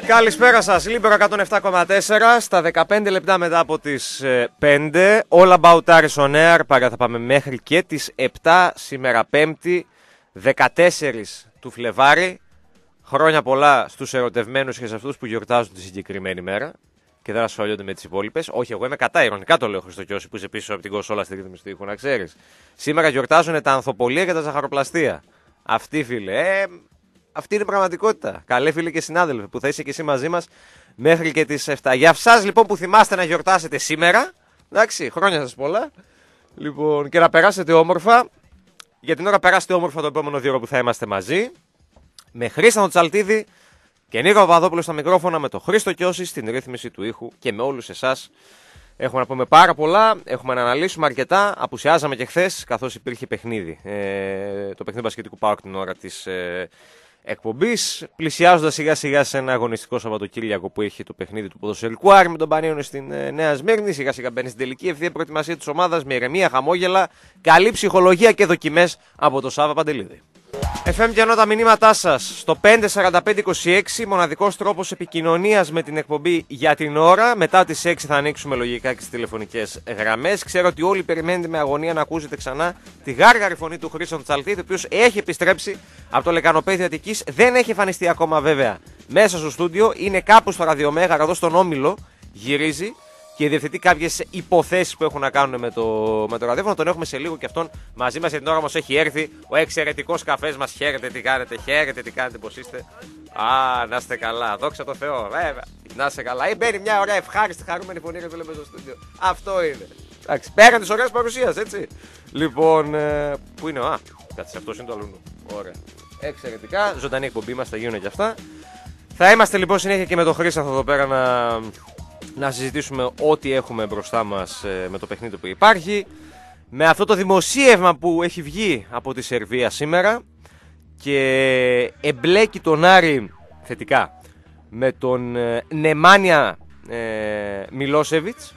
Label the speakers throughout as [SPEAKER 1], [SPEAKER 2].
[SPEAKER 1] Καλησπέρα σας, Λίμπερο 107,4 στα 15 λεπτά μετά από τις 5. All About Aris on Air, παρά θα πάμε μέχρι και τις 7 σήμερα 5η 14 του Φλεβάρι. Χρόνια πολλά στους ερωτευμένους και σε αυτούς που γιορτάζουν τη συγκεκριμένη μέρα και δεν ασχολιόνται με τις υπόλοιπες. Όχι, εγώ είμαι κατά, ηρωνικά το λέω, Χριστό Κιώση, που είσαι πίσω από την κονσόλα στη ρύθμιση του ήχου, να ξέρεις. Σήμερα γιορτάζουν τα ανθοπολία και τα ζαχαροπλαστεία. Αυτή, φίλε, αυτή είναι η πραγματικότητα. Καλέ φίλε και συνάδελφοι, που θα είσαι και εσύ μαζί μας μέχρι και τις 7. Για εσάς λοιπόν που θυμάστε να γιορτάσετε σήμερα, εντάξει, χρόνια σας πολλά. Λοιπόν, και να περάσετε όμορφα. Για την ώρα περάσετε όμορφα το επόμενο 2 ώρο που θα είμαστε μαζί. Με Χρήστανο Τσαλτίδη και Νίκο Παπαδόπουλο στα μικρόφωνα, με τον Χρήστο Κιώση στην ρύθμιση του ήχου και με όλους εσάς. Έχουμε να πούμε πάρα πολλά, έχουμε να αναλύσουμε αρκετά. Απουσιάζαμε και χθες, καθώς υπήρχε παιχνίδι. Το παιχνίδι μπασκετικού ΠΑΟΚ την ώρα της εκπομπής. Πλησιάζοντας σιγά σιγά σε ένα αγωνιστικό Σαββατοκύριακο που έχει το παιχνίδι του ποδοσφαιρικού Άρη με τον Πανίωνο στην Νέα Σμύρνη. Σιγά σιγά μπαίνει στην τελική ευθεία προετοιμασία της ομάδας με ηρεμία, χαμόγελα, καλή ψυχολογία και δοκιμές από το Σάββα Παντελίδη. FM και ενώ τα μηνύματά σας στο 54526, μοναδικός τρόπος επικοινωνίας με την εκπομπή για την ώρα. Μετά τις 6 θα ανοίξουμε λογικά και τις τηλεφωνικές γραμμές. Ξέρω ότι όλοι περιμένετε με αγωνία να ακούσετε ξανά τη γάργαρη φωνή του Χρήστου Τσαλτίδη, ο οποίος έχει επιστρέψει από το Λεκανοπέδιο Αττικής. Δεν έχει εμφανιστεί ακόμα βέβαια μέσα στο στούντιο, είναι κάπου στο Ραδιομέγαρο εδώ στον Όμιλο, γυρίζει και διευθετεί κάποιες υποθέσεις που έχουν να κάνουν με το ραδιόφωνο. Τον έχουμε σε λίγο και αυτόν μαζί μας. Για την ώρα όμως έχει έρθει ο εξαιρετικός καφές μας. Χαίρετε, τι κάνετε, πώς είστε. Α, να είστε καλά, δόξα τω Θεώ, βέβαια. Να είστε καλά. Μπαίνει μια ωραία ευχάριστη χαρούμενη φωνή και το λέμε στο στούντιο. Αυτό είναι. Εντάξει, πέραν της ωραίας παρουσίας, έτσι. Λοιπόν, πού είναι κάτσε, αυτός είναι το αλούνου. Ωραία. Εξαιρετικά, ζωντανή εκπομπή μας, θα γίνουν και αυτά. Θα είμαστε λοιπόν συνέχεια και με τον Χρήστο εδώ πέρα να συζητήσουμε ό,τι έχουμε μπροστά μας με το παιχνίδι που υπάρχει. Με αυτό το δημοσίευμα που έχει βγει από τη Σερβία σήμερα και εμπλέκει τον Άρη θετικά με τον Νεμάνια Μιλόσεβιτς.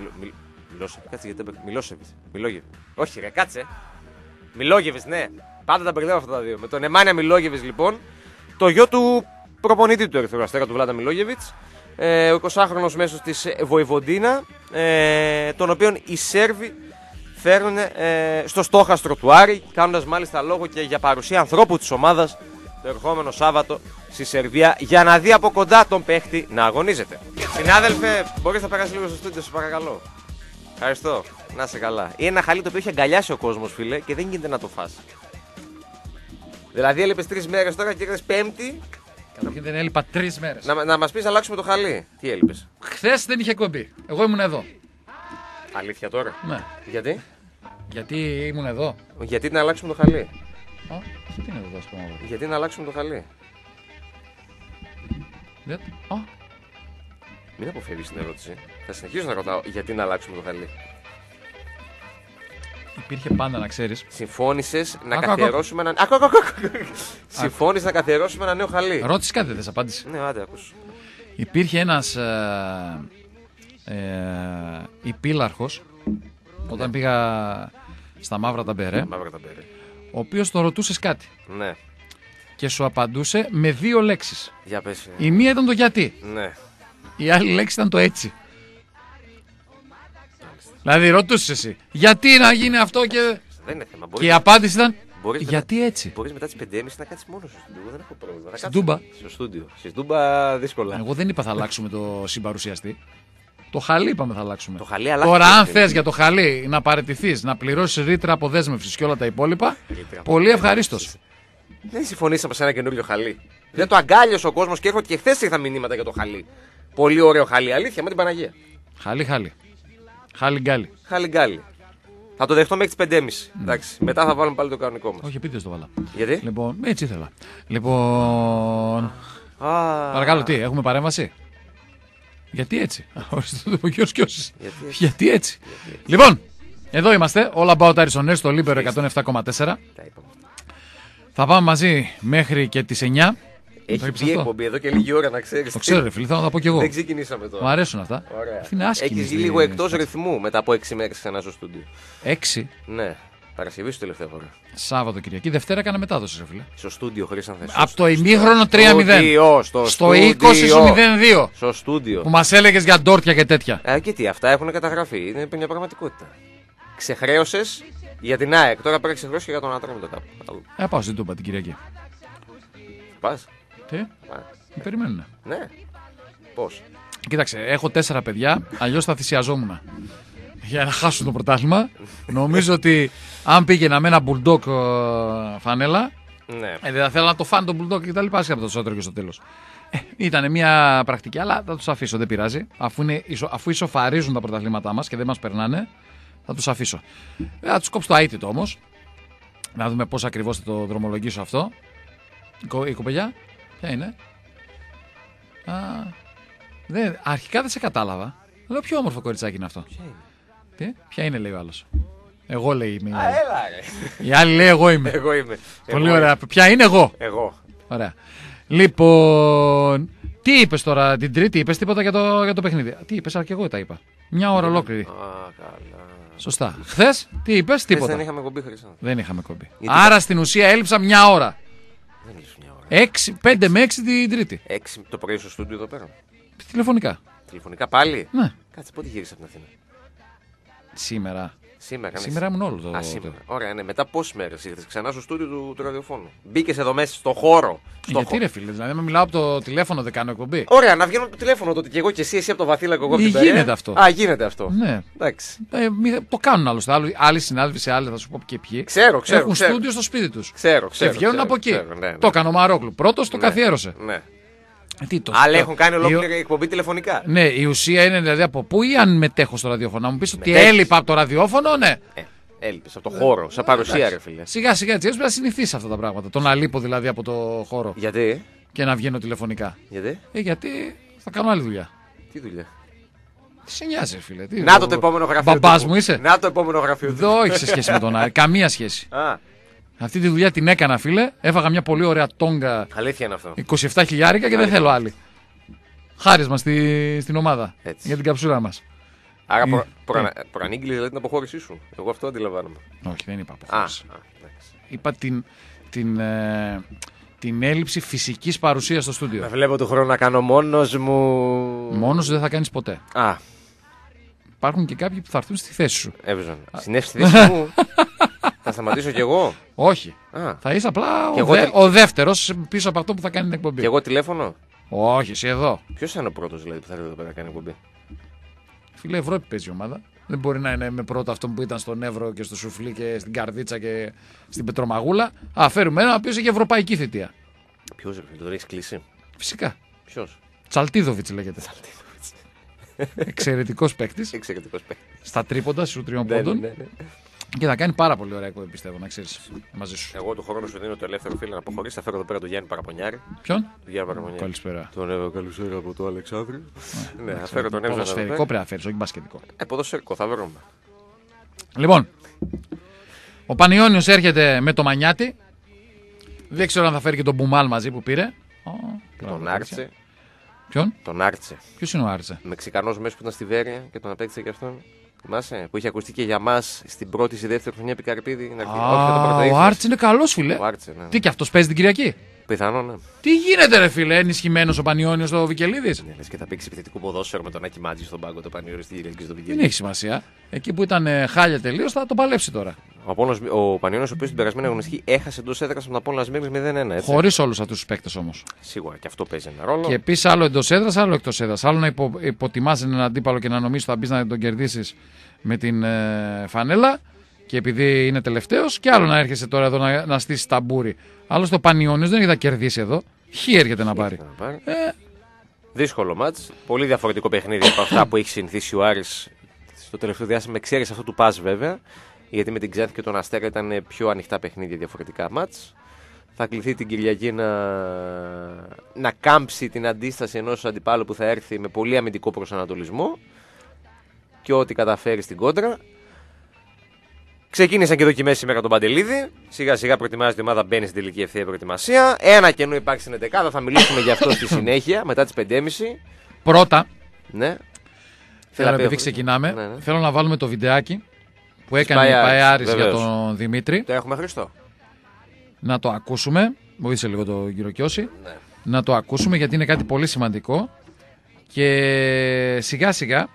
[SPEAKER 1] Μιλόγεβιτς. Όχι ρε, κάτσε. Μιλόγεβιτς, ναι. Πάντα τα μπερδεύω αυτά τα δύο. Με τον Νεμάνια Μιλόγεβιτς λοιπόν, το γιο του προπονητή του Ερυθρού Αστέρα, του Βλάντα Μιλόγεβιτς. Ο 20χρονος μέσος της Βοηβοντίνα, τον οποίον οι Σέρβοι φέρνουν στο στόχαστρο του Άρη, κάνοντας μάλιστα λόγο και για παρουσία ανθρώπου της ομάδας το ερχόμενο Σάββατο στη Σερβία για να δει από κοντά τον παίχτη να αγωνίζεται. Συνάδελφε, μπορείς να περάσεις λίγο στο στούντιο, σας παρακαλώ. Ευχαριστώ, να είσαι καλά. Είναι ένα χαλί το οποίο έχει αγκαλιάσει ο κόσμος, φίλε, και δεν γίνεται να το φας. Δηλαδή έλειπες 3 μέρες τώρα και ήρθες Πέμπτη.
[SPEAKER 2] Καταρχήν δεν έλειπα 3 μέρες.
[SPEAKER 1] Να μας πεις να αλλάξουμε το χαλί. Τι έλειπες?
[SPEAKER 2] Χθες δεν είχε εκπομπή. Εγώ ήμουν εδώ.
[SPEAKER 1] Αλήθεια τώρα?
[SPEAKER 2] Ναι.
[SPEAKER 1] Γιατί?
[SPEAKER 2] Γιατί ήμουν εδώ.
[SPEAKER 1] Γιατί να αλλάξουμε το χαλί?
[SPEAKER 2] Τι είναι εδώ, ας πούμε.
[SPEAKER 1] Γιατί να αλλάξουμε το χαλί? Μην αποφεύγεις την ερώτηση. Θα συνεχίσω να ρωτάω γιατί να αλλάξουμε το χαλί.
[SPEAKER 2] Υπήρχε πάντα, να ξέρεις.
[SPEAKER 1] Συμφώνησες να καθιερώσουμε ένα. Συμφώνησες να καθιερώσουμε ένα νέο χαλί.
[SPEAKER 2] Ρώτησες κάτι, δεν θες απάντηση.
[SPEAKER 1] Ναι, άντε, ακούς.
[SPEAKER 2] Υπήρχε ένας υπήλαρχος όταν πήγα στα Μαύρα τα Μπερέ, ο οποίος το ρωτούσες κάτι.
[SPEAKER 1] Ναι.
[SPEAKER 2] Και σου απαντούσε με 2 λέξεις.
[SPEAKER 1] Για πες.
[SPEAKER 2] Η μία ήταν το γιατί.
[SPEAKER 1] Ναι.
[SPEAKER 2] Η άλλη λέξη ήταν το έτσι. Δηλαδή ρωτούσες εσύ, γιατί να γίνει αυτό και.
[SPEAKER 1] Δεν είναι θέμα.
[SPEAKER 2] Και η απάντηση ήταν, γιατί έτσι.
[SPEAKER 1] Μπορείς μετά τις 5.30 να κάτσεις μόνος σου στο στούντιο. Δεν έχω πρόβλημα.
[SPEAKER 2] Στην Τούμπα.
[SPEAKER 1] Στο στούντιο. Στη Τούμπα δύσκολα.
[SPEAKER 2] Εγώ δεν είπα θα αλλάξουμε το συμπαρουσιαστή. Το χαλί είπαμε θα αλλάξουμε.
[SPEAKER 1] Το χαλί
[SPEAKER 2] τώρα, αν θες για το χαλί να παραιτηθείς, να πληρώσεις ρήτρα αποδέσμευσης και όλα τα υπόλοιπα, πολύ ευχαρίστως.
[SPEAKER 1] Δεν συμφωνήσαμε σε ένα καινούριο χαλί. Δεν το αγκάλιασε ο κόσμος και έχω και χθες ήρθα μηνύματα για το χαλί. Πολύ ωραίο χαλί, αλήθεια, με την Παναγία.
[SPEAKER 2] Χαλί. Χαλιγκάλι.
[SPEAKER 1] Χαλιγκάλι. Θα το δεχτώ μέχρι τις 5.30. Εντάξει. Μετά θα βάλουμε πάλι το κανονικό μας.
[SPEAKER 2] Όχι, επίτηδες το βάλα.
[SPEAKER 1] Γιατί?
[SPEAKER 2] Λοιπόν, έτσι ήθελα. Λοιπόν. Παρακαλώ, τι, έχουμε παρέμβαση? Γιατί έτσι? Γιατί έτσι? Λοιπόν, εδώ είμαστε. All About Aris on Air στο Λίμπερο 107,4. Θα πάμε μαζί μέχρι και τις 9.
[SPEAKER 1] Έχει βγει εκπομπή εδώ και λίγη ώρα, να ξέρεις.
[SPEAKER 2] Το ξέρω, ρε φίλε, θα τα πω κι εγώ.
[SPEAKER 1] Δεν ξεκινήσαμε τώρα.
[SPEAKER 2] Μου αρέσουν αυτά.
[SPEAKER 1] Ωραία.
[SPEAKER 2] Είναι άσχημη.
[SPEAKER 1] Έχεις λίγο εκτός ρυθμού μετά από 6 μέρες ξανά στο στούντιο.
[SPEAKER 2] 6?
[SPEAKER 1] Ναι. Παρασκευή σου τελευταία φορά.
[SPEAKER 2] Σάββατο Κυριακή. Δευτέρα έκανα μετάδοση, ρε φίλε.
[SPEAKER 1] Στο στούντιο, χωρίς αν θες.
[SPEAKER 2] Από το ημίχρονο 3-0. Στο 20-02.
[SPEAKER 1] Στο στούντιο.
[SPEAKER 2] Που μας έλεγες για ντόρτια και τέτοια.
[SPEAKER 1] Και τι, αυτά έχουν καταγραφεί. Είναι μια πραγματικότητα. Ξεχρέωσες για την ΑΕΚ. Τώρα πρέπει να ξεχρέωσες και για τον άντρα με το κάπου.
[SPEAKER 2] Πάω, δεν το είπα την Κυριακή.
[SPEAKER 1] Πας.
[SPEAKER 2] Τι, με περιμένουν.
[SPEAKER 1] Ναι. Πώς.
[SPEAKER 2] Κοίταξε, έχω 4 παιδιά, αλλιώς θα θυσιαζόμουν. Για να χάσουν το πρωτάθλημα. Νομίζω ότι αν πήγαινα με ένα bulldog φανέλα,
[SPEAKER 1] ναι.
[SPEAKER 2] Δεν θα θέλω να το φάνε το bulldog και τα λοιπά, από το σώτρο και στο τέλος. Ήταν μια πρακτική, αλλά θα τους αφήσω, δεν πειράζει. Αφού ισοφαρίζουν τα πρωταθλήματά μας και δεν μας περνάνε, θα τους αφήσω. Θα τους κόψω το αίτητο όμως. Να δούμε πώς ακριβώς θα το δρομολογήσω αυτό. Η κοπελιά, ποια είναι? Αρχικά δεν σε κατάλαβα. Λέω ποιο όμορφο κοριτσάκι είναι αυτό. Ποια είναι, λέει ο άλλος. Εγώ, λέει, είμαι.
[SPEAKER 1] Έλα, ρε.
[SPEAKER 2] Η άλλη λέει εγώ είμαι.
[SPEAKER 1] Εγώ είμαι.
[SPEAKER 2] Πολύ ωραία. Ποια είναι εγώ.
[SPEAKER 1] Εγώ.
[SPEAKER 2] Ωραία. Λοιπόν, τι είπες τώρα την Τρίτη, είπες τίποτα για το παιχνίδι? Τι είπες, αλλά και εγώ τα είπα. Μια ώρα ολόκληρη.
[SPEAKER 1] Καλά.
[SPEAKER 2] Σωστά. Χθες, τι είπες, τίποτα.
[SPEAKER 1] Δεν είχαμε κομπή, Χρυσάνθη.
[SPEAKER 2] Δεν είχαμε κομπή. Άρα στην ουσία έλειψα μια ώρα.
[SPEAKER 1] Δεν έλειψε μια ώρα.
[SPEAKER 2] 5 με 6 την Τρίτη.
[SPEAKER 1] 6 το πρωί στο στούντιο εδώ πέρα.
[SPEAKER 2] Τηλεφωνικά.
[SPEAKER 1] Τηλεφωνικά πάλι.
[SPEAKER 2] Ναι.
[SPEAKER 1] Κάτσε, πότε γύρισα από την Αθήνα.
[SPEAKER 2] Σήμερα.
[SPEAKER 1] Σήμερα
[SPEAKER 2] ήμουν όλο το.
[SPEAKER 1] Σήμερα. Ωραία, ναι. Μετά πόσες μέρες ήρθες ξανά στο στούντιο του ραδιοφώνου? Μπήκες εδώ μέσα στο χώρο.
[SPEAKER 2] Γιατί ρε φίλε, δηλαδή με μιλάω από το τηλέφωνο, δεν κάνω εκπομπή.
[SPEAKER 1] Ωραία, να βγαίνω από το τηλέφωνο τότε και εγώ και εσύ από το Βαθύλα και εγώ από την
[SPEAKER 2] Γίνεται Περαία. Αυτό.
[SPEAKER 1] Γίνεται αυτό.
[SPEAKER 2] Ναι.
[SPEAKER 1] Εντάξει.
[SPEAKER 2] Το κάνουν άλλωστε. Άλλοι συνάδελφοι σε άλλοι, θα σου πω και ποιοι.
[SPEAKER 1] Ξέρω.
[SPEAKER 2] Έχουν στούντιο στο σπίτι τους.
[SPEAKER 1] Ξέρω.
[SPEAKER 2] Και βγαίνουν από εκεί.
[SPEAKER 1] Ναι.
[SPEAKER 2] Το έκανε ο Μαρόκλου. Πρώτος το καθιέρωσε.
[SPEAKER 1] Ναι.
[SPEAKER 2] Άλλοι
[SPEAKER 1] έχουν κάνει ολόκληρη εκπομπή τηλεφωνικά.
[SPEAKER 2] Ναι, η ουσία είναι δηλαδή από πού ή αν μετέχω στο ραδιόφωνο. Να μου πει ότι έλειπα από το ραδιόφωνο, ναι.
[SPEAKER 1] Έλειπες από το χώρο, σαν παρουσία, ρε φίλε.
[SPEAKER 2] Σιγά σιγά έτσι, πρέπει να συνηθίσει αυτά τα πράγματα. Το να λείπω δηλαδή από το χώρο.
[SPEAKER 1] Γιατί?
[SPEAKER 2] Και να βγαίνω τηλεφωνικά.
[SPEAKER 1] Γιατί
[SPEAKER 2] θα κάνω άλλη δουλειά.
[SPEAKER 1] Τι δουλειά?
[SPEAKER 2] Τι σε νοιάζει, φίλε.
[SPEAKER 1] Να το επόμενο γραφείο.
[SPEAKER 2] Μπαμπάς μου είσαι.
[SPEAKER 1] Να το επόμενο γραφείο.
[SPEAKER 2] Δεν έχει σε σχέση με τον Άρη. Καμία σχέση. Αυτή τη δουλειά την έκανα, φίλε. Έφαγα μια πολύ ωραία τόγκα.
[SPEAKER 1] Αλήθεια είναι αυτό.
[SPEAKER 2] 27 χιλιάρικα και δεν θέλω άλλη. Χάρισμα στην ομάδα.
[SPEAKER 1] Έτσι.
[SPEAKER 2] Για την καψούρα μας.
[SPEAKER 1] Άρα προανήγγειλες δηλαδή την αποχώρησή σου. Εγώ αυτό αντιλαμβάνομαι.
[SPEAKER 2] Όχι, δεν είπα αποχώρηση. Είπα την έλλειψη φυσικής παρουσίας στο στούντιο.
[SPEAKER 1] Με βλέπω του χρόνου να κάνω μόνος μου.
[SPEAKER 2] Μόνος δεν θα κάνεις ποτέ. Υπάρχουν και κάποιοι που θα έρθουν στη θέση σου.
[SPEAKER 1] Έβριζον. Συνέφη στη θέση μου. Θα σταματήσω κι εγώ.
[SPEAKER 2] Όχι. Θα είσαι απλά ο δεύτερος πίσω από αυτό που θα κάνει την εκπομπή.
[SPEAKER 1] Και εγώ τηλέφωνο.
[SPEAKER 2] Όχι, εσύ εδώ.
[SPEAKER 1] Ποιος είναι ο πρώτος δηλαδή που θα έρθει εδώ πέρα να κάνει εκπομπή?
[SPEAKER 2] Φίλε, Ευρώπη παίζει η ομάδα. Δεν μπορεί να είναι με πρώτο αυτό που ήταν στον Εύρο και στο Σουφλί και στην Καρδίτσα και στην Πετρομαγούλα. Φέρουμε έναν ο οποίος έχει ευρωπαϊκή θητεία.
[SPEAKER 1] Ποιος ρε φίλε, το έχεις κλείσει?
[SPEAKER 2] Φυσικά.
[SPEAKER 1] Ποιος?
[SPEAKER 2] Τσαλτίδοβιτς λέγεται. Εξαιρετικός παίκτης. Στα τρίποντα σου 3 πόντων. Και θα κάνει πάρα πολύ ωραία εκπομπή, πιστεύω, να ξέρεις, μαζί σου.
[SPEAKER 1] Εγώ του χρόνου σου δίνω το ελεύθερο, φίλε, να αποχωρήσει. Θα φέρω εδώ πέρα τον Γιάννη Παραπονιάρη.
[SPEAKER 2] Ποιον?
[SPEAKER 1] Τον Γιάννη Παραπονιάρη.
[SPEAKER 2] Καλησπέρα.
[SPEAKER 1] Τον καλησπέρα από το Αλεξάνδριο. Ναι, θα φέρω τον Εύζο.
[SPEAKER 2] Ποδοσφαιρικό πρέπει να φέρεις, όχι μπασκετικό.
[SPEAKER 1] Ποδοσφαιρικό, θα βρούμε.
[SPEAKER 2] Λοιπόν, ο Πανιώνιος έρχεται με το Μανιάτι. Δεν ξέρω αν θα φέρει και τον Μπουμάλ μαζί που πήρε.
[SPEAKER 1] Τον Άρτσε.
[SPEAKER 2] Ποιον?
[SPEAKER 1] Τον Άρτσε.
[SPEAKER 2] Ποιος είναι ο Άρτσε?
[SPEAKER 1] Μεξικανός μέσα που ήταν στη Βέρεια και τον απέκτησε και αυτόν. Θυμάσαι, που είχε ακουστεί και για μας στην πρώτη ή δεύτερη χρονιά επικαρπίδη.
[SPEAKER 2] Ο Άρτσε είναι καλός, φίλε.
[SPEAKER 1] Ναι.
[SPEAKER 2] Τι, και αυτός παίζει την Κυριακή?
[SPEAKER 1] Πιθανό, ναι.
[SPEAKER 2] Τι γίνεται, ρε φίλε, ενισχυμένος ο Πανιώνιος στο Βικελίδης?
[SPEAKER 1] Ναι, λες και θα παίξει επιθετικό ποδόσφαιρο με τον Άκη Μάτζη στον πάγκο το Πανιώνιο στη Κυριακή στο Βικελίδη.
[SPEAKER 2] Δεν έχει σημασία. Εκεί που ήταν χάλια τελείως θα το παλέψει τώρα.
[SPEAKER 1] Ο Πανιώνιος, ο οποίος την περασμένη αγωνιστική έχασε εντός έδρας από τον Απόλλωνα Σμύρνης 0-1.
[SPEAKER 2] Χωρίς όλους αυτούς τους παίκτες όμως.
[SPEAKER 1] Σίγουρα και αυτό παίζει ένα ρόλο.
[SPEAKER 2] Και επίσης άλλο εντός έδρας, άλλο εκτός έδρας. Άλλο να υποτιμάς έναν αντίπαλο και να νομίζεις ότι θα μπει να τον κερδίσεις με την φανέλα και επειδή είναι τελευταίος, και άλλο να έρχεσαι τώρα εδώ να στήσεις ταμπούρι. Άλλωστε ο Πανιώνιος δεν έχει να κερδίσει εδώ. Χι έρχεται να πάρει.
[SPEAKER 1] Δύσκολο μάτς. Πολύ διαφορετικό παιχνίδι από αυτά που έχει συνηθίσει ο Άρης στο τελευταίο διάστημα. Εξαίρεση αυτό του Πας βέβαια. Γιατί με την Ξάνθη και τον Αστέρα ήταν πιο ανοιχτά παιχνίδια, διαφορετικά μάτς. Θα κληθεί την Κυριακή να κάμψει την αντίσταση ενός αντιπάλου που θα έρθει με πολύ αμυντικό προσανατολισμό και ό,τι καταφέρει στην κόντρα. Ξεκίνησαν και δοκιμές σήμερα τον Παντελίδη. Σιγά σιγά προετοιμάζεται η ομάδα, μπαίνει στην τελική ευθεία προετοιμασία. Ένα κενό υπάρχει στην 11, θα μιλήσουμε για αυτό στη συνέχεια μετά τις 5.30.
[SPEAKER 2] Πρώτα,
[SPEAKER 1] ναι.
[SPEAKER 2] επειδή ξεκινάμε, θέλω να βάλουμε το βιντεάκι που έκανε η ΠΑΕ Άρης για τον Δημήτρη.
[SPEAKER 1] Το έχουμε, Χριστό.
[SPEAKER 2] Να το ακούσουμε. Βοήθησε λίγο το κύριο Κιώση.
[SPEAKER 1] Ναι.
[SPEAKER 2] Να το ακούσουμε γιατί είναι κάτι πολύ σημαντικό. Και σιγά σιγά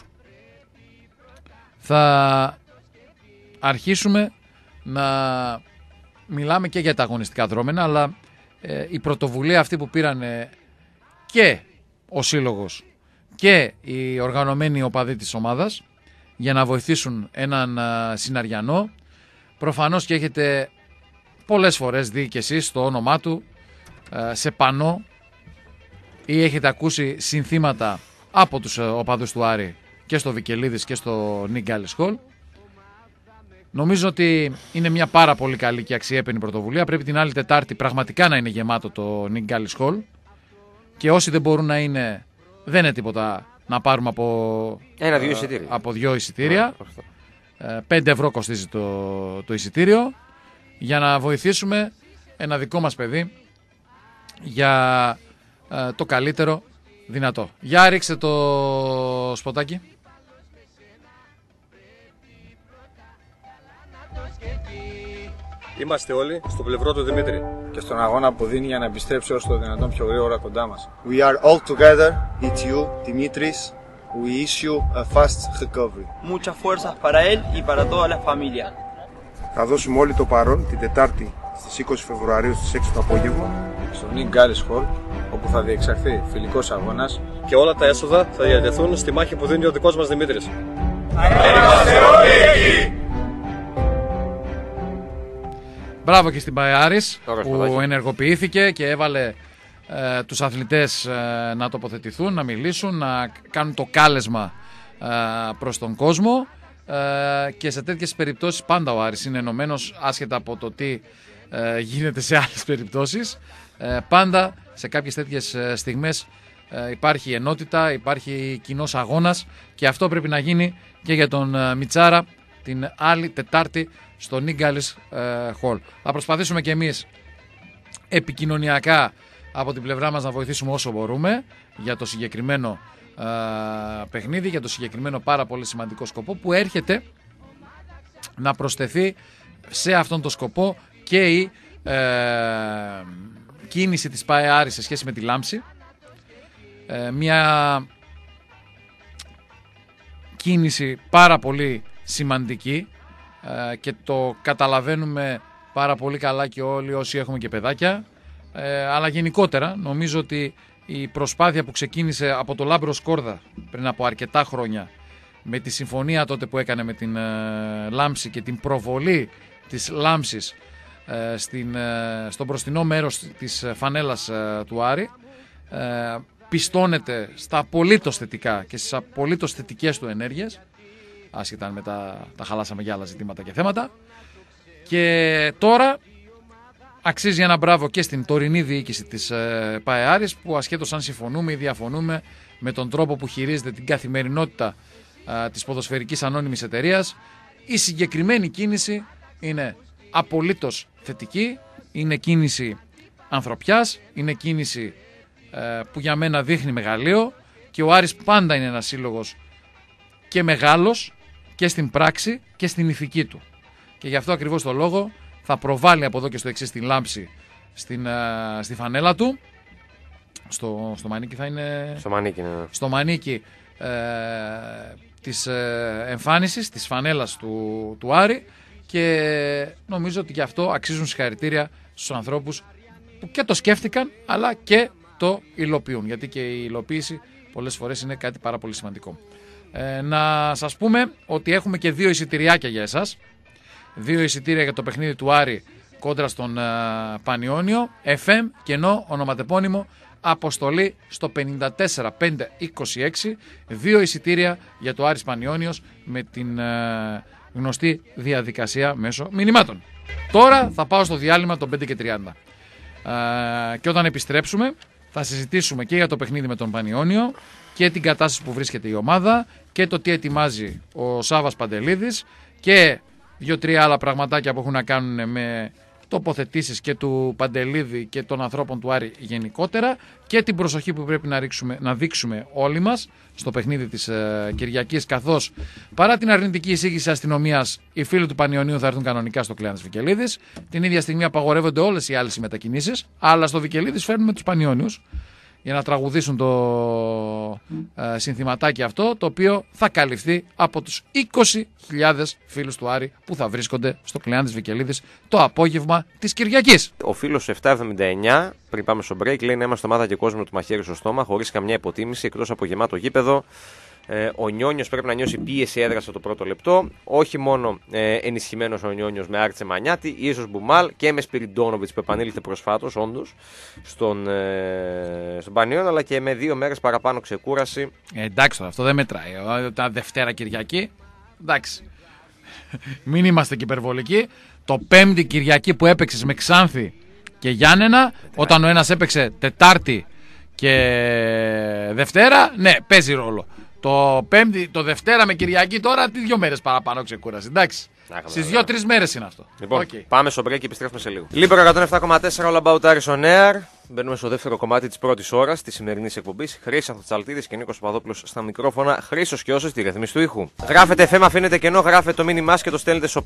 [SPEAKER 2] θα αρχίσουμε να μιλάμε και για τα αγωνιστικά δρόμενα, αλλά η πρωτοβουλία αυτή που πήραν και ο σύλλογος και οι οργανωμένοι οπαδοί της ομάδας για να βοηθήσουν έναν συναριανό, προφανώς και έχετε πολλές φορές δει και εσείς το όνομά του σε πανό ή έχετε ακούσει συνθήματα από τους οπαδούς του Άρη και στο Βικελίδης και στο Nick Gallis Hall. Νομίζω ότι είναι μια πάρα πολύ καλή και αξιέπαινη πρωτοβουλία. Πρέπει την άλλη Τετάρτη πραγματικά να είναι γεμάτο το Nick Gallis Hall. Και όσοι δεν μπορούν να είναι, δεν είναι τίποτα να πάρουμε από 2 εισιτήρια. 5 ευρώ κοστίζει το εισιτήριο για να βοηθήσουμε ένα δικό μας παιδί για το καλύτερο δυνατό. Για ρίξτε το σποτάκι.
[SPEAKER 3] Είμαστε όλοι στο πλευρό του Δημήτρη
[SPEAKER 4] και στον αγώνα που δίνει για να επιστρέψει όσο το δυνατόν πιο γρήγορα κοντά μας.
[SPEAKER 5] We are all together with you, Dimitris. We wish you a fast recovery.
[SPEAKER 6] Muchas fuerzas para él y para toda la familia.
[SPEAKER 5] Θα δώσουμε όλοι το παρόν την Τετάρτη στις 20 Φεβρουαρίου στις 6 το απόγευμα
[SPEAKER 4] Στο Nick Gallis Hall, όπου θα διεξαχθεί φιλικός αγώνας
[SPEAKER 3] και όλα τα έσοδα θα διατεθούν στη μάχη που δίνει ο δικός μας Δημήτρης.
[SPEAKER 2] Μπράβο και στην ΠΑΕ Άρης που ενεργοποιήθηκε και έβαλε τους αθλητές να τοποθετηθούν, να μιλήσουν, να κάνουν το κάλεσμα προς τον κόσμο και σε τέτοιες περιπτώσεις πάντα ο Άρης είναι ενωμένος άσχετα από το τι γίνεται σε άλλες περιπτώσεις. Πάντα σε κάποιες τέτοιες στιγμές υπάρχει ενότητα, υπάρχει κοινός αγώνας και αυτό πρέπει να γίνει και για τον Μιτσάρα την άλλη Τετάρτη στο Nick Gallis Hall. Θα προσπαθήσουμε και εμείς επικοινωνιακά από την πλευρά μας να βοηθήσουμε όσο μπορούμε για το συγκεκριμένο παιχνίδι, για το συγκεκριμένο πάρα πολύ σημαντικό σκοπό που έρχεται να προσθεθεί σε αυτόν τον σκοπό και η κίνηση της ΠΑΕ Άρης σε σχέση με τη Λάμψη. Μια κίνηση πάρα πολύ σημαντική και το καταλαβαίνουμε πάρα πολύ καλά και όλοι όσοι έχουμε και παιδάκια, αλλά γενικότερα νομίζω ότι η προσπάθεια που ξεκίνησε από το Λάμπρο Σκόρδα πριν από αρκετά χρόνια με τη συμφωνία τότε που έκανε με την Λάμψη και την προβολή της Λάμψης στο μπροστινό μέρος της φανέλας του Άρη, πιστώνεται στα απολύτως θετικά και στις απολύτως θετικές του ενέργειες, άσχετα αν μετά τα χαλάσαμε για άλλα ζητήματα και θέματα. Και τώρα αξίζει ένα μπράβο και στην τωρινή διοίκηση της ΠΑΕ Άρης που ασχέτως αν συμφωνούμε ή διαφωνούμε με τον τρόπο που χειρίζεται την καθημερινότητα της ποδοσφαιρικής ανώνυμης εταιρείας, η συγκεκριμένη κίνηση είναι απολύτως θετική, είναι κίνηση ανθρωπιάς, είναι κίνηση που για μένα δείχνει μεγαλείο και ο Άρης πάντα είναι ένας σύλλογος και μεγάλος και στην πράξη και στην ηθική του. Και γι' αυτό ακριβώς το λόγο θα προβάλλει από εδώ και στο εξής την Λάμψη στη φανέλα του. Στο μανίκι θα είναι...
[SPEAKER 1] Στο μανίκι, ναι.
[SPEAKER 2] Στο μανίκι της εμφάνισης, της φανέλας του Άρη και νομίζω ότι γι' αυτό αξίζουν συγχαρητήρια στους ανθρώπους που και το σκέφτηκαν αλλά και το υλοποιούν. Γιατί και η υλοποίηση πολλές φορές είναι κάτι πάρα πολύ σημαντικό. Να σας πούμε ότι έχουμε και 2 εισιτηριάκια για εσάς. 2 εισιτήρια για το παιχνίδι του Άρη κόντρα στον Πανιόνιο. FM, κενό, ονοματεπώνυμο, αποστολή στο 54526. 2 εισιτήρια για το Άρης Πανιόνιος με την γνωστή διαδικασία μέσω μηνυμάτων. Τώρα θα πάω στο διάλειμμα των 5:30. Και όταν επιστρέψουμε θα συζητήσουμε και για το παιχνίδι με τον Πανιόνιο και την κατάσταση που βρίσκεται η ομάδα και το τι ετοιμάζει ο Σάββας Παντελίδης και 2-3 άλλα πραγματάκια που έχουν να κάνουν με τοποθετήσεις και του Παντελίδη και των ανθρώπων του Άρη γενικότερα και την προσοχή που πρέπει να δείξουμε όλοι μας στο παιχνίδι της Κυριακής, καθώς παρά την αρνητική εισήγηση αστυνομίας οι φίλοι του Πανιωνίου θα έρθουν κανονικά στο Κλεάνθης Βικελίδης. Την ίδια στιγμή απαγορεύονται όλες οι άλλες μετακινήσεις, αλλά στο Βικελίδης φέρνουμε τους Πανιώνιους για να τραγουδήσουν το συνθηματάκι αυτό, το οποίο θα καλυφθεί από τους 20.000 φίλους του Άρη που θα βρίσκονται στο Κλεάνθης Βικελίδης το απόγευμα της Κυριακής.
[SPEAKER 1] Ο φίλος 779, πριν πάμε στο break, λέει να είμαστε ομάδα και κόσμο του μαχαίρι στο στόμα, χωρίς καμιά υποτίμηση, εκτός από γεμάτο γήπεδο. Ο Νιόνιος πρέπει να νιώσει πίεση έδρας το πρώτο λεπτό. Όχι μόνο ενισχυμένος ο Νιόνιος με Άρτσε Μανιάτη, ίσως Μπουμάλ και με Σπιριντόνοβιτς που επανήλθε προσφάτως, όντως, στον Πανιόν, αλλά και με 2 μέρες παραπάνω ξεκούραση.
[SPEAKER 2] Εντάξει τώρα, αυτό δεν μετράει. Τα Δευτέρα Κυριακή, εντάξει. Μην είμαστε και υπερβολικοί. Το Πέμπτη Κυριακή που έπαιξες με Ξάνθη και Γιάννενα, όταν ο ένας έπαιξε Τετάρτη και Δευτέρα, ναι, παίζει ρόλο. Το Δευτέρα με Κυριακή τώρα, 2 μέρες παραπάνω ξεκούραση. Εντάξει. Στις 2-3 μέρες είναι αυτό.
[SPEAKER 1] Λοιπόν, πάμε στο break και επιστρέφουμε σε λίγο. Λίμπερο 107,4 All About Aris on Air. Μπαίνουμε στο δεύτερο κομμάτι της πρώτης ώρας της σημερινής εκπομπής. Χρήστος Τσαλτίδης και Νίκος Παπαδόπουλος στα μικρόφωνα. Χρήστος και όσος στη ρυθμίση του ήχου. Γράφετε θέμα, αφήνετε κενό, γράφετε το μήνυμά και το στέλνετε στο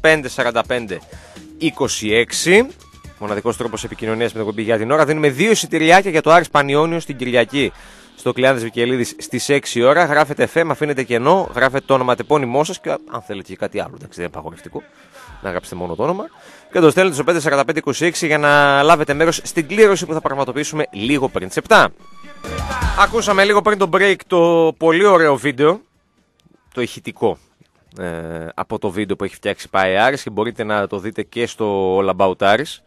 [SPEAKER 1] 54526. Μοναδικός τρόπος επικοινωνίας με την εκπομπή για την ώρα. Δίνουμε 2 εισιτηριάκια για το Άρης Πανιώνιο στην Κυριακή στο Κλεάνθης Βικελίδης στις 6 ώρα. Γράφετε FM, αφήνετε κενό, γράφετε το όνομα τεπώνυμό σας και αν θέλετε και κάτι άλλο. Εντάξει, δεν είναι απαγορευτικό να γράψετε μόνο το όνομα. Και το στέλνετε στο 54526 για να λάβετε μέρος στην κλήρωση που θα πραγματοποιήσουμε λίγο πριν τις 7. Ακούσαμε λίγο πριν το break το πολύ ωραίο βίντεο, το ηχητικό από το βίντεο που έχει φτιάξει πάει Άρης και μπορείτε να το δείτε και στο All About Aris.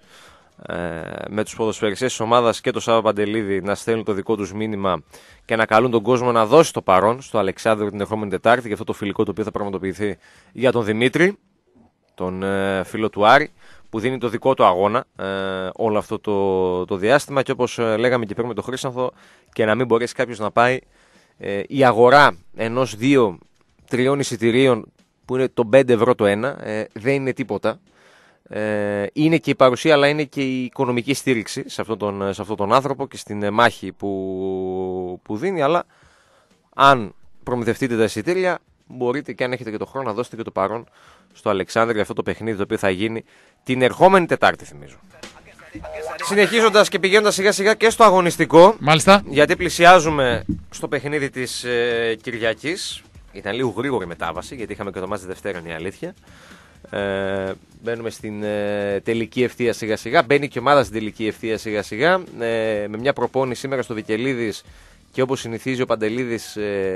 [SPEAKER 1] Με τους ποδοσφαιριστές της ομάδας και το Σάββα Παντελίδη να στέλνουν το δικό τους μήνυμα και να καλούν τον κόσμο να δώσει το παρόν στο Αλεξάνδριο την ερχόμενη Τετάρτη για αυτό το φιλικό το οποίο θα πραγματοποιηθεί για τον Δημήτρη, τον φίλο του Άρη, που δίνει το δικό του αγώνα όλο αυτό το διάστημα. Και όπως λέγαμε και πριν με τον Χρήστανθο, και να μην μπορέσει κάποιος να πάει, η αγορά ενός 2-3 εισιτηρίων που είναι το 5 ευρώ το ένα δεν είναι τίποτα. Είναι και η παρουσία, αλλά είναι και η οικονομική στήριξη σε αυτόν τον άνθρωπο και στην μάχη που δίνει. Αλλά αν προμηθευτείτε τα εισιτήρια, μπορείτε και αν έχετε και το χρόνο να δώσετε και το παρόν στο Αλεξάνδρεια για αυτό το παιχνίδι το οποίο θα γίνει την ερχόμενη Τετάρτη, θυμίζω. Συνεχίζοντας και πηγαίνοντας σιγά σιγά και στο αγωνιστικό.
[SPEAKER 2] Μάλιστα.
[SPEAKER 1] Γιατί πλησιάζουμε στο παιχνίδι της Κυριακής. Ήταν λίγο γρήγορη μετάβαση, γιατί είχαμε και το μάτς Δευτέρα, είναι η αλήθεια. Μπαίνουμε στην τελική ευθεία σιγά σιγά. Μπαίνει και η ομάδα στην τελική ευθεία σιγά σιγά. Με μια προπόνηση σήμερα στο Βικελίδης και όπως συνηθίζει ο Παντελίδης,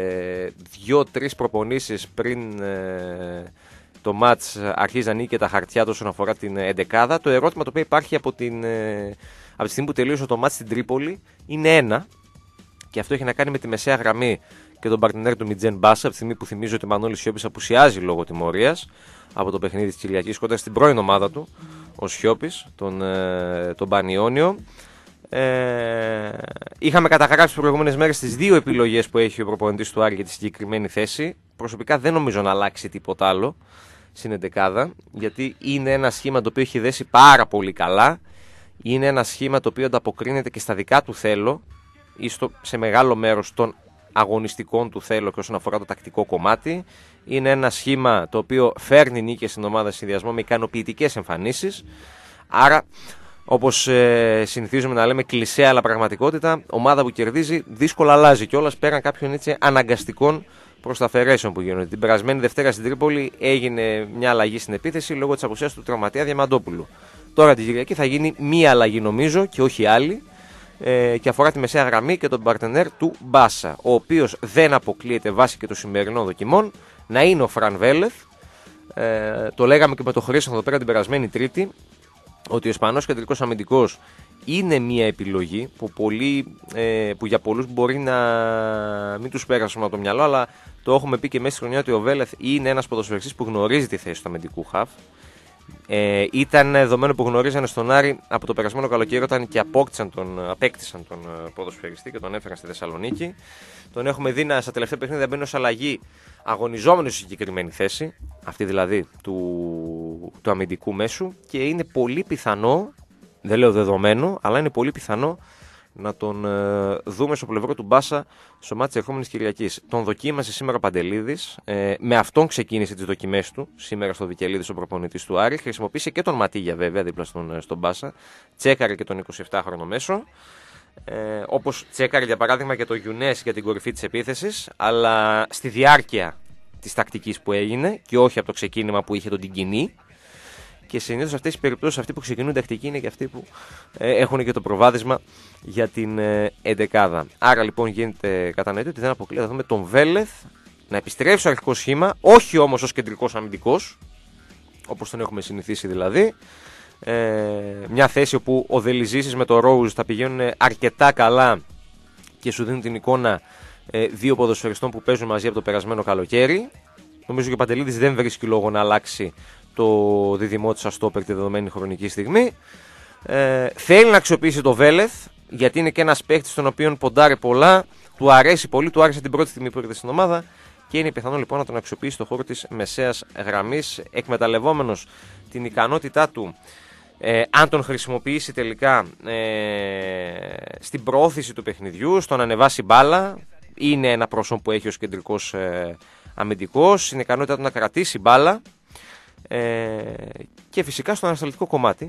[SPEAKER 1] 2-3 προπονήσεις πριν το μάτς αρχίζει να ανοίγει και τα χαρτιά του όσον αφορά την εντεκάδα. Το ερώτημα το οποίο υπάρχει από τη στιγμή που τελείωσε το μάτς στην Τρίπολη είναι ένα, και αυτό έχει να κάνει με τη μεσαία γραμμή και τον παρτινέρ του Μιτζέν Μπάσα, από τη στιγμή που θυμίζω ότι ο Μανώλης Σιώπης απουσιάζει λόγω τιμωρίας από το παιχνίδι της Κυριακής κοντά στην πρώην ομάδα του, ο Σιώπης, τον Πανιώνιο. Είχαμε καταγράψει τις προηγούμενες μέρες τις 2 επιλογές που έχει ο προπονητής του Άρη για τη συγκεκριμένη θέση. Προσωπικά δεν νομίζω να αλλάξει τίποτα άλλο στην εντεκάδα, γιατί είναι ένα σχήμα το οποίο έχει δέσει πάρα πολύ καλά. Είναι ένα σχήμα το οποίο ανταποκρίνεται και στα δικά του θέλω ή σε μεγάλο μέρος των αγωνιστικών του θέλω και όσον αφορά το τακτικό κομμάτι. Είναι ένα σχήμα το οποίο φέρνει νίκες στην ομάδα σε συνδυασμό με ικανοποιητικές εμφανίσεις. Άρα, όπως συνηθίζουμε να λέμε κλισέ αλλά πραγματικότητα, ομάδα που κερδίζει δύσκολα αλλάζει κιόλας πέραν κάποιων έτσι αναγκαστικών προσταφαιρέσεων που γίνονται. Την περασμένη Δευτέρα στην Τρίπολη έγινε μια αλλαγή στην επίθεση λόγω της απουσίας του τραυματία Διαμαντόπουλου. Τώρα την Κυριακή θα γίνει μία αλλαγή νομίζω και όχι άλλη, και αφορά τη μεσαία γραμμή και τον παρτενέρ του Μπάσα, ο οποίος δεν αποκλείεται βάσει και των σημερινών δοκιμών να είναι ο Φραν Βέλεθ. Το λέγαμε και με τον Χρήστο εδώ πέρα την περασμένη Τρίτη, ότι ο Ισπανός κεντρικός αμυντικός είναι μια επιλογή που για πολλούς μπορεί να μην τους πέρασε από το μυαλό, αλλά το έχουμε πει και μέσα στη χρονιά ότι ο Βέλεθ είναι ένας ποδοσφαιριστής που γνωρίζει τη θέση του αμυντικού χαφ. Ήταν δεδομένο που γνωρίζανε στον Άρη από το περασμένο καλοκαίρι όταν και απέκτησαν τον ποδοσφαιριστή και τον έφεραν στη Θεσσαλονίκη. Τον έχουμε δει στα τελευταία παιχνίδια μπαίνει ως αλλαγή αγωνιζόμενο στη συγκεκριμένη θέση, αυτή δηλαδή του του αμυντικού μέσου και είναι πολύ πιθανό, δεν λέω δεδομένο, αλλά είναι πολύ πιθανό να τον δούμε στο πλευρό του Μπάσα στο μάτι της ερχόμενης Κυριακής. Τον δοκίμασε σήμερα ο Παντελίδης, με αυτόν ξεκίνησε τις δοκιμές του σήμερα στο Βικελίδη, στον προπονητής του Άρη. Χρησιμοποίησε και τον Ματίγια βέβαια δίπλα στον Μπάσα, τσέκαρε και τον 27χρονο μέσο. Όπως τσέκαρε για παράδειγμα και το Γιουνές για την κορυφή της επίθεσης, αλλά στη διάρκεια της τακτικής που έγινε και όχι από το ξεκίνημα που είχε τον την κοινή. Και συνήθως αυτές τις περιπτώσεις, αυτοί που ξεκινούν τακτική είναι και αυτοί που έχουν και το προβάδισμα για την εντεκάδα. Άρα λοιπόν γίνεται κατανοητό ότι δεν αποκλείεται να δούμε τον Βέλεθ να επιστρέψει στο αρχικό σχήμα, όχι όμως ως κεντρικός αμυντικός, όπως τον έχουμε συνηθίσει δηλαδή. Μια θέση όπου ο Δελιζήσης με το Ρόουζ θα πηγαίνουν αρκετά καλά και σου δίνουν την εικόνα δύο ποδοσφαιριστών που παίζουν μαζί από το περασμένο καλοκαίρι. Νομίζω και ο Παντελίδης δεν βρίσκει λόγο να αλλάξει το δίδυμό της αστόπερ τη δεδομένη χρονική στιγμή. Θέλει να αξιοποιήσει το Βέλεθ, γιατί είναι και ένας παίκτης στον οποίο ποντάρει πολλά, του αρέσει πολύ, του άρεσε την πρώτη στιγμή που ήρθε στην ομάδα και είναι πιθανό λοιπόν να τον αξιοποιήσει στο χώρο της μεσαίας γραμμής, εκμεταλλευόμενος την ικανότητά του, αν τον χρησιμοποιήσει τελικά στην προώθηση του παιχνιδιού, στο να ανεβάσει μπάλα. Είναι ένα πρόσωπο που έχει ως κεντρικός αμυντικός, είναι ικανότητά του να κρατήσει μπάλα και φυσικά στο ανασταλτικό κομμάτι,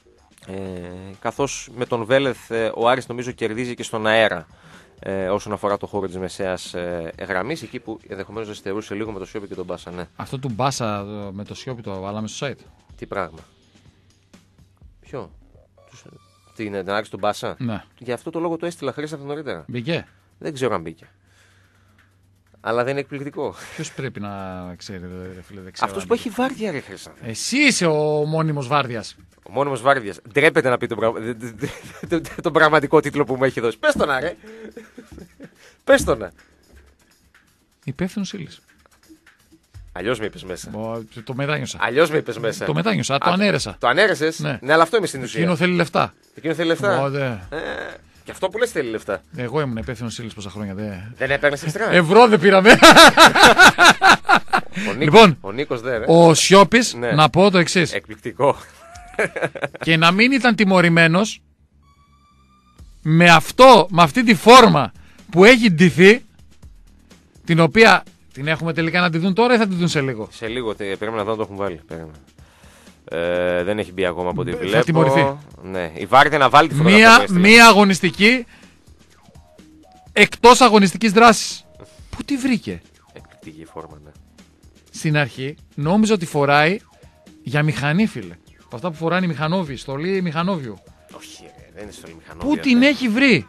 [SPEAKER 1] καθώς με τον Βέλεθ ο Άρης νομίζω κερδίζει και στον αέρα όσον αφορά το χώρο της μεσαίας γραμμής, εκεί που ενδεχομένως ζεστερούσε λίγο με το Σιόπι και τον Μπάσα. Ναι.
[SPEAKER 2] Αυτό του Μπάσα με το Σιόπι το βάλαμε στο site.
[SPEAKER 1] Τι πράγμα? Ποιο? Την άρξη του Μπάσα?
[SPEAKER 2] Ναι.
[SPEAKER 1] Για αυτό το λόγο το έστειλα Χρήστα νωρίτερα.
[SPEAKER 2] Μπήκε.
[SPEAKER 1] Δεν ξέρω αν μπήκε. Αλλά δεν είναι εκπληκτικό.
[SPEAKER 2] Ποιος πρέπει να ξέρει, ρε φίλε, δεν ξέρω.
[SPEAKER 1] Αυτός που έχει βάρδια, ρε Χρήστα.
[SPEAKER 2] Εσύ είσαι ο μόνιμος βάρδιας.
[SPEAKER 1] Ο μόνιμος βάρδιας. Ντρέπεται να πει τον πραγματικό τίτλο που μου έχει δώσει. Πες το να, ρε. Πες το να.
[SPEAKER 2] Υπεύθυνος ύλης.
[SPEAKER 1] Αλλιώς με είπες μέσα.
[SPEAKER 2] Το μετάνιωσα.
[SPEAKER 1] Αλλιώς με είπες μέσα.
[SPEAKER 2] Το μετάνιωσα, το ανέρεσα.
[SPEAKER 1] Το ανέρεσες.
[SPEAKER 2] Ναι.
[SPEAKER 1] Ναι, αλλά αυτό είμαι στην ουσία.
[SPEAKER 2] Εκείνο θέλει λεφτά.
[SPEAKER 1] Εκείνο θέλει λεφτά.
[SPEAKER 2] Οπότε,
[SPEAKER 1] Και αυτό που λες θέλει λεφτά.
[SPEAKER 2] εγώ ήμουν υπεύθυνος ύλης πόσα χρόνια.
[SPEAKER 1] Δεν έπαιρνες εξτρά.
[SPEAKER 2] Ευρώ δεν πήραμε. Λοιπόν,
[SPEAKER 1] ο Νίκος δεν.
[SPEAKER 2] ο Σιόπης,
[SPEAKER 1] Ναι.
[SPEAKER 2] να πω το εξής.
[SPEAKER 1] Εκπληκτικό.
[SPEAKER 2] Και να μην ήταν τιμωρημένος με αυτή τη φόρμα που έχει ντυθεί, την οποία την έχουμε τελικά να τη δουν τώρα ή θα τη δουν σε λίγο?
[SPEAKER 1] Σε λίγο πρέπει να δω αν το έχουν βάλει. Δεν έχει μπει ακόμα από ό,τι βλέπω.
[SPEAKER 2] Θα τιμωρηθεί.
[SPEAKER 1] Ναι. Η Βάρδια να βάλει τη φωτογραφία.
[SPEAKER 2] Μία αγωνιστική εκτός αγωνιστικής δράσης. Πού τη βρήκε?
[SPEAKER 1] Εκπληκτική φόρμα, ναι.
[SPEAKER 2] Στην αρχή νόμιζα ότι φοράει για μηχανή, φίλε. Από αυτά που φοράνε οι μηχανόβοι, στολή μηχανόβιου.
[SPEAKER 1] Όχι, δεν είναι στολή μηχανόβια.
[SPEAKER 2] Πού την έχει βρει?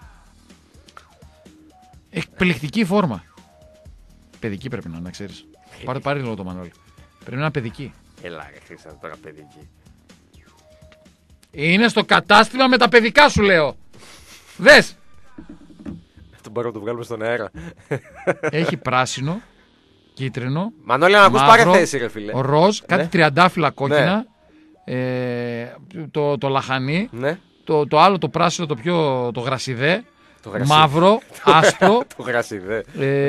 [SPEAKER 2] Εκπληκτική φόρμα. Παιδική πρέπει να είναι, ξέρεις. Πάρε το Μανώλη. Πρέπει να είναι παιδική.
[SPEAKER 1] Έλα, ρε Χρήστα, τώρα παιδική.
[SPEAKER 2] Είναι στο κατάστημα με τα παιδικά σου, λέω. Δες.
[SPEAKER 1] Τον πάρω να το βγάλουμε στον αέρα.
[SPEAKER 2] Έχει πράσινο, κίτρινο,
[SPEAKER 1] Μανώλη, να ακούς
[SPEAKER 2] μαύρο,
[SPEAKER 1] πάρε θέση, ρε φίλε.
[SPEAKER 2] ροζ, κάτι
[SPEAKER 1] Ναι.
[SPEAKER 2] τριαντάφυλλα κόκκινα, το λαχανί,
[SPEAKER 1] Ναι.
[SPEAKER 2] το άλλο το πράσινο, το γρασιδέ,
[SPEAKER 1] Το γρασί.
[SPEAKER 2] μαύρο, άσπρο,
[SPEAKER 1] Το γρασιδέ.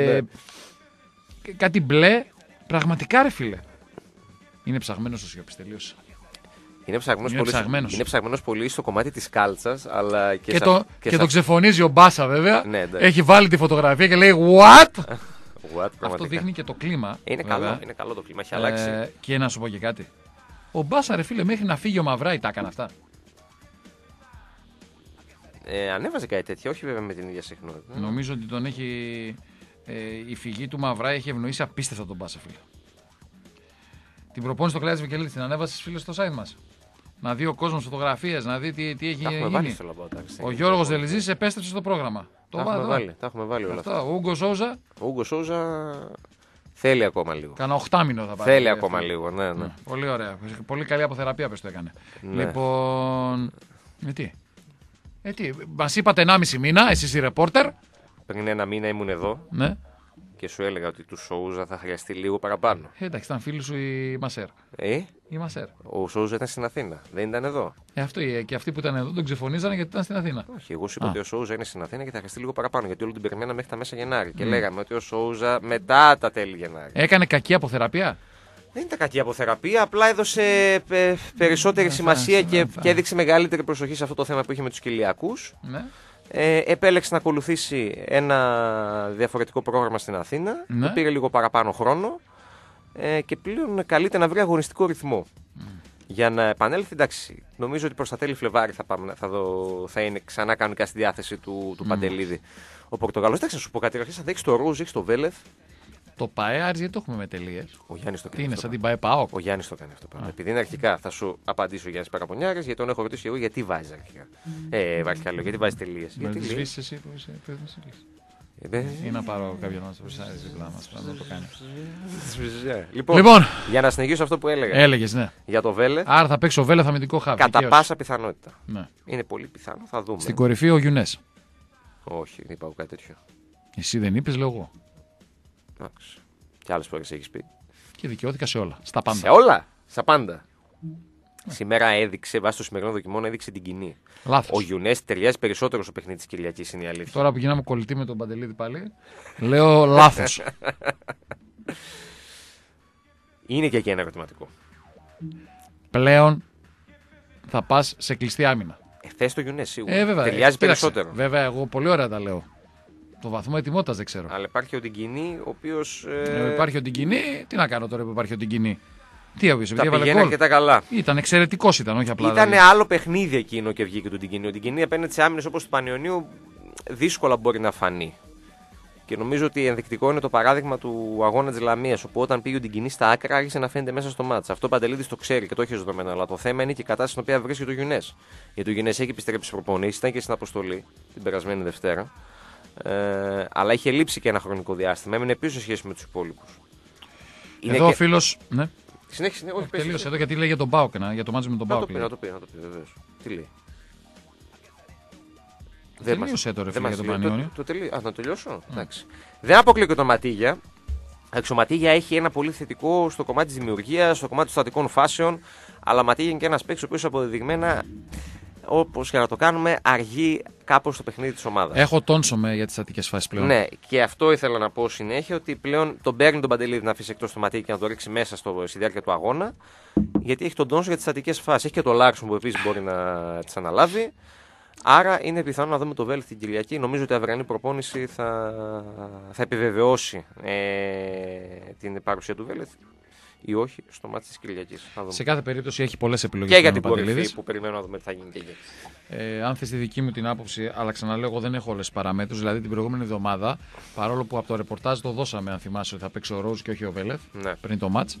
[SPEAKER 2] κάτι μπλε. Πραγματικά, ρε φίλε. Είναι ψαγμένος ο Σιόπης, τελείωσε.
[SPEAKER 1] Είναι ψαγμένος
[SPEAKER 2] Είναι
[SPEAKER 1] πολύ,
[SPEAKER 2] ψαγμένος.
[SPEAKER 1] είναι ψαγμένος πολύ στο κομμάτι της κάλτσας, αλλά και,
[SPEAKER 2] Και το ξεφωνίζει ο Μπάσα, βέβαια.
[SPEAKER 1] Ναι, εντάξει.
[SPEAKER 2] Έχει βάλει τη φωτογραφία και λέει What?
[SPEAKER 1] What,
[SPEAKER 2] Αυτό
[SPEAKER 1] πραγματικά.
[SPEAKER 2] δείχνει και το κλίμα.
[SPEAKER 1] Είναι
[SPEAKER 2] βέβαια.
[SPEAKER 1] καλό, είναι καλό το κλίμα, έχει αλλάξει.
[SPEAKER 2] Και να σου πω και κάτι. Ο Μπάσα, ρε φίλε, μέχρι να φύγει ο Μαυράη τα έκανε αυτά.
[SPEAKER 1] Ανέβαζε κάτι τέτοιο, όχι βέβαια με την ίδια συχνότητα.
[SPEAKER 2] Νομίζω ότι τον έχει. Η φυγή του Μαυράη έχει ευνοήσει απίστευτα τον Μπάσα, φίλε. Την προπόνηση στο Κλάδι Βικελίδη την ανέβασε, φίλε, στο site μας. Να δει ο κόσμος φωτογραφίες, να δει τι έχει
[SPEAKER 1] Τα έχουμε βάλει
[SPEAKER 2] γίνει.
[SPEAKER 1] στο λαμπό, εντάξει.
[SPEAKER 2] Ο Γιώργος Δελιζής επέστρεψε στο πρόγραμμα.
[SPEAKER 1] Τα έχουμε βάλει, τα έχουμε βάλει όλα αυτά.
[SPEAKER 2] Αυτό. Ο Ούγκο Σόουζα,
[SPEAKER 1] Ο Ούγκο Σόουζα θέλει ακόμα λίγο.
[SPEAKER 2] κάνα 8 θα πάρει.
[SPEAKER 1] Θέλει ακόμα λίγο, ναι, ναι.
[SPEAKER 2] Πολύ ωραία. Πολύ καλή αποθεραπεία πες το έκανε.
[SPEAKER 1] Ναι.
[SPEAKER 2] Λοιπόν. Τι, μας είπατε 1,5 μήνα, εσείς οι ρεπόρτερ.
[SPEAKER 1] Πριν ένα μήνα ήμουν εδώ
[SPEAKER 2] Ναι.
[SPEAKER 1] και σου έλεγα ότι του Σόουζα θα χρειαστεί λίγο παραπάνω.
[SPEAKER 2] Εντάξει, ήταν φίλη σου η Μασέρ. Η Μασέρ.
[SPEAKER 1] Ο Σόουζα ήταν στην Αθήνα, δεν ήταν εδώ.
[SPEAKER 2] Και αυτοί που ήταν εδώ τον ξεφωνίζανε γιατί ήταν στην Αθήνα.
[SPEAKER 1] Όχι, εγώ σου είπα ότι ο Σόουζα είναι στην Αθήνα και θα χρειαστεί λίγο παραπάνω. Γιατί όλο την περιμέναμε μέχρι τα μέσα Γενάρη. Και λέγαμε ότι ο Σόουζα μετά τα τέλη Γενάρη.
[SPEAKER 2] Έκανε κακή αποθεραπεία.
[SPEAKER 1] Δεν ήταν κακή αποθεραπεία, απλά έδωσε περισσότερη σημασία και έδειξε μεγαλύτερη προσοχή σε αυτό το θέμα που είχε με τους κοιλιακούς.
[SPEAKER 2] Ναι.
[SPEAKER 1] Επέλεξε να ακολουθήσει ένα διαφορετικό πρόγραμμα στην Αθήνα.
[SPEAKER 2] Ναι.
[SPEAKER 1] Του πήρε λίγο παραπάνω χρόνο και πλέον καλείται να βρει αγωνιστικό ρυθμό. Για να επανέλθει, εντάξει, νομίζω ότι προς τα τέλη Φλεβάρι θα είναι ξανά κανονικά στη διάθεση του Παντελίδη. Ο Πορτογαλός, εντάξει, να σου πω κάτι, αρχές θα δείξει το Ρούζ, έχει το Βέλεθ.
[SPEAKER 2] Το ΠΑΕ, Άρης, γιατί το έχουμε με τελείες.
[SPEAKER 1] Ο Γιάννης το κάνει.
[SPEAKER 2] Τι είναι,
[SPEAKER 1] αυτό.
[SPEAKER 2] σαν την ΠΑΕ ΠΑΟΚ.
[SPEAKER 1] Ο Γιάννης το κάνει αυτό. Επειδή είναι αρχικά, θα σου απαντήσω ο Γιάννης Παραπονιάρης, γιατί τον έχω ρωτήσει εγώ γιατί βάζει αρχικά. Αρχικά λέω, γιατί βάζει τελείες.
[SPEAKER 2] Με τις σβήσεις εσύ που είσαι, πες με σβήσεις. Ή να πάρω κάποιον να το προσάρει δίπλα μας, να το κάνει.
[SPEAKER 1] Λοιπόν, για να συνεχίσω αυτό που έλεγα.
[SPEAKER 2] Έλεγες, ναι.
[SPEAKER 1] Για το Βέλεθ.
[SPEAKER 2] Άρα θα παίξει ο Βέλεθ αμυντικό χάβι.
[SPEAKER 1] Κατά πάσα πιθανότητα.
[SPEAKER 2] Ναι.
[SPEAKER 1] Είναι πολύ πιθανό, θα δούμε.
[SPEAKER 2] Στην κορυφή ο Γιουνές.
[SPEAKER 1] Όχι, δεν είπα κάτι τέτοιο.
[SPEAKER 2] Εσύ δεν είπες, λέω εγώ.
[SPEAKER 1] Εντάξει. Και άλλες φορές έχεις πει.
[SPEAKER 2] Και δικαιώθηκα σε όλα. Στα πάντα.
[SPEAKER 1] Σε όλα. Στα πάντα. Σήμερα έδειξε, βάσει το σημερινό δοκιμών, έδειξε την κοινή.
[SPEAKER 2] Λάθος.
[SPEAKER 1] Ο Γιουνές ταιριάζει περισσότερο στο παιχνίδι της Κυριακής, είναι η αλήθεια.
[SPEAKER 2] Τώρα που γίναμε κολλητοί με τον Παντελίδη πάλι, λέω λάθος.
[SPEAKER 1] Είναι και εκεί ένα ερωτηματικό.
[SPEAKER 2] Πλέον θα πας σε κλειστή άμυνα.
[SPEAKER 1] Θες το Γιουνές σίγουρα.
[SPEAKER 2] Βέβαια.
[SPEAKER 1] Ταιριάζει
[SPEAKER 2] Κοίταξε,
[SPEAKER 1] περισσότερο.
[SPEAKER 2] Βέβαια, εγώ πολύ ωραία τα λέω. Το βαθμό ετοιμότητας δεν ξέρω.
[SPEAKER 1] Αλλά υπάρχει ο Ντιγκινή, ο οποίος.
[SPEAKER 2] Υπάρχει ο Ντιγκινή, τι να κάνω τώρα που υπάρχει ο Ντιγκινή. Τι έβγαινε,
[SPEAKER 1] τα
[SPEAKER 2] επειδή έβαλε
[SPEAKER 1] πηγαίνει
[SPEAKER 2] γκολ.
[SPEAKER 1] αρκετά καλά.
[SPEAKER 2] Ήταν εξαιρετικός, όχι απλά.
[SPEAKER 1] Ήταν
[SPEAKER 2] δηλαδή.
[SPEAKER 1] άλλο παιχνίδι εκείνο και βγήκε του Ντιγκινή. Ο Ντιγκινή απέναντι σε άμυνες όπως του Πανιωνίου δύσκολα μπορεί να φανεί. Και νομίζω ότι ενδεικτικό είναι το παράδειγμα του αγώνα της Λαμίας, όπου όταν πήγε ο Ντιγκινή στα άκρα άρχισε να φαίνεται μέσα στο μάτς. Αυτό ο Παντελίδης το ξέρει και το έχει δεδομένο. Αλλά το θέμα είναι και η κατάσταση στην οποία βρίσκεται το Γιουνές. Γιατί ο Γιουνές έχει επιστρέψει στις προπονήσεις, ήταν και στην αποστολή την περασμένη Δευτέρα. Αλλά είχε λείψει και ένα χρονικό διάστημα. Έμεινε πίσω σε σχέση με τους υπόλοιπους.
[SPEAKER 2] Εδώ ο φίλος. Ναι.
[SPEAKER 1] Συνέχισε, όχι, πες,
[SPEAKER 2] Τελείωσε εδώ γιατί λέει για τον Μπάουκ, για το μάτς με τον
[SPEAKER 1] Να
[SPEAKER 2] Μπάουκ.
[SPEAKER 1] το πει, βεβαίως. Τι λέει.
[SPEAKER 2] Τελείωσε το ρε φίλε για τον Πανιόνιο.
[SPEAKER 1] Να τελειώσω. Εντάξει. Δεν αποκλείω και τον Ματίγια. Ο Ματίγια έχει ένα πολύ θετικό στο κομμάτι της δημιουργίας, στο κομμάτι των στατικών φάσεων. Αλλά ο Ματίγια είναι και ένας παίκτης ο οποίος αποδεδειγμένα, όπως και να το κάνουμε, αργεί κάπως στο παιχνίδι της ομάδας.
[SPEAKER 2] Έχω τόνσομαι για τις στατικές φάσεις πλέον.
[SPEAKER 1] Ναι, και αυτό ήθελα να πω συνέχεια, ότι πλέον τον παίρνει τον Παντελίδη να αφήσει εκτός το Ματίγια και να το ρίξει μέσα στη διάρκεια του αγώνα. Γιατί έχει τον τόνσο για τις στατικές φάσεις. Έχει και τον Λάρσον που επίσης μπορεί να τις αναλάβει. Άρα είναι πιθανό να δούμε το Βέλεθ την Κυριακή. Νομίζω ότι η αυριανή προπόνηση θα επιβεβαιώσει την παρουσία του Βέλεθ ή όχι στο μάτι της Κυριακής.
[SPEAKER 2] Σε κάθε περίπτωση έχει πολλές επιλογές.
[SPEAKER 1] Και για την κορυφή που περιμένω να δούμε τι θα γίνει και εκεί.
[SPEAKER 2] Αν θες τη δική μου την άποψη, αλλά ξαναλέω, εγώ δεν έχω όλες τις παραμέτρους. Δηλαδή την προηγούμενη εβδομάδα, παρόλο που από το ρεπορτάζ το δώσαμε, αν θυμάσαι, ότι θα παίξει ο Ρόζ και όχι ο Βέλεθ πριν το μάτς.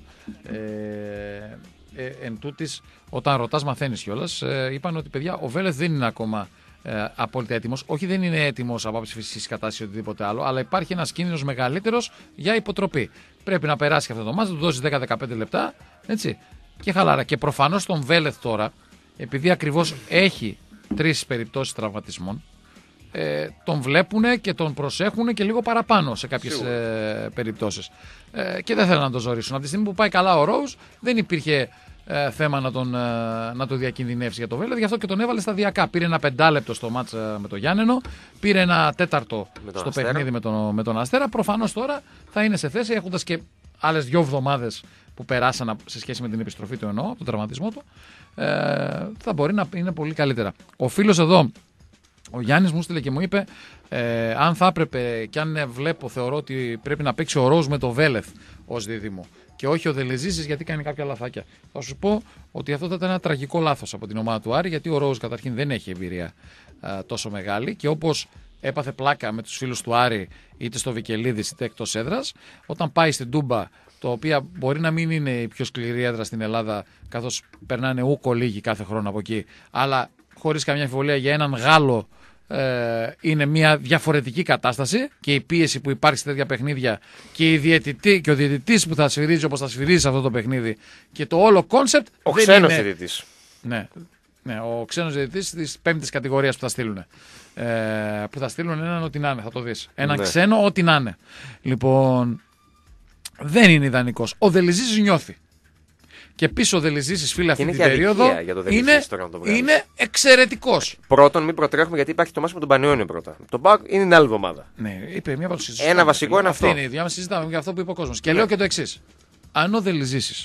[SPEAKER 2] Εν τούτης, όταν ρωτάς, μαθαίνεις κιόλας. Είπαν ότι παιδιά, ο Βέλεθ δεν είναι ακόμα απόλυτα έτοιμος. Όχι, δεν είναι έτοιμος από άψη φυσικής κατάστασης ή οτιδήποτε άλλο, αλλά υπάρχει ένας κίνδυνος μεγαλύτερος για υποτροπή. Πρέπει να περάσει και αυτό το μάτς, να του δώσει 10-15 λεπτά. Έτσι. Και χαλάρα. Και προφανώς τον Βέλεθ τώρα, επειδή ακριβώς έχει 3 περιπτώσεις τραυματισμών, τον βλέπουν και τον προσέχουν και λίγο παραπάνω σε κάποιες περιπτώσεις. Και δεν θέλουν να τον ζωρίσουν. Από τη στιγμή που πάει καλά ο Ρόουζ, δεν υπήρχε θέμα να το διακινδυνεύσει για το Βέλεθ, γι' αυτό και τον έβαλε σταδιακά. Πήρε ένα 5 λεπτό στο μάτς με το Γιάννενο, πήρε ένα 4 στο παιχνίδι με τον Αστέρα. Προφανώς τώρα θα είναι σε θέση, έχοντας και άλλες 2 εβδομάδες που περάσαν σε σχέση με την επιστροφή του εννοώ, τον τραυματισμό του, θα μπορεί να είναι πολύ καλύτερα. Ο φίλος εδώ, ο Γιάννης, μου στείλε και μου είπε αν θα έπρεπε και αν θεωρώ ότι πρέπει να παίξει ο Ρόζ με το Βέλεθ ως δίδυμο και όχι ο Δελεζίζης, γιατί κάνει κάποια λαθάκια. Θα σου πω ότι αυτό θα ήταν ένα τραγικό λάθος από την ομάδα του Άρη, γιατί ο Ρόζ καταρχήν δεν έχει εμπειρία τόσο μεγάλη και όπως έπαθε πλάκα με τους φίλους του Άρη είτε στο Βικελίδης είτε εκτός έδρας, όταν πάει στην Τούμπα, το οποία μπορεί να μην είναι η πιο σκληρή έδρα στην Ελλάδα, καθώς περνάνε ούκο λίγοι κάθε χρόνο από εκεί, αλλά χωρίς καμιά αμφιβολία για έναν Γάλλο είναι μια διαφορετική κατάσταση και η πίεση που υπάρχει σε τέτοια παιχνίδια και ο διαιτητής που θα σφυρίζει όπως θα σφυρίζει σε αυτό το παιχνίδι και το όλο κόνσεπτ.
[SPEAKER 1] Ο ξένος διαιτητής.
[SPEAKER 2] Ναι, ο ξένος διαιτητής της 5ης κατηγορίας που θα στείλουν. Που θα στείλουν έναν ό,τι να είναι, θα το δεις. Έναν ξένο ό,τι να είναι. Λοιπόν, δεν είναι ιδανικός. Ο Δελεζίζης νιώθει. Και πίσω ο Δελεζίζης, φίλε, αυτή την περίοδο είναι εξαιρετικός.
[SPEAKER 1] Πρώτον, μην προτρέχουμε γιατί υπάρχει το μάτς με τον Πανιόνιο πρώτα. Το Μπάουκ είναι την άλλη εβδομάδα.
[SPEAKER 2] Ναι, είπε μια
[SPEAKER 1] ένα βασικό είναι αυτό.
[SPEAKER 2] Αυτή είναι η ίδια. Συζητάμε για αυτό που είπε ο κόσμος. Και λέω και το εξής. αν ο Δελιζήσης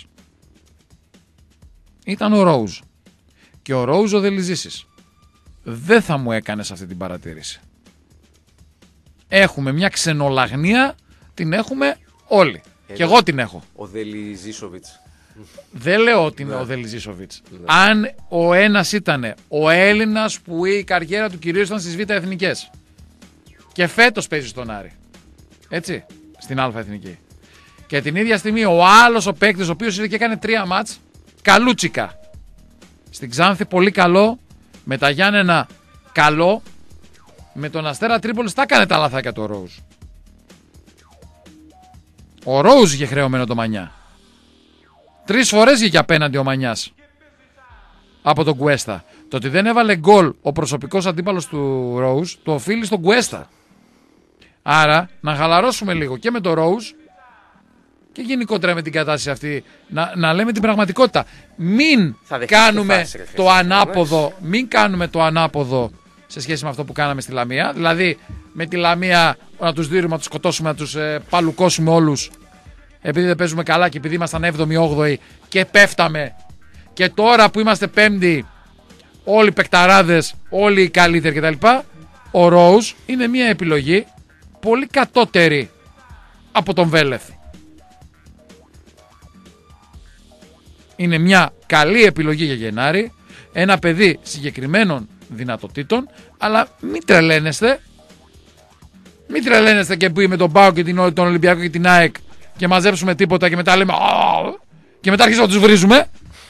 [SPEAKER 2] ήταν ο Ρόουζ και ο Ρόουζ ο Δελιζήσης, δεν θα μου έκανες αυτή την παρατήρηση. Έχουμε μια ξενολαγνία, την έχουμε όλοι. Και εγώ την έχω.
[SPEAKER 1] Ο Δελιζίσοβιτς.
[SPEAKER 2] Δεν λέω ότι είναι ο Δελιζίσοβιτς. Αν ο ένας ήταν ο Έλληνας που η καριέρα του κυρίως ήταν στις Β' Εθνικές και φέτος παίζει στον Άρη, έτσι, στην Α' Εθνική, και την ίδια στιγμή ο άλλος ο παίκτης, ο οποίος ήρθε και έκανε 3 μάτς, καλούτσικα, στην Ξάνθη πολύ καλό, με τα Γιάννενα καλό, με τον Αστέρα Τρίπολης τα έκανε τα λαθάκια του Ρόουζ. Ο Ρόουζ είχε χρεωμένο το Μανιά. 3 φορές βγήκε απέναντι ο Μανιάς από τον Κουέστα. Το ότι δεν έβαλε γκολ ο προσωπικός αντίπαλος του Ρόουζ το οφείλει στον Κουέστα. Άρα να χαλαρώσουμε λίγο και με τον Ρόουζ και γενικότερα με την κατάσταση αυτή, να λέμε την πραγματικότητα. Μην κάνουμε το ανάποδο, το ανάποδο σε σχέση με αυτό που κάναμε στη Λαμία. Δηλαδή με τη Λαμία να τους δίνουμε, να τους σκοτώσουμε, να τους παλουκώσουμε όλους, επειδή δεν παίζουμε καλά και επειδή ήμασταν 7η-8η και πέφταμε. Και τώρα που είμαστε 5η, όλοι οι παικταράδες, όλοι οι καλύτεροι κτλ. Ο Ρόουζ είναι μια επιλογή πολύ κατώτερη από τον Βέλεθ. Είναι μια καλή επιλογή για Γενάρη, ένα παιδί συγκεκριμένων δυνατοτήτων, αλλά μην τρελαίνεστε. Μην τρελαίνεστε και πει με τον ΠΑΟΚ και τον Ολυμπιακό και την ΑΕΚ και μαζέψουμε τίποτα και μετά λέμε και μετά αρχίσουμε να τους βρίζουμε.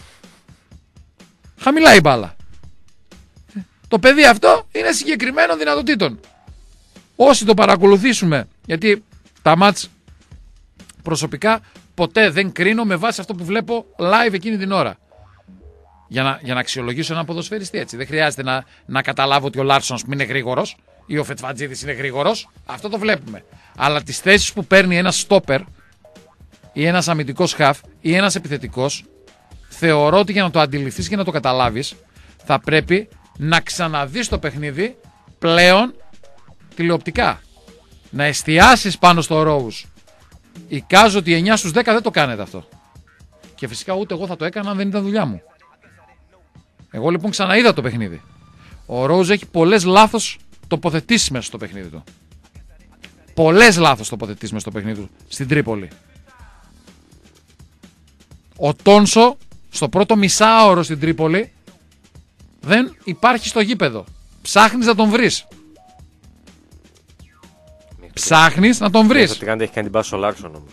[SPEAKER 2] Χαμηλά η μπάλα. Το παιδί αυτό είναι συγκεκριμένων δυνατοτήτων. Όσοι το παρακολουθήσουμε, γιατί τα μάτς προσωπικά ποτέ δεν κρίνω με βάση αυτό που βλέπω live εκείνη την ώρα. Για να αξιολογήσω έναν ποδοσφαιριστή, έτσι. Δεν χρειάζεται να καταλάβω ότι ο Λάρσον είναι γρήγορος ή ο Φετφατζίδης είναι γρήγορος. Αυτό το βλέπουμε. Αλλά τις θέσεις που παίρνει ένας στόπερ ή ένας αμυντικός χαφ ή ένας επιθετικός, θεωρώ ότι για να το αντιληφθείς και να το καταλάβεις, θα πρέπει να ξαναδείς το παιχνίδι πλέον τηλεοπτικά. Να εστιάσεις πάνω στο Ρόουζ. Εικάζω ότι 9 στους 10 δεν το κάνετε αυτό. Και φυσικά ούτε εγώ θα το έκανα αν δεν ήταν δουλειά μου. Εγώ λοιπόν ξαναείδα το παιχνίδι. Ο Ρόουζ έχει πολλές λάθος τοποθετήσεις μέσα στο παιχνίδι του. Πολλές λάθος τοποθετήσεις μέσα στο παιχνίδι του στην Τρίπολη. Ο Τόνσο στο πρώτο μισάωρο στην Τρίπολη δεν υπάρχει στο γήπεδο. Ψάχνεις να τον βρεις. Ψάχνεις να τον βρεις.
[SPEAKER 1] Ότι έχει κάνει την πάση ο Λάρσον όμως.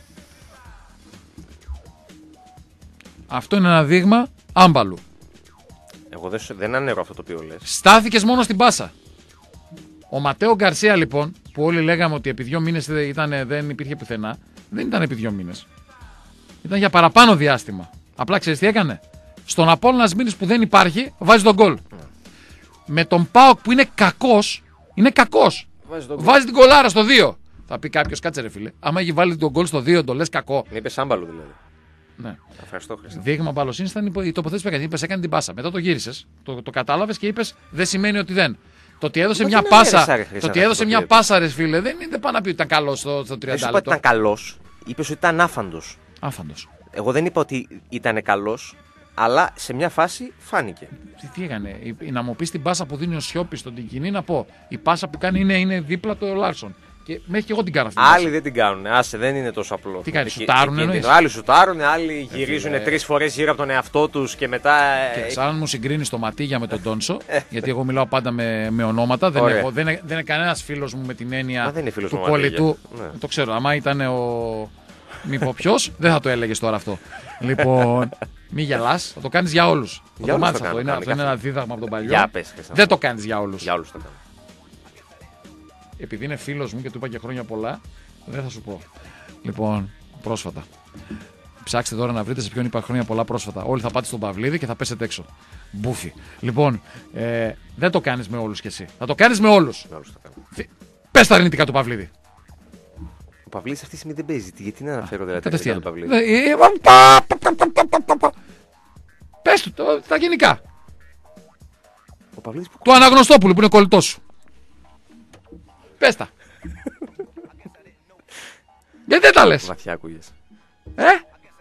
[SPEAKER 2] Αυτό είναι ένα δείγμα άμπαλου.
[SPEAKER 1] Εγώ δεν ανέρω αυτό το οποίο λες.
[SPEAKER 2] Στάθηκες μόνο στην πάσα. Ο Ματέο Γκαρσία λοιπόν, που όλοι λέγαμε ότι επί 2 μήνες δεν υπήρχε πουθενά, δεν ήταν επί 2 μήνες. Ήταν για παραπάνω διάστημα. Απλά ξέρεις τι έκανε. Στον Απόλλωνα Σμύρνης που δεν υπάρχει, βάζει τον γκολ. Με τον ΠΑΟΚ που είναι κακός, βάζει την γκολάρα στο 2. Θα πει κάποιος, κάτσε ρε φίλε, άμα έχει βάλει τον γκολ στο 2, το λες κακό.
[SPEAKER 1] Με είπε άμπαλο δηλαδή.
[SPEAKER 2] Ναι.
[SPEAKER 1] Ευχαριστώ, Χρήστο.
[SPEAKER 2] Δείγμα μπαλοσύνης ήταν η τοποθέτηση που έκανε. Είπες, έκανε την πάσα. Μετά το γύρισες, το κατάλαβες και είπες, δεν σημαίνει ότι δεν. Το ότι έδωσε μια πάσα, ρε φίλε, δεν είναι πάνω να πει ότι ήταν καλός στο 30 λεπτό.
[SPEAKER 1] Δεν σου είπα ότι ήταν καλός, είπες ότι ήταν άφαντος.
[SPEAKER 2] Άφαντος.
[SPEAKER 1] Εγώ δεν είπα ότι ήταν καλός, αλλά σε μια φάση φάνηκε.
[SPEAKER 2] Τι έκανε, να μου πει την πάσα που δίνει ο Σιώπης στον Τικινή, να πω. Η πάσα που κάνει είναι δίπλα το Λάρσον. Και μέχρι και εγώ την κάνω αυτή.
[SPEAKER 1] Άλλοι δεν την κάνουν. Άσε, δεν είναι τόσο απλό.
[SPEAKER 2] Τι κάνει, σουτάρουν εννοείς.
[SPEAKER 1] Άλλοι σουτάρουν, άλλοι γυρίζουν 3 φορές γύρω από τον εαυτό τους και μετά.
[SPEAKER 2] Και αν μου συγκρίνει το Ματίγια με τον Τόνσο, γιατί εγώ μιλάω πάντα με ονόματα, δεν είναι κανένας φίλος μου με την έννοια του κολλητού. Ναι. Το ξέρω, άμα ήταν ο. Μη πω ποιος, δεν θα το έλεγες τώρα αυτό. Λοιπόν, μη γελάς, θα το κάνεις για όλους. Θα το μάθεις αυτό. Αυτό είναι ένα δίδαγμα από τον παλιό. Δεν το κάνεις για όλους.
[SPEAKER 1] Για όλους το κάνω.
[SPEAKER 2] Επειδή είναι φίλος μου και του είπα και χρόνια πολλά, δεν θα σου πω. Λοιπόν, πρόσφατα. Ψάξτε τώρα να βρείτε σε ποιον είπα χρόνια πολλά πρόσφατα. Όλοι θα πάτε στον Παυλίδη και θα πέσετε έξω. Μπούφι. Λοιπόν, δεν το κάνεις με όλους κι εσύ. Θα το κάνεις με όλους. Πες τα αρνητικά του Παυλίδη.
[SPEAKER 1] Ο Παυλίδης αυτή τη στιγμή δεν παίζει. Γιατί να αναφέρω δηλαδή τον Παυλίδη.
[SPEAKER 2] Πες του τα γενικά.
[SPEAKER 1] Ο Παυλίδης που...
[SPEAKER 2] Του Αναγνωστόπουλου που είναι κολλητός σου. Πες τα. Γιατί δεν τα λες.
[SPEAKER 1] Βαθιά ακούγες.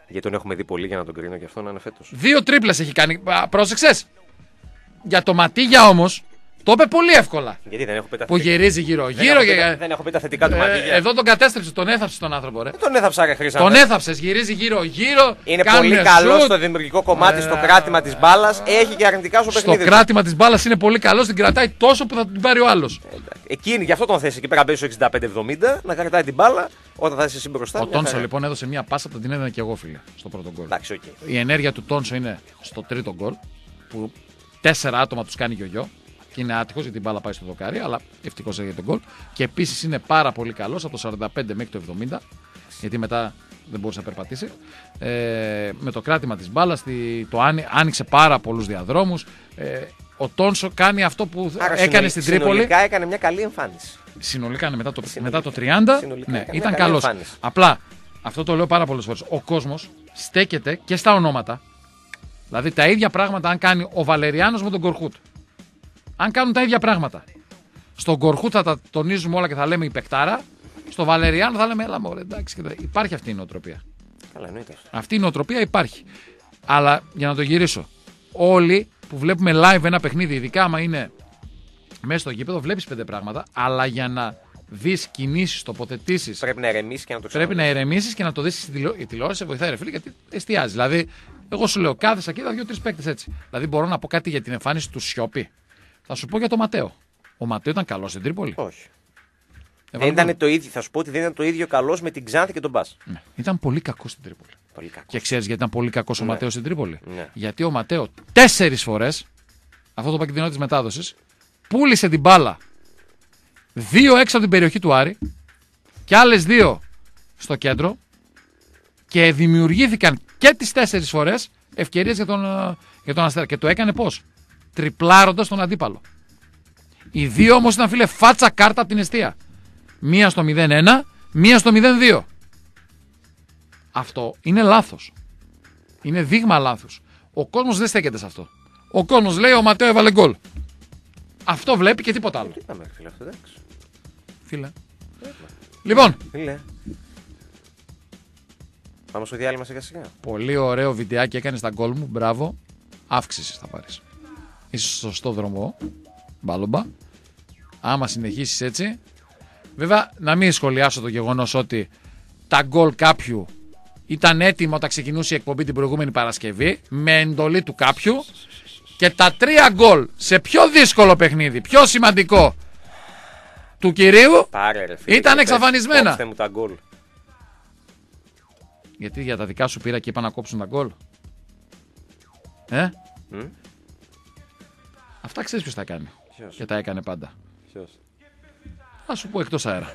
[SPEAKER 1] Γιατί τον έχουμε δει πολύ για να τον κρίνω και αυτό να είναι φέτος.
[SPEAKER 2] 2 τρίπλες έχει κάνει. Πρόσεξες. Για το Ματίγια όμως το είπε πολύ εύκολα.
[SPEAKER 1] Γιατί δεν έχω πει τα
[SPEAKER 2] Που
[SPEAKER 1] θετικά.
[SPEAKER 2] γυρίζει γύρω.
[SPEAKER 1] Δεν έχω πει τα θετικά του Ματίγια.
[SPEAKER 2] Εδώ τον κατέστρεψε, τον έθαψε τον άνθρωπο, ρε.
[SPEAKER 1] Τον έθαψα, ρε Χρήσα.
[SPEAKER 2] Τον έθαψες, γυρίζει γύρω.
[SPEAKER 1] Είναι
[SPEAKER 2] κάνουνε
[SPEAKER 1] πολύ καλό
[SPEAKER 2] σουτ.
[SPEAKER 1] στο δημιουργικό κομμάτι, στο κράτημα της μπάλας. Έχει και αρνητικά στο παιχνίδι.
[SPEAKER 2] Στο κράτημα της μπάλας είναι πολύ καλό, την κρατάει τόσο που θα την πάρει ο άλλος.
[SPEAKER 1] Εκείνη, γι' αυτό τον θέσει εκεί πέρα μπαίνει στο 65-70, να κρατάει την μπάλα όταν θα είσαι εσύ μπροστά.
[SPEAKER 2] Ο Τόνσο λοιπόν έδωσε μια πάσα που την έδινα και εγώ, φίλε, στο πρώτο γκολ.
[SPEAKER 1] Εντάξει, οκ.
[SPEAKER 2] Η ενέργεια του Τόνσο είναι στο τρίτο γκολ, που 4 άτομα τους κάνει γιογιό. Και είναι άτυχος γιατί η μπάλα πάει στο δοκάρι, αλλά ευτυχώς έγινε τον γκολ. Και επίσης είναι πάρα πολύ καλός από το 45 μέχρι το 70, γιατί μετά δεν μπορούσε να περπατήσει. Με το κράτημα της μπάλας άνοιξε πάρα πολλούς διαδρόμους. Ο Τόνσο κάνει αυτό που έκανε στην Τρίπολη.
[SPEAKER 1] Συνολικά έκανε μια καλή εμφάνιση.
[SPEAKER 2] Συνολικά μετά το 30, ναι, ήταν καλός. Απλά, αυτό το λέω πάρα πολλές φορές, ο κόσμος στέκεται και στα ονόματα. Δηλαδή τα ίδια πράγματα αν κάνει ο Βαλεριάνος με τον Κορχούτ. Αν κάνουν τα ίδια πράγματα. Στον Κορχούτ θα τα τονίζουμε όλα και θα λέμε η παικτάρα. Στο Βαλεριάνο θα λέμε έλα μωρέ, εντάξει. Υπάρχει αυτή η νοοτροπία.
[SPEAKER 1] Καλά, εννοείται.
[SPEAKER 2] Αυτή η νοοτροπία υπάρχει. Αλλά για να το γυρίσω. Όλοι που βλέπουμε live ένα παιχνίδι, ειδικά άμα είναι μέσα στο γήπεδο, βλέπεις 5 πράγματα. Αλλά για να δεις κινήσεις, τοποθετήσεις.
[SPEAKER 1] Πρέπει να ηρεμήσεις και να το ξέρεις.
[SPEAKER 2] Πρέπει να ηρεμήσεις και να το δεις η τηλεόραση. Σε βοηθάει, ρε φίλε, γιατί εστιάζει. Δηλαδή, εγώ σου λέω, κάθεσα και είδα 2-3 παίκτες έτσι. Δηλαδή, μπορώ να πω κάτι για την εμφάνιση του Σιώπη. Θα σου πω για τον Ματέο. Ο Ματέο ήταν καλός στην Τρίπολη.
[SPEAKER 1] Όχι. Δεν ήταν το ίδιο, θα σου πω ότι δεν ήταν το ίδιο καλός με την Ξάνθη και τον Μπας.
[SPEAKER 2] Ναι. Ήταν πολύ κακός στην Τρίπολη.
[SPEAKER 1] Πολύ κακός.
[SPEAKER 2] Και ξέρεις γιατί ήταν πολύ κακός ο
[SPEAKER 1] Ναι.
[SPEAKER 2] Ματέο στην Τρίπολη.
[SPEAKER 1] Ναι.
[SPEAKER 2] Γιατί ο Ματέο 4 φορές, αυτό το πακετινό της μετάδοσης, πούλησε την μπάλα 2 έξω από την περιοχή του Άρη και άλλες 2 στο κέντρο και δημιουργήθηκαν και τις 4 φορές ευκαιρίες για τον Αστέρα. Και το έκανε πώς? Τριπλάροντας τον αντίπαλο. Οι 2 όμως ήταν, φίλε, φάτσα κάρτα από την εστία. Μία στο 0-1, μία στο 0-2. Αυτό είναι λάθος. Είναι δείγμα λάθους. Ο κόσμος δεν στέκεται σε αυτό. Ο κόσμος λέει ο Ματέο έβαλε γκολ. Αυτό βλέπει και τίποτα άλλο.
[SPEAKER 1] Τι είπαμε, φίλε, αυτό, εντάξει.
[SPEAKER 2] Φίλε. Λοιπόν,
[SPEAKER 1] Φίλε. Πάμε στο διάλειμμα σιγά σιγά.
[SPEAKER 2] πολύ ωραίο βιντεάκι έκανε στα γκολ μου. Μπράβο. Αύξηση θα πάρεις. Είσαι στο σωστό δρόμο. Μπάλομπα. Άμα συνεχίσεις έτσι. Βέβαια, να μην σχολιάσω το γεγονός ότι τα γκολ κάποιου ήταν έτοιμα όταν ξεκινούσε η εκπομπή την προηγούμενη Παρασκευή με εντολή του κάποιου και τα 3 γκολ σε πιο δύσκολο παιχνίδι, πιο σημαντικό του κυρίου
[SPEAKER 1] Πάρε, ρε, φίλε,
[SPEAKER 2] ήταν
[SPEAKER 1] πες,
[SPEAKER 2] εξαφανισμένα.
[SPEAKER 1] κόψτε μου τα γκολ.
[SPEAKER 2] Γιατί για τα δικά σου πήρα και είπα να κόψουν τα γκολ. Αυτά ξέρεις ποιος τα κάνει.
[SPEAKER 1] Ποιος?
[SPEAKER 2] Και τα έκανε πάντα.
[SPEAKER 1] Ποιος?
[SPEAKER 2] Θα σου πω εκτός αέρα.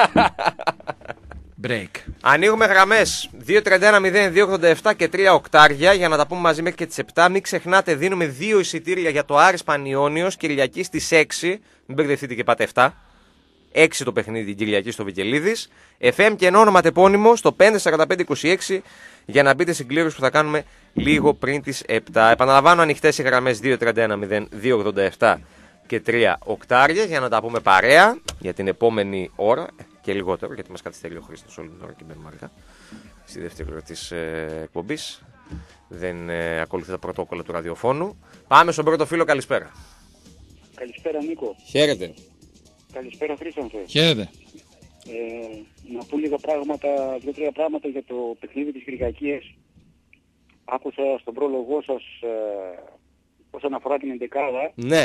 [SPEAKER 2] Break.
[SPEAKER 1] Ανοίγουμε γραμμές 2-31-0-2-87 και 3 οκτάρια για να τα πούμε μαζί μέχρι και τις 7. Μην ξεχνάτε, δίνουμε 2 εισιτήρια για το Άρης Πανιώνιος Κυριακή στις 6. Μην μπερδευτείτε και πάτε 7. 6 το παιχνίδι την Κυριακή στο Βικελίδης. FM και όνομα τεπώνυμο στο 54526 για να μπείτε στην κλήρωση που θα κάνουμε λίγο πριν τις 7. Επαναλαμβάνω, ανοιχτές οι γραμμές 2-31-0-2-87 και 3 οκτάρια για να τα πούμε παρέα για την επόμενη ώρα και λιγότερο, γιατί μας καθυστερεί ο Χρήστος όλη την ώρα και μπαίνουμε αργά στη δεύτερη ώρα της εκπομπής. Δεν ακολουθεί τα πρωτόκολλα του ραδιοφώνου. Πάμε στον πρώτο φίλο, καλησπέρα.
[SPEAKER 7] Καλησπέρα Νίκο.
[SPEAKER 1] Χαίρετε.
[SPEAKER 7] Καλησπέρα Χρήστανθε.
[SPEAKER 2] Χαίρετε.
[SPEAKER 7] Να πω λίγα πράγματα, 2-3 πράγματα για το παιχνίδι της Κυριακής. Άκουσα στον πρόλογό σας όσον αφορά την εντεκάδα.
[SPEAKER 1] Ναι.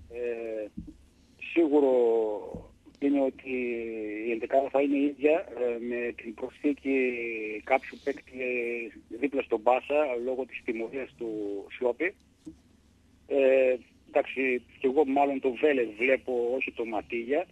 [SPEAKER 7] Σίγουρο είναι ότι η εντεκάδα θα είναι ίδια με την προσθήκη κάποιου παίκτη δίπλα στον Μπάσα λόγω της τιμωρίας του Σιώπη. Εντάξει, και εγώ μάλλον το Βέλετ βλέπω, όχι το Ματίγια.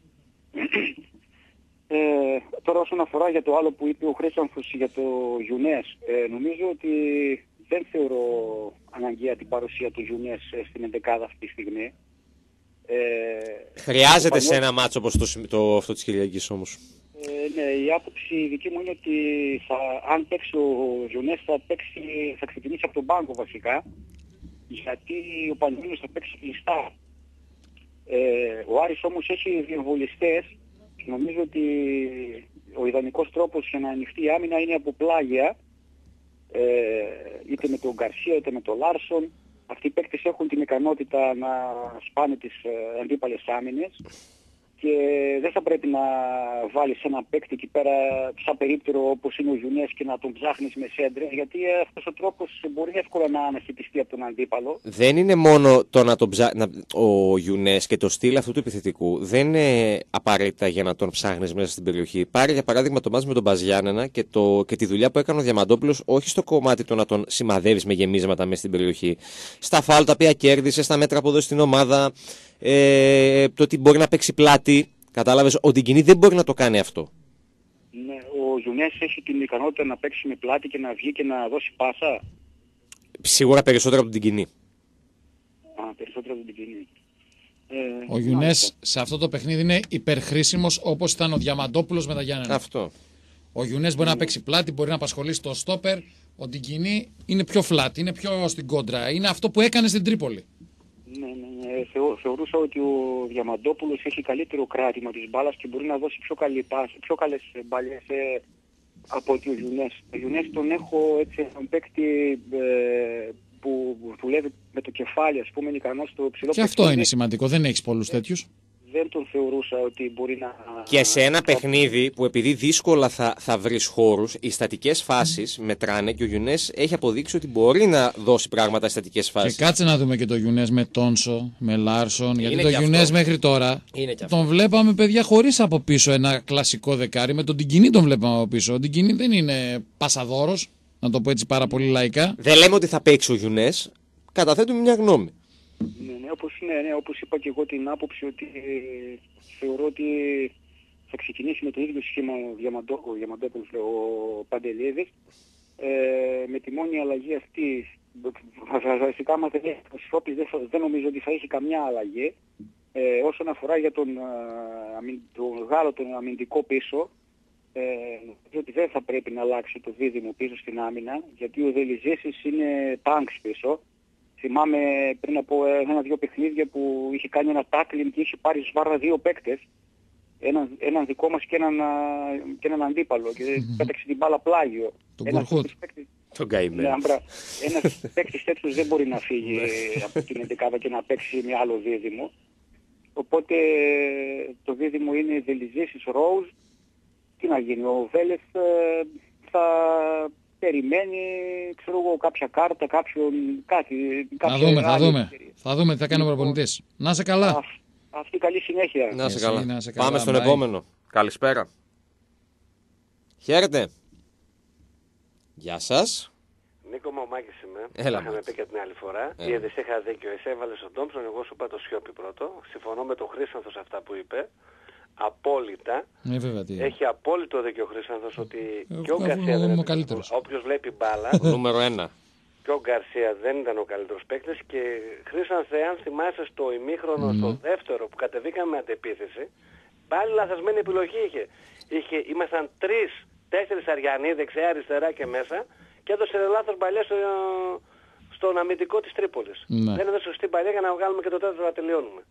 [SPEAKER 7] Τώρα όσον αφορά για το άλλο που είπε ο Χρήστανθος για το Γιουνές, νομίζω ότι δεν θεωρώ αναγκαία την παρουσία του Γιουνές στην εντεκάδα αυτή τη στιγμή.
[SPEAKER 1] Χρειάζεται σε ένα μάτσο όπως αυτό της Κυριακής όμως.
[SPEAKER 7] Ναι, η άποψη δική μου είναι ότι αν παίξει ο Γιουνές θα ξεκινήσει από τον πάγκο βασικά, γιατί ο Πανιώνιος θα παίξει κλειστά. Ο Άρης όμως έχει διεμβολιστές και νομίζω ότι ο ιδανικός τρόπος για να ανοιχτεί η άμυνα είναι από πλάγια είτε με τον Γκαρσία είτε με τον Λάρσον. Αυτοί οι παίκτες έχουν την ικανότητα να σπάνε τις αντίπαλες άμυνες και δεν θα πρέπει να βάλεις ένα παίκτη εκεί πέρα σαν περίπτερο όπως είναι ο Γιουνές και να τον ψάχνεις με σέντρες, γιατί αυτός ο τρόπος μπορεί εύκολα να αναχαιτιστεί από τον αντίπαλο.
[SPEAKER 1] Δεν είναι μόνο το να τον ο Γιουνές και το στυλ αυτού του επιθετικού δεν είναι απαραίτητα για να τον ψάχνεις μέσα στην περιοχή. Πάρε για παράδειγμα το μάτς με τον Μπαζιάννενα και τη δουλειά που έκανε ο Διαμαντόπουλος, όχι στο κομμάτι το να τον σημαδεύεις με γεμίσματα μέσα στην περιοχή. Στα φάουλ τα οποία κέρδισε, στα μέτρα που έδωσε στην ομάδα, το ότι μπορεί να παίξει πλάτη. Κατάλαβες, ο Ντιγκινή δεν μπορεί να το κάνει αυτό.
[SPEAKER 7] Ναι, ο Γιουνές έχει την ικανότητα να παίξει με πλάτη και να βγει και να δώσει πάσα.
[SPEAKER 1] Σίγουρα περισσότερο από τον Ντιγκινή.
[SPEAKER 7] Περισσότερο από τον Ντιγκινή.
[SPEAKER 2] Ο Γιουνές σε αυτό το παιχνίδι είναι υπερχρήσιμος όπως ήταν ο Διαμαντόπουλος με τα Γιάννενα.
[SPEAKER 1] Αυτό.
[SPEAKER 2] Ο Γιουνές μπορεί να παίξει πλάτη, μπορεί να απασχολήσει το στόπερ. Ο Ντιγκινή είναι πιο flat, είναι πιο στην κόντρα. Είναι αυτό που έκανε στην Τρίπολη.
[SPEAKER 7] Ναι. Θεωρούσα ότι ο Διαμαντόπουλος έχει καλύτερο κράτημα της μπάλας και μπορεί να δώσει πιο καλές μπάλες από ότι ο Γιουνές. Ο Γιουνές τον έχω έτσι έναν παίκτη που δουλεύει με το κεφάλι, ας πούμε, είναι ικανός στο ψηλό.
[SPEAKER 2] Και αυτό είναι σημαντικό, δεν έχεις πολλούς τέτοιους.
[SPEAKER 7] Δεν τον θεωρούσα ότι μπορεί να...
[SPEAKER 1] Και σε ένα παιχνίδι που επειδή δύσκολα θα βρεις χώρους, οι στατικές φάσεις μετράνε και ο Γιουνές έχει αποδείξει ότι μπορεί να δώσει πράγματα στις στατικές φάσεις.
[SPEAKER 2] Και κάτσε να δούμε και το Γιουνές με Τόνσο, με Λάρσον, γιατί το
[SPEAKER 1] και
[SPEAKER 2] Γιουνές
[SPEAKER 1] αυτό.
[SPEAKER 2] μέχρι τώρα
[SPEAKER 1] Είναι
[SPEAKER 2] τον βλέπαμε παιδιά χωρίς από πίσω ένα κλασικό δεκάρι, με τον Ντιγκινή τον βλέπαμε από πίσω. Ο Ντιγκινή δεν είναι πασαδόρος, να το πω έτσι πάρα πολύ λαϊκά.
[SPEAKER 1] Δεν λέμε ότι θα παίξει ο Γιουνές, καταθέτουμε μια γνώμη.
[SPEAKER 7] Ναι, όπως είπα και εγώ την άποψη ότι θεωρώ ότι θα ξεκινήσει με το ίδιο σχήμα ο Διαμαντόπουλος, ο Παντελίδης, με τη μόνη αλλαγή αυτή. Βασικά άμα δεν έχει ο Σιώπης δεν νομίζω ότι θα έχει καμιά αλλαγή. Όσον αφορά για τον Γάλλο τον αμυντικό πίσω, ότι δεν θα πρέπει να αλλάξει το δίδυμο πίσω στην άμυνα, γιατί ο Δελιζέσης είναι τάγκς πίσω. Θυμάμαι πριν από 1-2 παιχνίδια που είχε κάνει ένα τάκλιν και είχε πάρει σβάρα 2 παίκτες. Έναν δικό μας και έναν αντίπαλο. Και πέταξε την μπάλα πλάγιο.
[SPEAKER 2] Τον Κορχούτ.
[SPEAKER 1] Τον καημένο.
[SPEAKER 7] Ένας παίκτης τέτοιος δεν μπορεί να φύγει από την 11 και να παίξει με άλλο δίδυμο. Οπότε το δίδυμο είναι Δελιζέσης Ρόουζ. Τι να γίνει, ο Βέλεθ θα... περιμένει, ξέρω εγώ, κάποια κάρτα, κάτι.
[SPEAKER 2] Θα δούμε τι θα κάνει ο προπονητής. Να είσαι καλά.
[SPEAKER 7] Αυτή καλή συνέχεια.
[SPEAKER 1] Να είσαι
[SPEAKER 2] Εσύ,
[SPEAKER 1] καλά.
[SPEAKER 2] να σε καλά.
[SPEAKER 1] Πάμε στον
[SPEAKER 2] Bye.
[SPEAKER 1] επόμενο. Καλησπέρα. Χαίρετε. Γεια σας.
[SPEAKER 8] Νίκο μου, ο Μάκης είμαι.
[SPEAKER 1] Έλα,
[SPEAKER 8] Είχαμε πει και την άλλη φορά. Είδες, είχα δίκιο. Εσύ έβαλες τον Τόμψον, εγώ σου είπα το Σιώπη πρώτο. Συμφωνώ με τον Χρήσανθο σε αυτά που είπε. Απόλυτα.
[SPEAKER 2] Βέβαια, τι.
[SPEAKER 8] Έχει απόλυτο δίκιο ο Χρήσανθος ότι και ο
[SPEAKER 2] αφού
[SPEAKER 8] Γκαρσία
[SPEAKER 2] είμαι
[SPEAKER 8] δεν
[SPEAKER 2] ο
[SPEAKER 8] ήταν.
[SPEAKER 2] καλύτερος.
[SPEAKER 8] Όποιος βλέπει μπάλα,
[SPEAKER 1] Νούμερο 1.
[SPEAKER 8] και ο Γκαρσία δεν ήταν ο καλύτερος παίκτης. Και Χρήσανθε, αν θυμάσαι στο ημίχρονο, στο δεύτερο που κατεβήκαμε με αντεπίθεση, πάλι λαθασμένη επιλογή είχε. Ήμασταν 3-4 Αριανοί, δεξιά, αριστερά και μέσα, και έδωσε λάθος παλιά στον αμυντικό της Τρίπολης.
[SPEAKER 2] Ναι.
[SPEAKER 8] Δεν έδωσε σωστή παλιά για να βγάλουμε και το τέταρτο να τελειώνουμε.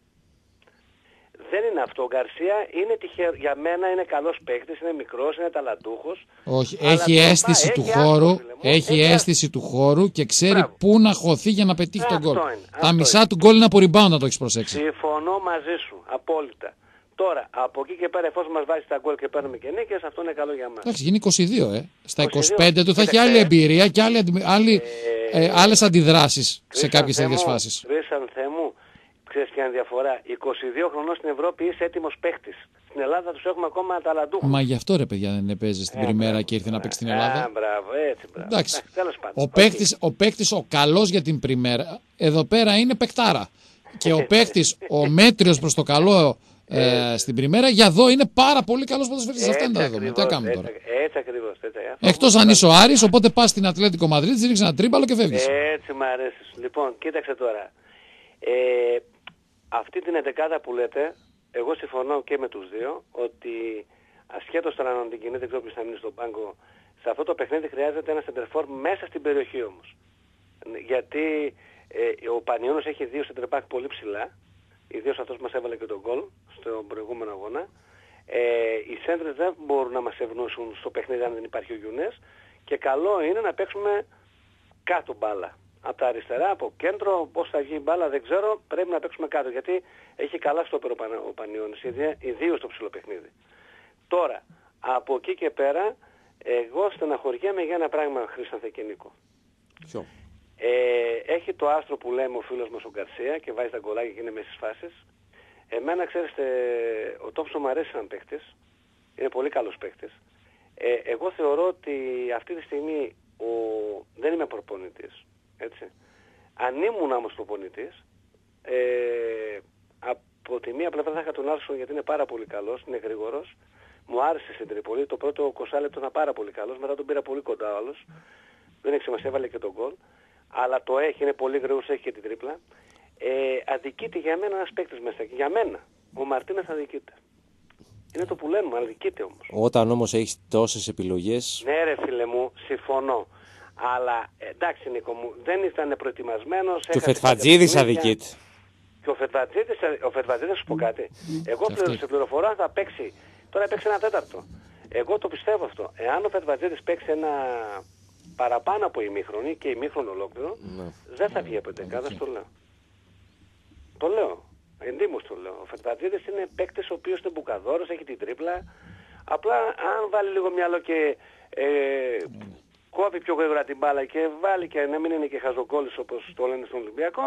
[SPEAKER 8] Δεν είναι αυτό. Ο Γκαρσία είναι για μένα είναι καλός παίκτης, είναι μικρός, είναι ταλαντούχος.
[SPEAKER 2] Όχι, έχει αίσθηση του χώρου, έχει αίσθηση του χώρου και ξέρει πού να χωθεί για να πετύχει τον γκολ. Τα μισά του γκολ είναι από rebound, να το έχεις προσέξει.
[SPEAKER 8] Συμφωνώ μαζί σου, απόλυτα. Τώρα, από εκεί και πέρα, εφόσον μας βάζει τα γκολ και παίρνουμε και νίκες, αυτό είναι καλό για μας.
[SPEAKER 2] Εντάξει, γίνει 22, Στα 25 του θα έχει άλλη εμπειρία και άλλες αντιδράσεις σε κάποιες τέτοιες φάσεις.
[SPEAKER 8] Χρήσανθέ μου, ξέρεις ποια είναι η διαφορά. 22 χρονών στην Ευρώπη είσαι έτοιμος παίχτης. Στην Ελλάδα τους έχουμε ακόμα ταλαντούχους.
[SPEAKER 2] Μα γι' αυτό ρε παιδιά δεν παίζει στην Πριμέρα και ήρθε να παίξει στην Ελλάδα.
[SPEAKER 8] Μπράβο, έτσι, μπράβο.
[SPEAKER 2] Εντάξει,
[SPEAKER 8] Τέλος πάντων.
[SPEAKER 2] ο παίκτης ο καλός για την Πριμέρα, εδώ πέρα είναι παικτάρα. Και ο παίκτης, ο μέτριος προς το καλό στην Πριμέρα, για εδώ είναι πάρα πολύ καλός ποδοσφαιριστής. Αυτά είναι τα δεδομένα. Τι κάνουμε τώρα.
[SPEAKER 8] Έτσι ακριβώς.
[SPEAKER 2] Εκτός αν είσαι ο Άρης, οπότε πας στην Ατλέτικο Μαδρίτης, ρίξεις ένα τρίμπαλο και φεύγεις.
[SPEAKER 8] Έτσι μ' αρέσει. Λοιπόν, κοίταξε τώρα. Αυτή την 11 που λέτε, εγώ συμφωνώ και με τους δύο, ότι ασχέτως τώρα αν την κινείται, δεν ξέρω ποιος θα μείνει στον πάγκο, σε αυτό το παιχνίδι χρειάζεται ένα σεντερφόρ μέσα στην περιοχή όμως. Γιατί ο Πανιώνος έχει 2 σεντερπάκ πολύ ψηλά, ιδίως αυτός μας έβαλε και τον γκολ στον προηγούμενο αγώνα. Οι σέντρες δεν μπορούν να μας ευνούσουν στο παιχνίδι αν δεν υπάρχει ο Γιουνές και καλό είναι να παίξουμε κάτω μπάλα. Από τα αριστερά, από κέντρο, πώς θα βγει η μπάλα δεν ξέρω, πρέπει να παίξουμε κάτω γιατί έχει καλά στόπερο ο Πανιώνης, ιδίως στο ψηλό παιχνίδι. Τώρα, από εκεί και πέρα, εγώ στεναχωριέμαι για ένα πράγμα, Χρήστανθε και Νίκο.
[SPEAKER 1] Ποιο?
[SPEAKER 8] Έχει το άστρο που λέμε ο φίλος μας ο Γκαρσία και βάζει τα γκολάκια και είναι μέσα στις φάσεις. Εμένα, ξέρετε, ο Τόμψο μου αρέσει σαν παίκτης. Είναι πολύ καλός παίκτης. Εγώ θεωρώ ότι αυτή τη στιγμή δεν είμαι προπονητής. Έτσι. Αν ήμουν όμως προπονητής, από τη μία πλευρά θα είχα τον Άρσον γιατί είναι πάρα πολύ καλός, είναι γρήγορος. Μου άρεσε στην Τρίπολη. Το πρώτο 20 λεπτό ήταν πάρα πολύ καλός. Μετά τον πήρα πολύ κοντά άλλος. Δεν έχει σημασία, έβαλε και τον γκολ. Αλλά το έχει, είναι πολύ γρήγορος, έχει και την τρίπλα. Αδικείται για μένα ένας παίκτης μέσα εκεί. Για μένα. Ο Μαρτίνεθ αδικείται. Είναι το που λένε, αδικείται όμως.
[SPEAKER 1] Όταν όμως έχεις τόσες επιλογές...
[SPEAKER 8] Ναι ρε φίλε μου, συμφωνώ. Αλλά εντάξει Νίκο μου, δεν ήταν προετοιμασμένος.
[SPEAKER 1] Και ο Φετφατζίδης αδικείται.
[SPEAKER 8] Και ο Φετφατζίδης, σου πω κάτι. Εγώ σε πληροφορώ θα παίξει. Τώρα παίξει ένα τέταρτο. Εγώ το πιστεύω αυτό. Εάν ο Φετφατζίδης παίξει ένα παραπάνω από ημίχρονο και ημίχρονο ολόκληρο, δεν θα βγει από εντεκάδα, το λέω. Το λέω. Εντύμως το λέω. Ο Φετφατζίδης είναι παίκτης ο οποίος είναι μπουκαδόρος, έχει την τρίπλα. Απλά αν βάλει λίγο μυαλό και κόβει πιο γρήγορα την μπάλα και βάλει και να μην είναι και χαζοκόλλης όπως το λένε στον Ολυμπιακό,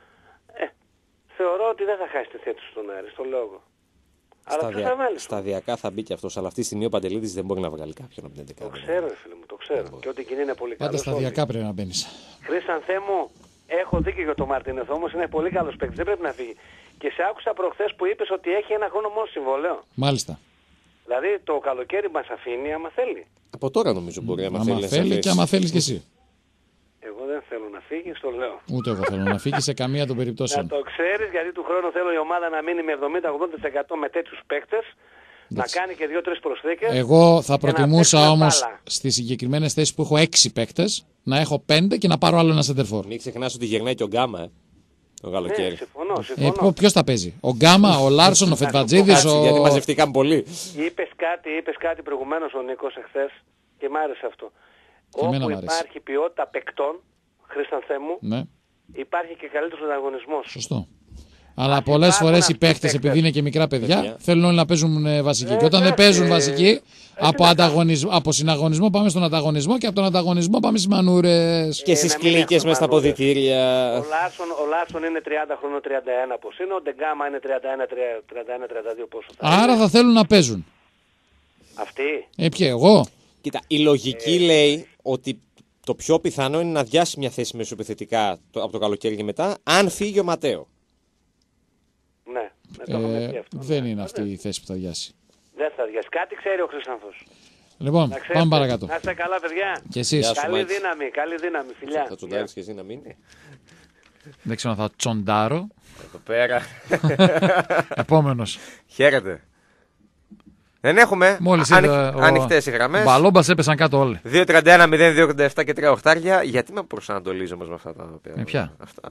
[SPEAKER 8] θεωρώ ότι δεν θα χάσει τη θέση στον Άρη, στο λόγο.
[SPEAKER 1] Σταδιακά θα μπει και αυτός, αλλά αυτή τη στιγμή ο Παντελίδης δεν μπορεί να βγάλει κάποιον από την 11.
[SPEAKER 8] Το ξέρω, φίλε μου, το ξέρω. Και ό,τι κοινή είναι πολύ καλό.
[SPEAKER 2] Πάντα σταδιακά πρέπει να μπαίνεις.
[SPEAKER 8] Χρήστανθέ μου, έχω δίκιο για τον Μαρτίνεθ, όμως είναι πολύ καλός παίκτης, δεν πρέπει να φύγει. Και σε άκουσα προχθές που είπες ότι έχει ένα χρόνο μόνο συμβόλαιο.
[SPEAKER 2] Μάλιστα.
[SPEAKER 8] Δηλαδή το καλοκαίρι μας αφήνει άμα θέλει.
[SPEAKER 1] Από τώρα νομίζω μπορεί άμα
[SPEAKER 2] θέλει και άμα θέλεις και εσύ.
[SPEAKER 8] Εγώ δεν θέλω να φύγει, το λέω.
[SPEAKER 2] Ούτε εγώ θέλω να φύγει σε καμία των περιπτώσεων.
[SPEAKER 8] Να το ξέρεις, γιατί του χρόνου θέλω η ομάδα να μείνει με 70-80% με τέτοιους παίκτες, να κάνει και 2-3 προσθήκες.
[SPEAKER 2] Εγώ θα προτιμούσα όμως στις συγκεκριμένες θέσεις που έχω 6 παίκτες να έχω 5 και να πάρω άλλο ένα σεντερφόρ.
[SPEAKER 1] Μην ξεχνάς ότι γυρνάει και ο Γκάμα, το καλοκαίρι.
[SPEAKER 8] Ναι, συμφωνώ.
[SPEAKER 2] Ποιος θα παίζει, ο Γκάμα, ο Λάρσον, ο Φετφατζίδης,
[SPEAKER 1] γιατί μαζευτήκαν πολύ.
[SPEAKER 8] Είπες κάτι προηγουμένως ο Νίκος εχθές και μ' άρεσε αυτό. Όπου υπάρχει ποιότητα παικτών, Χρήστανθέ μου,
[SPEAKER 2] ναι,
[SPEAKER 8] υπάρχει και καλύτερος ανταγωνισμός.
[SPEAKER 2] Σωστό. Αλλά πολλές φορές οι παίκτες, επειδή είναι και μικρά παιδιά, θέλουν όλοι να παίζουν βασικοί. Και όταν δεν παίζουν βασικοί, από συναγωνισμό πάμε στον ανταγωνισμό και από τον ανταγωνισμό πάμε στις μανούρες.
[SPEAKER 1] Και στις κλίκες μες στα αποδυτήρια.
[SPEAKER 8] Ο Λάρσον είναι 30 χρόνων, 31 πώς είναι, ο Ντεγκάμα είναι 31-32 πόσο θα
[SPEAKER 2] είναι. Άρα θα θέλουν να παίζουν.
[SPEAKER 8] Αυτοί.
[SPEAKER 2] Εγώ.
[SPEAKER 1] Κοίτα, η λογική λέει ότι το πιο πιθανό είναι να αδειάσει μια θέση μεσοεπιθετικά από το καλοκαίρι και μετά, αν φύγει ο Ματέο.
[SPEAKER 8] Ναι, το έχουμε πει αυτό.
[SPEAKER 2] Δεν είναι αυτή η θέση που θα αδειάσει.
[SPEAKER 8] Δεν θα αδειάσει. Κάτι ξέρει ο Χρυσάνθος.
[SPEAKER 2] Λοιπόν, πάμε παρακάτω.
[SPEAKER 8] Να είστε καλά, παιδιά.
[SPEAKER 2] Και εσείς.
[SPEAKER 8] Καλή δύναμη, φιλιά.
[SPEAKER 1] Θα τσοντάρεις και εσύ να μείνει.
[SPEAKER 2] Δεν ξέρω αν θα τσοντάρω.
[SPEAKER 1] Εδώ πέρα.
[SPEAKER 2] Επόμενος.
[SPEAKER 1] Χαίρετε. Δεν έχουμε ανοιχτές οι γραμμές.
[SPEAKER 2] Μπαλόμπας έπεσαν κάτω όλοι.
[SPEAKER 1] 2-31, 0-2-87 και 3 οχτάρια. Γιατί με προσανατολίζω με αυτά τα οποία.
[SPEAKER 2] Με ποια?
[SPEAKER 1] Αυτά.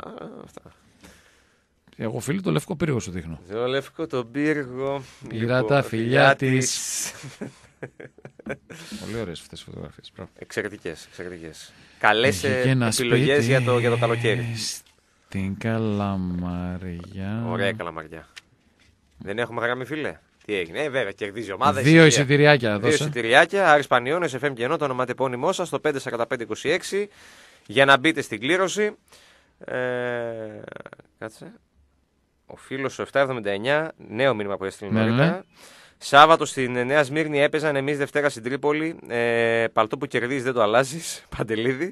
[SPEAKER 2] Εγώ φίλοι το λευκό πύργο σου δείχνω.
[SPEAKER 1] Το λευκό τον πύργο.
[SPEAKER 2] Πήρα τα φιλιά της. Πολύ ωραίες αυτές τις φωτογραφίες.
[SPEAKER 1] Εξαιρετικές. Καλές επιλογές για το καλοκαίρι.
[SPEAKER 2] Στην Καλαμαριά.
[SPEAKER 1] Ωραία Καλαμαριά. Δεν έχουμε γραμμή, φίλε. Τι έγινε, βέβαια, κερδίζει η ομάδα.
[SPEAKER 2] 2 εισιτηριάκια.
[SPEAKER 1] 2 εισιτηριάκια. Άρης Πανιώνιος, FM και ενώ το ονοματεπώνυμό σας στο 54526 για να μπείτε στην κλήρωση. Κάτσε. Ο φίλος ο 779, νέο μήνυμα που έστειλε νωρίτερα. Ναι. Σάββατο στην Νέα Σμύρνη έπαιζαν, εμείς Δευτέρα στην Τρίπολη. Παλτό που κερδίζει δεν το αλλάζεις. Παντελίδη.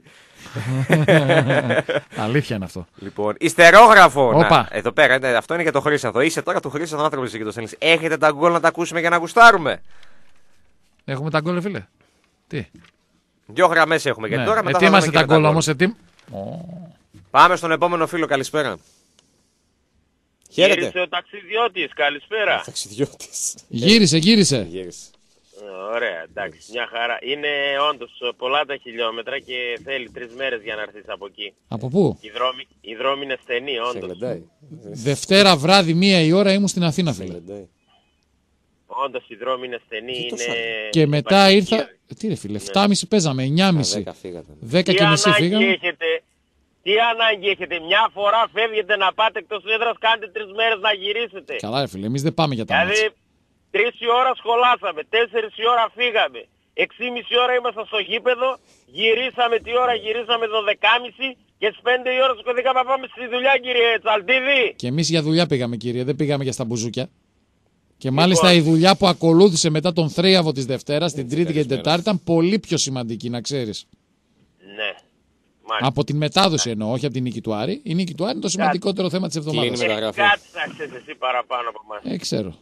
[SPEAKER 2] Αλήθεια είναι αυτό.
[SPEAKER 1] Λοιπόν, ιστερόγραφο. Εδώ πέρα, αυτό είναι για το Χρήσανθο. Είσαι τώρα του Χρήσανθο άνθρωπος και το στέλνεις. Έχετε τα γκολ να τα ακούσουμε για να γουστάρουμε.
[SPEAKER 2] Έχουμε τα γκολ, φίλε. Τι.
[SPEAKER 1] 2 γραμμές έχουμε και τώρα.
[SPEAKER 2] Ετοίμαστε τα γκολ όμως.
[SPEAKER 1] Πάμε στον επόμενο φίλο. Καλησπέρα. Χαίρετε.
[SPEAKER 9] Γύρισε ο ταξιδιώτης, καλησπέρα.
[SPEAKER 1] Ταξιδιώτης.
[SPEAKER 2] Γύρισε.
[SPEAKER 9] Ωραία, εντάξει, μια χαρά. Είναι όντως πολλά τα χιλιόμετρα και θέλει 3 μέρες για να έρθεις από εκεί.
[SPEAKER 2] Από πού?
[SPEAKER 9] Οι δρόμοι είναι στενοί, όντως.
[SPEAKER 2] Δευτέρα βράδυ 1 η ώρα ήμουν στην Αθήνα, φίλε.
[SPEAKER 9] Όντως οι δρόμοι είναι στενοί. Είναι...
[SPEAKER 2] Και μετά ήρθα. Τι ρε φίλε, 7.30 παίζαμε, 9.30. 10.30 φύγαμε.
[SPEAKER 9] Τι ανάγκη έχετε, μια φορά φεύγετε να πάτε εκτός έδρας, κάνετε 3 μέρες να γυρίσετε.
[SPEAKER 2] Καλά ρε φίλε, εμείς δεν πάμε για τα μάτια.
[SPEAKER 9] Δηλαδή 3 η ώρα σχολάσαμε, 4 η ώρα φύγαμε, 6,5 ώρα ήμασταν στο γήπεδο, γυρίσαμε τι ώρα, γυρίσαμε 12.30 και στις 5 η ώρα σκοτήκαμε να πάμε στη δουλειά, κύριε Τσαλτίδη.
[SPEAKER 2] Και εμείς για δουλειά πήγαμε, κύριε, δεν πήγαμε για στα μπουζούκια. Και μάλιστα η δουλειά που ακολούθησε μετά τον θρίαβο της Δευτέρας, την Τρίτη και την Τετάρτη, ήταν πολύ πιο σημαντική, να ξέρεις.
[SPEAKER 9] Ναι. Μάλιστα.
[SPEAKER 2] Από την μετάδοση εννοώ, όχι από την νίκη του Άρη. Η νίκη του Άρη είναι το σημαντικότερο θέμα της εβδομάδας.
[SPEAKER 9] Κάτσαξες εσύ παραπάνω από εμάς.
[SPEAKER 2] Ξέρω.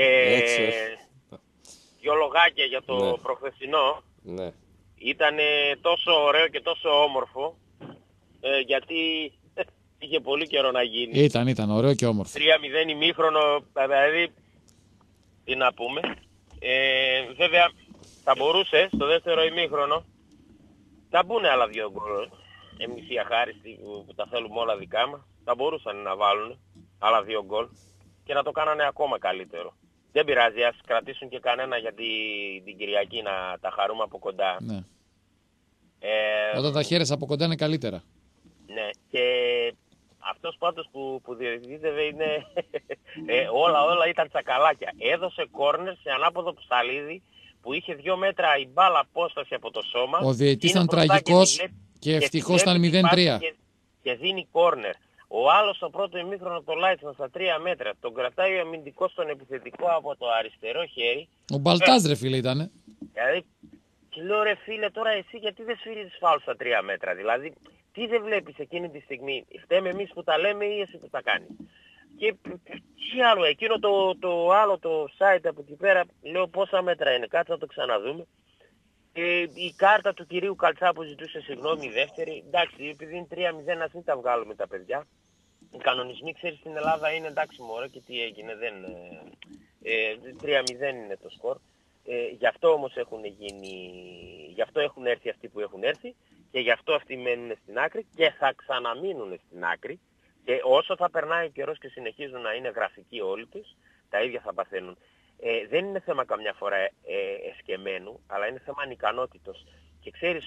[SPEAKER 9] Δυο λογάκια για το προχθεσινό.
[SPEAKER 1] Ναι.
[SPEAKER 9] Ήταν τόσο ωραίο και τόσο όμορφο, γιατί είχε πολύ καιρό να γίνει.
[SPEAKER 2] Ήταν ωραίο και όμορφο.
[SPEAKER 9] 3-0 ημίχρονο, δηλαδή, τι να πούμε. Βέβαια, θα μπορούσε στο δεύτερο ημίχρονο να μπουν άλλα 2 γκολ. Εμείς οι αχάριστοι που τα θέλουμε όλα δικά μας, θα μπορούσαν να βάλουν άλλα 2 γκολ και να το κάνανε ακόμα καλύτερο. Δεν πειράζει, ας κρατήσουν και κανένα για την Κυριακή να τα χαρούμε από κοντά.
[SPEAKER 2] Ναι. Όταν τα χαίρεσαι από κοντά είναι καλύτερα.
[SPEAKER 9] Ναι, και αυτός πάντως που διοικητεύε είναι όλα ήταν τσακαλάκια. Έδωσε κόρνερ σε ανάποδο ψαλίδι που είχε 2 μέτρα η μπάλα απόσταση από το σώμα.
[SPEAKER 2] Ο διαιτητής ήταν τραγικός και ευτυχώς ήταν 0-3.
[SPEAKER 9] Και δίνει κόρνερ. Ο άλλος στο πρώτο ημίχρονο το Λάιτσμαν στα 3 μέτρα. Τον κρατάει ο αμυντικός στον επιθετικό από το αριστερό χέρι.
[SPEAKER 2] Ο Μπαλτάζ ρε φίλε ήτανε.
[SPEAKER 9] Δηλαδή, και λέω ρε φίλε τώρα εσύ γιατί δεν σφύρίζεις φάουλ στα 3 μέτρα. Δηλαδή, τι δεν βλέπεις εκείνη τη στιγμή. Φταίμε εμείς που τα λέμε ή εσύ που τα κάνεις. Και τι άλλο, εκείνο το άλλο το site από εκεί πέρα, λέω πόσα μέτρα είναι, κάτσε να το ξαναδούμε. Η κάρτα του κυρίου Καλτσά που ζητούσε συγγνώμη δεύτερη, εντάξει, επειδή είναι 3-0 ας μην τα βγάλουμε τα παιδιά. Οι κανονισμοί, ξέρεις, στην Ελλάδα είναι εντάξει μωρέ και τι έγινε, δεν... 3-0 είναι το σκορ. Γι' αυτό όμως γι' αυτό έχουν έρθει αυτοί που έχουν έρθει και γι' αυτό αυτοί μένουν στην άκρη και θα ξαναμείνουν στην άκρη. Και όσο θα περνάει ο καιρός και συνεχίζουν να είναι γραφικοί όλοι τους, τα ίδια θα παθαίνουν. Δεν είναι θέμα καμιά φορά εσκεμμένου, αλλά είναι θέμα ανικανότητος. Και ξέρεις,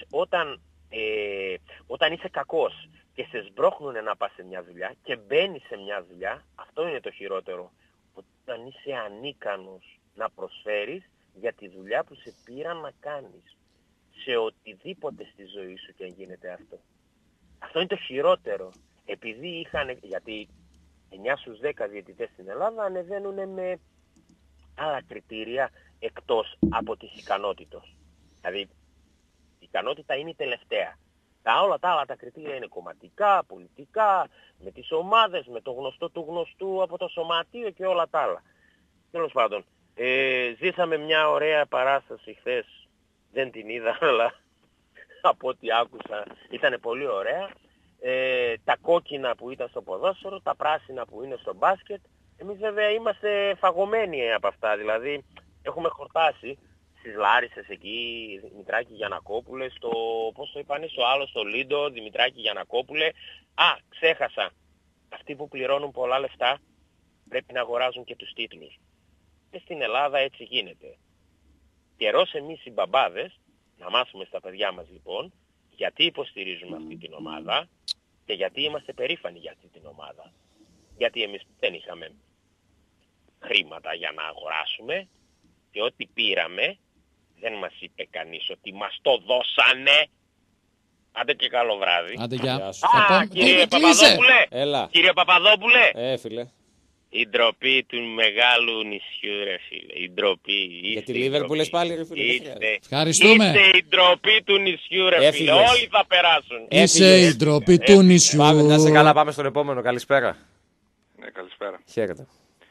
[SPEAKER 9] όταν είσαι κακός και σε σμπρώχνουν να πας σε μια δουλειά και μπαίνεις σε μια δουλειά, αυτό είναι το χειρότερο. Όταν είσαι ανίκανος να προσφέρεις για τη δουλειά που σε πήραν να κάνεις. Σε οτιδήποτε στη ζωή σου και αν γίνεται αυτό. Αυτό είναι το χειρότερο. Επειδή γιατί 9 στους 10 διαιτητές στην Ελλάδα ανεβαίνουν με άλλα κριτήρια εκτός από τις ικανότητες. Δηλαδή, η ικανότητα είναι η τελευταία. Όλα τα άλλα τα κριτήρια είναι κομματικά, πολιτικά, με τις ομάδες, με το γνωστό του γνωστού από το σωματείο και όλα τα άλλα. Τέλος πάντων, ζήσαμε μια ωραία παράσταση χθες, δεν την είδα, αλλά από ό,τι άκουσα ήταν πολύ ωραία. Τα κόκκινα που ήταν στο ποδόσφαιρο, τα πράσινα που είναι στο μπάσκετ. Εμείς βέβαια είμαστε φαγωμένοι από αυτά, δηλαδή έχουμε χορτάσει στις Λάρισες εκεί, Δημητράκη Γιαννακόπουλε, στο, πώς το είπανε, στο άλλο στο Λίντο, Δημητράκη Γιαννακόπουλε. Ξέχασα, αυτοί που πληρώνουν πολλά λεφτά πρέπει να αγοράζουν και τους τίτλους. Και στην Ελλάδα έτσι γίνεται. Καιρός εμείς οι μπαμπάδες να μάθουμε στα παιδιά μας λοιπόν γιατί υποστηρίζουμε αυτή την ομάδα και γιατί είμαστε περήφανοι για αυτή την ομάδα. Γιατί εμείς δεν είχαμε χρήματα για να αγοράσουμε και ό,τι πήραμε δεν μας είπε κανείς ότι μας το δώσανε. Άντε και καλό βράδυ.
[SPEAKER 2] Άντε γεια.
[SPEAKER 9] Κύριε Παπαδόπουλε.
[SPEAKER 1] Έλα.
[SPEAKER 9] Κύριε Παπαδόπουλε.
[SPEAKER 1] Φίλε.
[SPEAKER 9] Η ντροπή του μεγάλου νησιού ρε φίλε. Η ντροπή.
[SPEAKER 1] Για τη Λίβερπουλ λες πάλι ρε φίλε.
[SPEAKER 2] Ευχαριστούμε.
[SPEAKER 9] Είστε η ντροπή του νησιού ρε φίλε. Όλοι θα περάσουν.
[SPEAKER 2] Είσαι η ντροπή του νησιού.
[SPEAKER 1] Πάμε, να είσαι καλά, πάμε στον επόμενο. Καλησπέρα.
[SPEAKER 4] Ναι, καλησπέρα.
[SPEAKER 1] Χαίρετε.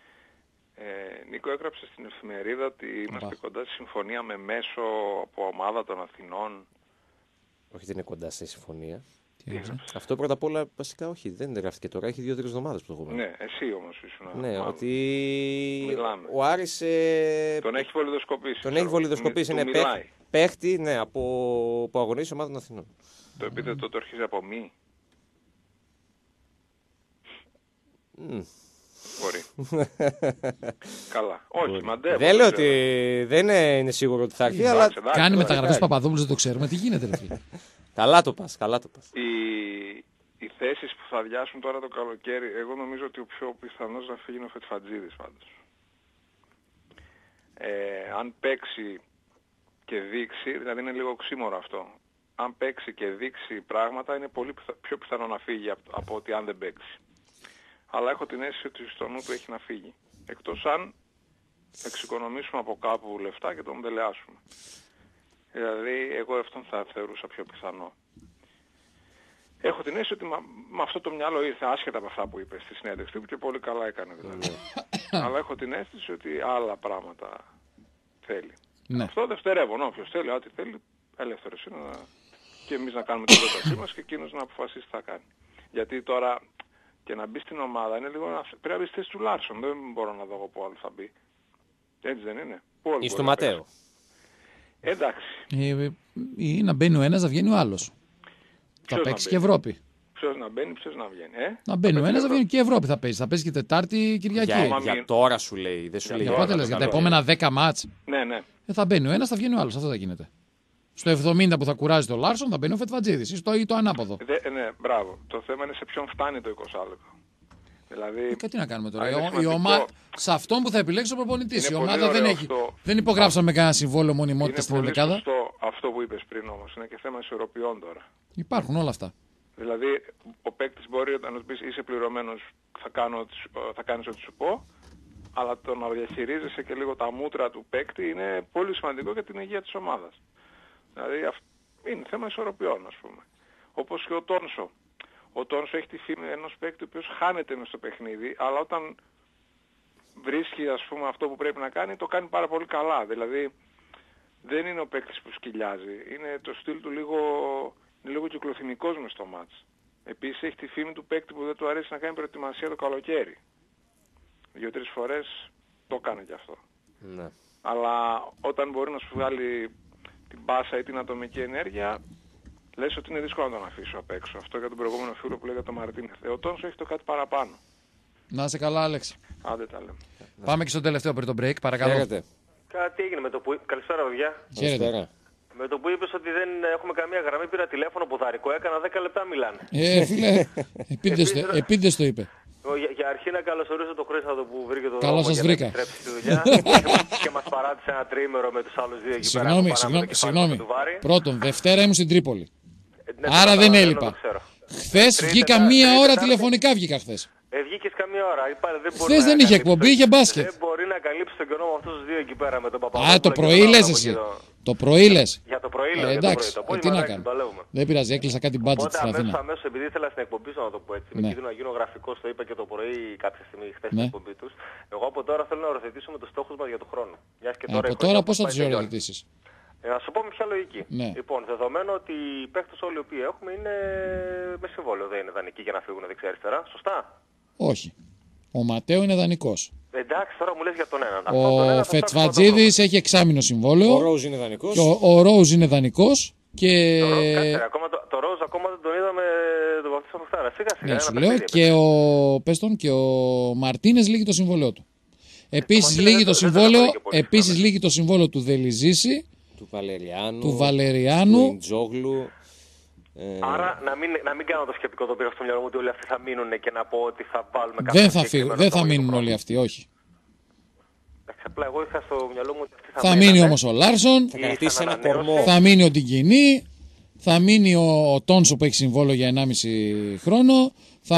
[SPEAKER 4] Νίκο, έγραψε στην εφημερίδα ότι είμαστε κοντά στη συμφωνία με μέσο από ομάδα των Αθηνών.
[SPEAKER 1] Όχι, δεν είναι κοντά στη συμφωνία. Αυτό πρώτα απ' όλα βασικά όχι, δεν γράφτηκε τώρα, έχει 2-3 εβδομάδες που το έχουμε.
[SPEAKER 4] Ναι, εσύ όμως ήσουν.
[SPEAKER 1] Ναι, ότι
[SPEAKER 4] μιλάμε.
[SPEAKER 1] Ο Άρης
[SPEAKER 4] τον έχει βολιδοσκοπήσει.
[SPEAKER 1] Τον έχει βολιδοσκοπήσει, είναι παίχτη ναι, που αγωνίζει ομάδα των Αθηνών.
[SPEAKER 4] Το επίθετο το αρχίζει από μη. Μπορεί. Καλά. Όχι, μαντεύω.
[SPEAKER 1] Δεν λέω ότι δεν είναι σίγουρο ότι θα έρθει, αλλά.
[SPEAKER 2] Κάνει μεταγραφές Παπαδόπουλος, δεν το ξέρουμε. Τι γίνεται, ρε φίλε.
[SPEAKER 1] Καλά το πας, καλά το πας.
[SPEAKER 4] Οι θέσεις που θα αδειάσουν τώρα το καλοκαίρι, εγώ νομίζω ότι ο πιο πιθανός να φύγει είναι ο Φετφατζίδης πάντως. Αν παίξει και δείξει, δηλαδή είναι λίγο οξύμορο αυτό. Αν παίξει και δείξει πράγματα είναι πολύ πιο πιθανό να φύγει από ότι αν δεν παίξει. Αλλά έχω την αίσθηση ότι στο νου του έχει να φύγει. Εκτός αν εξοικονομήσουμε από κάπου λεφτά και τον δελεάσουμε. Δηλαδή εγώ αυτόν θα θεωρούσα πιο πιθανό. Έχω την αίσθηση ότι με αυτό το μυαλό ήρθε, άσχετα από αυτά που είπε στη συνέντευξη του και πολύ καλά έκανε δηλαδή. Αλλά έχω την αίσθηση ότι άλλα πράγματα θέλει.
[SPEAKER 2] Ναι.
[SPEAKER 4] Αυτό δευτερεύον, όποιος θέλει, ό,τι θέλει, ελεύθερος είναι και εμείς να κάνουμε την πρότασή μας και εκείνος να αποφασίσει τι θα κάνει. Γιατί τώρα και να μπει στην ομάδα είναι λίγο πρέπει να μπει στη θέση του Λάρσον. Δεν μπορώ να δω εγώ που άλλο θα μπει. Έτσι δεν είναι.
[SPEAKER 1] Ή στο Ματέο.
[SPEAKER 4] Εντάξει.
[SPEAKER 2] Ή να μπαίνει ο ένας, να βγαίνει ο άλλος. Θα παίξει και Ευρώπη.
[SPEAKER 4] Ποιος να μπαίνει, ποιος να βγαίνει.
[SPEAKER 2] Να μπαίνει ο ένας, να βγαίνει και Ευρώπη θα παίζει. Θα παίζει και Τετάρτη, Κυριακή.
[SPEAKER 1] Για τώρα σου λέει. Δεν σου λέει.
[SPEAKER 2] Για τα επόμενα 10 μάτς.
[SPEAKER 4] Ναι.
[SPEAKER 2] Θα μπαίνει ο ένας, θα βγαίνει ο άλλος. Αυτό θα γίνεται. Στο 70 που θα κουράζει το Λάρσον θα μπαίνει ο Φετφατζίδης ή το ανάποδο.
[SPEAKER 4] Ναι, μπράβο. Το θέμα είναι σε ποιον φτάνει το 20 λεπτό. Δηλαδή.
[SPEAKER 2] Τι να κάνουμε τώρα. Σε αυτόν που θα επιλέξει ο προπονητής. Η ομάδα δεν υπογράψαμε κανένα συμβόλαιο μονιμότητα στην Ολυμπιακάδα.
[SPEAKER 4] Είναι αυτό που είπες πριν όμως. Είναι και θέμα ισορροπιών τώρα.
[SPEAKER 2] Υπάρχουν όλα αυτά.
[SPEAKER 4] Δηλαδή ο παίκτης μπορεί να του πεις είσαι πληρωμένος, θα κάνεις ό,τι σου πω. Αλλά το να διαχειρίζεσαι και λίγο τα μούτρα του παίκτη είναι πολύ σημαντικό για την υγεία της ομάδας. Δηλαδή είναι θέμα ισορροπιών, ας πούμε. Όπως και ο Τόνσο. Ο Τόνσο έχει τη φήμη ενός παίκτη ο οποίος χάνεται μες στο παιχνίδι, αλλά όταν βρίσκει ας πούμε αυτό που πρέπει να κάνει, το κάνει πάρα πολύ καλά. Δηλαδή δεν είναι ο παίκτης που σκυλιάζει. Είναι το στυλ του λίγο κυκλοθυμικός μες στο μάτς. Επίσης έχει τη φήμη του παίκτη που δεν του αρέσει να κάνει προετοιμασία το καλοκαίρι. 2-3 φορές το έκανε κι αυτό.
[SPEAKER 1] Ναι.
[SPEAKER 4] Αλλά όταν μπορεί να σου βγάλει την πάσα ή την ατομική ενέργεια, λες ότι είναι δύσκολο να τον αφήσω απ' έξω. Αυτό για τον προηγούμενο φίλο που λέγεται το Μαρτίνεθ. Ο Τόνσο έχει το κάτι παραπάνω.
[SPEAKER 2] Να είσαι καλά, Άλεξ.
[SPEAKER 4] Άντε τα λέμε.
[SPEAKER 2] Πάμε και στο τελευταίο πριν το break, παρακαλώ.
[SPEAKER 1] Χαίρετε.
[SPEAKER 8] Τι έγινε με το που. Καλησπέρα, παιδιά.
[SPEAKER 2] Χαίρετε.
[SPEAKER 8] Με το που είπες ότι δεν έχουμε καμία γραμμή, πήρα τηλέφωνο ποδαρικό, έκανα 10 λεπτά μιλάνε.
[SPEAKER 2] Φίλε, επίτηδες το είπε.
[SPEAKER 8] Για αρχή να καλωσορίσω τον Χρήστο που βρήκε το
[SPEAKER 2] Καλώς σας βρήκα.
[SPEAKER 8] Στη δουλειά και μας παράτησε ένα τρίμερο με τους άλλους δύο εκεί πέρα.
[SPEAKER 2] Συγγνώμη. Πρώτον, Δευτέρα ήμουν στην Τρίπολη. Άρα δεν έλειπα. Χθες βγήκα μία ώρα τηλεφωνικά χθες.
[SPEAKER 8] Βγήκες καμία ώρα.
[SPEAKER 2] Χθες δεν είχε εκπομπή, είχε μπάσκετ.
[SPEAKER 8] Δεν μπορεί να καλύψει τον κενό με αυτούς τους δύο εκεί πέρα με τον Παπαδόπουλο.
[SPEAKER 2] Α, το πρωί λες εσύ. Το πρωί λες.
[SPEAKER 8] Για το πρωί λέω.
[SPEAKER 2] Εντάξει, τι να κάνω. Δεν πειράζει, έκλεισα κάτι μπάτζετ στην Αθήνα.
[SPEAKER 8] Οπότε αμέσως επειδή ήθελα στην εκπομπή σου να το πω έτσι, με κίνδυνο να γίνω γραφικός, το είπα και το πρωί κάποια στιγμή χθες στην εκπομπή τους. Εγώ από τώρα θέλω να οριοθετήσουμε τους στόχους μας για τον χρόνο.
[SPEAKER 2] Από τώρα πώς θα τους οριοθετήσεις?
[SPEAKER 8] Να σου πω με ποια λογική.
[SPEAKER 2] Ναι.
[SPEAKER 8] Λοιπόν, δεδομένου ότι οι παίχτες όλοι οι οποίοι έχουμε είναι με συμβόλαιο, δεν είναι δανεικοί για να φύγουν δεξιά-αριστερά. Σωστά?
[SPEAKER 2] Όχι. Ο Ματέο είναι δανεικός.
[SPEAKER 8] Εντάξει, τώρα μου λες για τον έναν.
[SPEAKER 2] Ο Φετφατζίδης έχει εξάμηνο συμβόλαιο.
[SPEAKER 1] Ο Ρόουζ είναι δανεικός.
[SPEAKER 2] Ο Ρόουζ είναι δανεικός. Και...
[SPEAKER 8] Το Ρόουζ ακόμα δεν τον είδαμε τον βαφτίσαμε χθέρα. Σιγά-σιγά.
[SPEAKER 2] Ναι, σου λέω και ο Μαρτίνες λύγει το συμβόλαιό του. Επίσης λύγει το συμβόλαιο του Δελιζίση, του Βαλεριάνου,
[SPEAKER 1] του Ιντζόγλου.
[SPEAKER 8] Άρα να μην κάνω το σκεπτικό το οποίο στο μυαλό μου ότι όλοι αυτοί θα μείνουν και να πω ότι θα βάλουμε κάποιο.
[SPEAKER 2] Δεν θα μείνουν όλοι αυτοί, όχι.
[SPEAKER 8] Απλά εγώ είχα στο μυαλό μου ότι
[SPEAKER 2] θα μείνει όμως ο Λάρσον, θα μείνει ο Ντιγκινή, θα μείνει ο Τόνσο που έχει συμβόλαιο για 1,5 χρόνο,